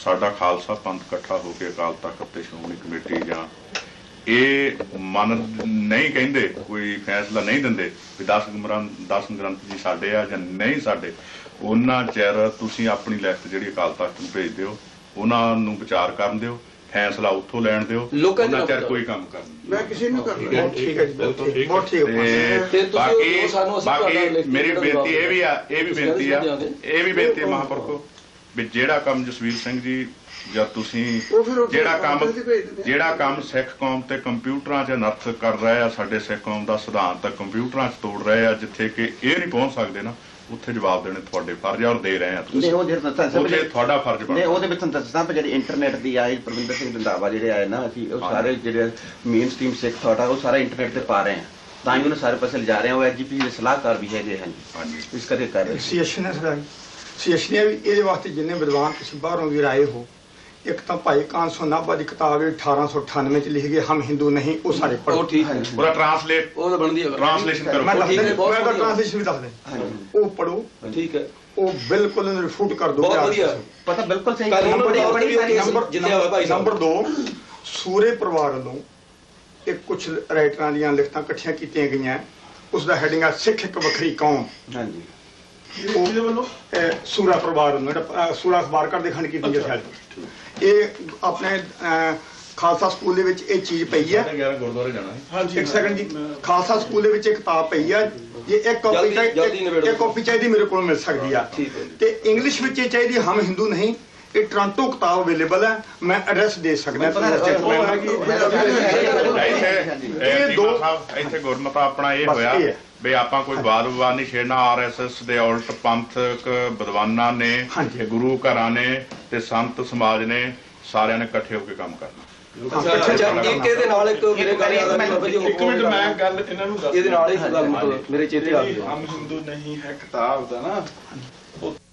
ਸਾਡਾ ਖਾਲਸਾ ਪੰਥ ਇਕੱਠਾ ਹੋ ਕੇ ਅਕਾਲ ਤਖਤ ਤੇ ਸ਼੍ਰੋਮਣੀ ਕਮੇਟੀ ਜਾਂ ਇਹ ਮਨ ਨਹੀਂ ਕਹਿੰਦੇ, ਕੋਈ ਫੈਸਲਾ ਨਹੀਂ ਦਿੰਦੇ ਵੀ 10 ਗ੍ਰੰਥ ਜੀ ਸਾਡੇ ਆ ਜਾਂ ਨਹੀਂ ਸਾਡੇ, ਉਹਨਾਂ ਚਿਰ ਤੁਸੀਂ ਆਪਣੀ ਲਿਖਤ ਜਿਹੜੀ ਅਕਾਲ ਤਖਤ ਨੂੰ ਭੇਜ ਦਿਓ, ਉਹਨਾਂ ਨੂੰ ਵਿਚਾਰ ਕਰਨ ਦਿਓ, ਫੈਸਲਾ ਉੱਥੋਂ ਲੈਣ ਦਿਓ, ਉਹਨਾਂ ਚਿਰ ਕੋਈ ਕੰਮ ਕਰਨ। ਮੈਂ ਕਿਸੇ ਨੂੰ ਕਰਦਾ। ਠੀਕ ਹੈ ਜੀ, ਬਹੁਤ ਠੀਕ ਤੇ ਬਾਕੀ ਮੇਰੀ ਬੇਨਤੀ ਇਹ ਵੀ ਬੇਨਤੀ ਹੈ ਮਹਾਂਪੁਰਖੋ ਵੀ ਜਿਹੜਾ ਕੰਮ ਜਸਵੀਰ ਸਿੰਘ ਜੀ ਜਾਂ ਤੁਸੀਂ ਜਿਹੜਾ ਕੰਮ ਸਿੱਖ ਕੌਮ ਤੇ ਕੰਪਿਊਟਰਾਂ 'ਚ ਅਨਰਥ ਕਰ ਰਹੇ ਆ, ਸਾਡੇ ਸਿੱਖ ਕੌਮ ਦਾ ਸਿਧਾਂਤ ਕੰਪਿਊਟਰਾਂ 'ਚ ਤੋੜ ਰਹੇ ਆ, ਜਿੱਥੇ ਕਿ ਇਹ ਨਹੀਂ ਪਹੁੰਚ ਸਕਦੇ ਨਾ, ਉੱਥੇ ਜਵਾਬ ਦੇਣੇ ਤੁਹਾਡੇ ਫਰਜ਼ ਆ ਔਰ ਦੇ ਰਹੇ ਆ ਤੁਸੀਂ। ਤੁਹਾਡਾ ਫਰਜ਼ ਬਣਦਾ। ਉਹਦੇ ਵਿੱਚ ਦੱਸਦਾ ਜਿਹੜੀ ਇੰਟਰਨੈਟ ਦੀ ਆਈ ਪ੍ਰਵਿੰਦਰ ਸਿੰਘ ਰੰਧਾਵਾ ਜਿਹੜੇ ਆਏ ਨਾ, ਅਸੀਂ ਉਹ ਸਾਰੇ ਜਿਹੜੇ ਮੇਨ ਸਟ੍ਰੀਮ ਸਿੱਖ ਥਾਟ ਆ ਉਹ ਸਾਰਾ ਇੰਟਰਨੈਟ ਤੇ ਪਾ ਰਹੇ ਆ, ਤਾਂ ਹੀ ਉਹਨੂੰ ਸਾਰੇ ਪਾਸੇ ਲਿਜਾ ਰਹੇ ਆ। ਉਹ ਐਜੀਪੀ ਦੇ ਸਲਾਹਕਾਰ ਵੀ ਹੈਗੇ ਹਨ, ਇਸ ਕਰਕੇ ਕਰ ਰਹੇ। ਸੀਐਸਨੇ ਵੀ ਇਹਦੇ ਵਾਸਤੇ ਜਿੰਨੇ ਵਿਦਵਾਨ ਤੁਸੀਂ ਬਾਹਰੋਂ ਵੀ ਆਏ ਹੋ, ਇੱਕ ਤਾਂ ਭਾਈ ਕਾਂਸੋ ਨਾਭਾ ਦੀ ਕਿਤਾਬ 1898 ਚ ਲਿਖੀ ਗਈ ਹਮ ਹਿੰਦੂ ਨਹੀਂ, ਉਹ ਸਾਰੇ ਪੜ੍ਹੋ। ਠੀਕ ਹੈ, ਪੂਰਾ ਟ੍ਰਾਂਸਲੇਟ ਉਹ ਤਾਂ ਬਣਦੀ ਹੈ, ਟ੍ਰਾਂਸਲੇਸ਼ਨ ਕਰੋ। ਮੈਂ ਟ੍ਰਾਂਸਲੇਸ਼ਨ ਵੀ ਦੱਸ ਦੇ, ਉਹ ਪੜ੍ਹੋ। ਠੀਕ ਹੈ, ਉਹ ਬਿਲਕੁਲ ਇਹਨੂੰ ਰਿਫੂਟ ਕਰ ਦੋ। ਬਹੁਤ ਵਧੀਆ, ਪਤਾ ਬਿਲਕੁਲ ਸਹੀ। ਨੰਬਰ 2, ਸੂਰੇ ਪਰਿਵਾਰ ਵੱਲੋਂ ਇਹ ਕੁਝ ਰਾਈਟਰਾਂ ਦੀਆਂ ਲਿਖਤਾਂ ਇਕੱਠੀਆਂ ਕੀਤੀਆਂ ਗਈਆਂ, ਉਸ ਦਾ ਹੈਡਿੰਗ ਆ ਸਿੱਖ ਇੱਕ ਵੱਖਰੀ ਕੌਮ। ਹਾਂਜੀ, ਸੂਰਾ ਪਰਿਵਾਰ ਵੱਲੋਂ ਸੂਰਾ ਅਖਬਾਰ ਕਰਦੇ ਖੰਡ ਕੀਤੀ ਹੈ। ਇਹ ਆਪਣੇ ਖਾਲਸਾ ਸਕੂਲ ਦੇ ਵਿੱਚ ਇਹ ਚੀਜ਼ ਪਈ ਹੈ। 11 ਗੁਰਦੁਆਰੇ ਜਾਣਾ ਹੈ। ਹਾਂਜੀ, ਇੱਕ ਸੈਕਿੰਡ ਜੀ। ਖਾਲਸਾ ਸਕੂਲ ਦੇ ਵਿੱਚ ਇੱਕ ਕਿਤਾਬ ਪਈ ਆ, ਜੇ ਇੱਕ ਕਾਪੀ ਚਾਹੀਦੀ ਮੇਰੇ ਕੋਲ ਮਿਲ ਸਕਦੀ ਆ, ਤੇ ਇੰਗਲਿਸ਼ ਵਿੱਚ ਇਹ ਚਾਹੀਦੀ ਹਮ ਹਿੰਦੂ ਨਹੀਂ। ਇਹ ਟੋਰਾਂਟੋ ਕਿਤਾਬ ਅਵੇਲੇਬਲ ਹੈ, ਮੈਂ ਐਡਰੈਸ ਦੇ ਸਕਦਾ। ਇੱਥੇ ਗੁਰਮਤਾ ਆਪਣਾ ਇਹ ਹੋਇਆ ਵੀ ਆਪਾਂ ਕੋਈ ਬਾਲ ਵਿਵਾਦ ਨਹੀਂ ਛੇੜਨਾ। RSS ਦੇ ਉਲਟ ਪੰਥਕ ਵਿਦਵਾਨਾਂ ਨੇ, ਗੁਰੂ ਘਰਾਂ ਨੇ ਤੇ ਸੰਤ ਸਮਾਜ ਨੇ ਸਾਰਿਆਂ ਨੇ ਇਕੱਠੇ ਹੋ ਕੇ ਕੰਮ ਕਰਨਾ। ਇਹਦੇ ਨਾਲ ਇੱਕ ਮੇਰੇ ਗੱਲ ਇੱਕ ਮਿੰਟ ਮੈਂ ਗੱਲ ਇਹਨਾਂ ਨੂੰ ਦੱਸ, ਇਹਦੇ ਨਾਲ ਇੱਕ ਗੱਲ ਮੇਰੇ ਚੇਤੇ ਆ ਗਈ। ਹਮ ਹਿੰਦੂ ਨਹੀਂ ਹੈ ਕਿਤਾਬ ਦਾ ਨਾ,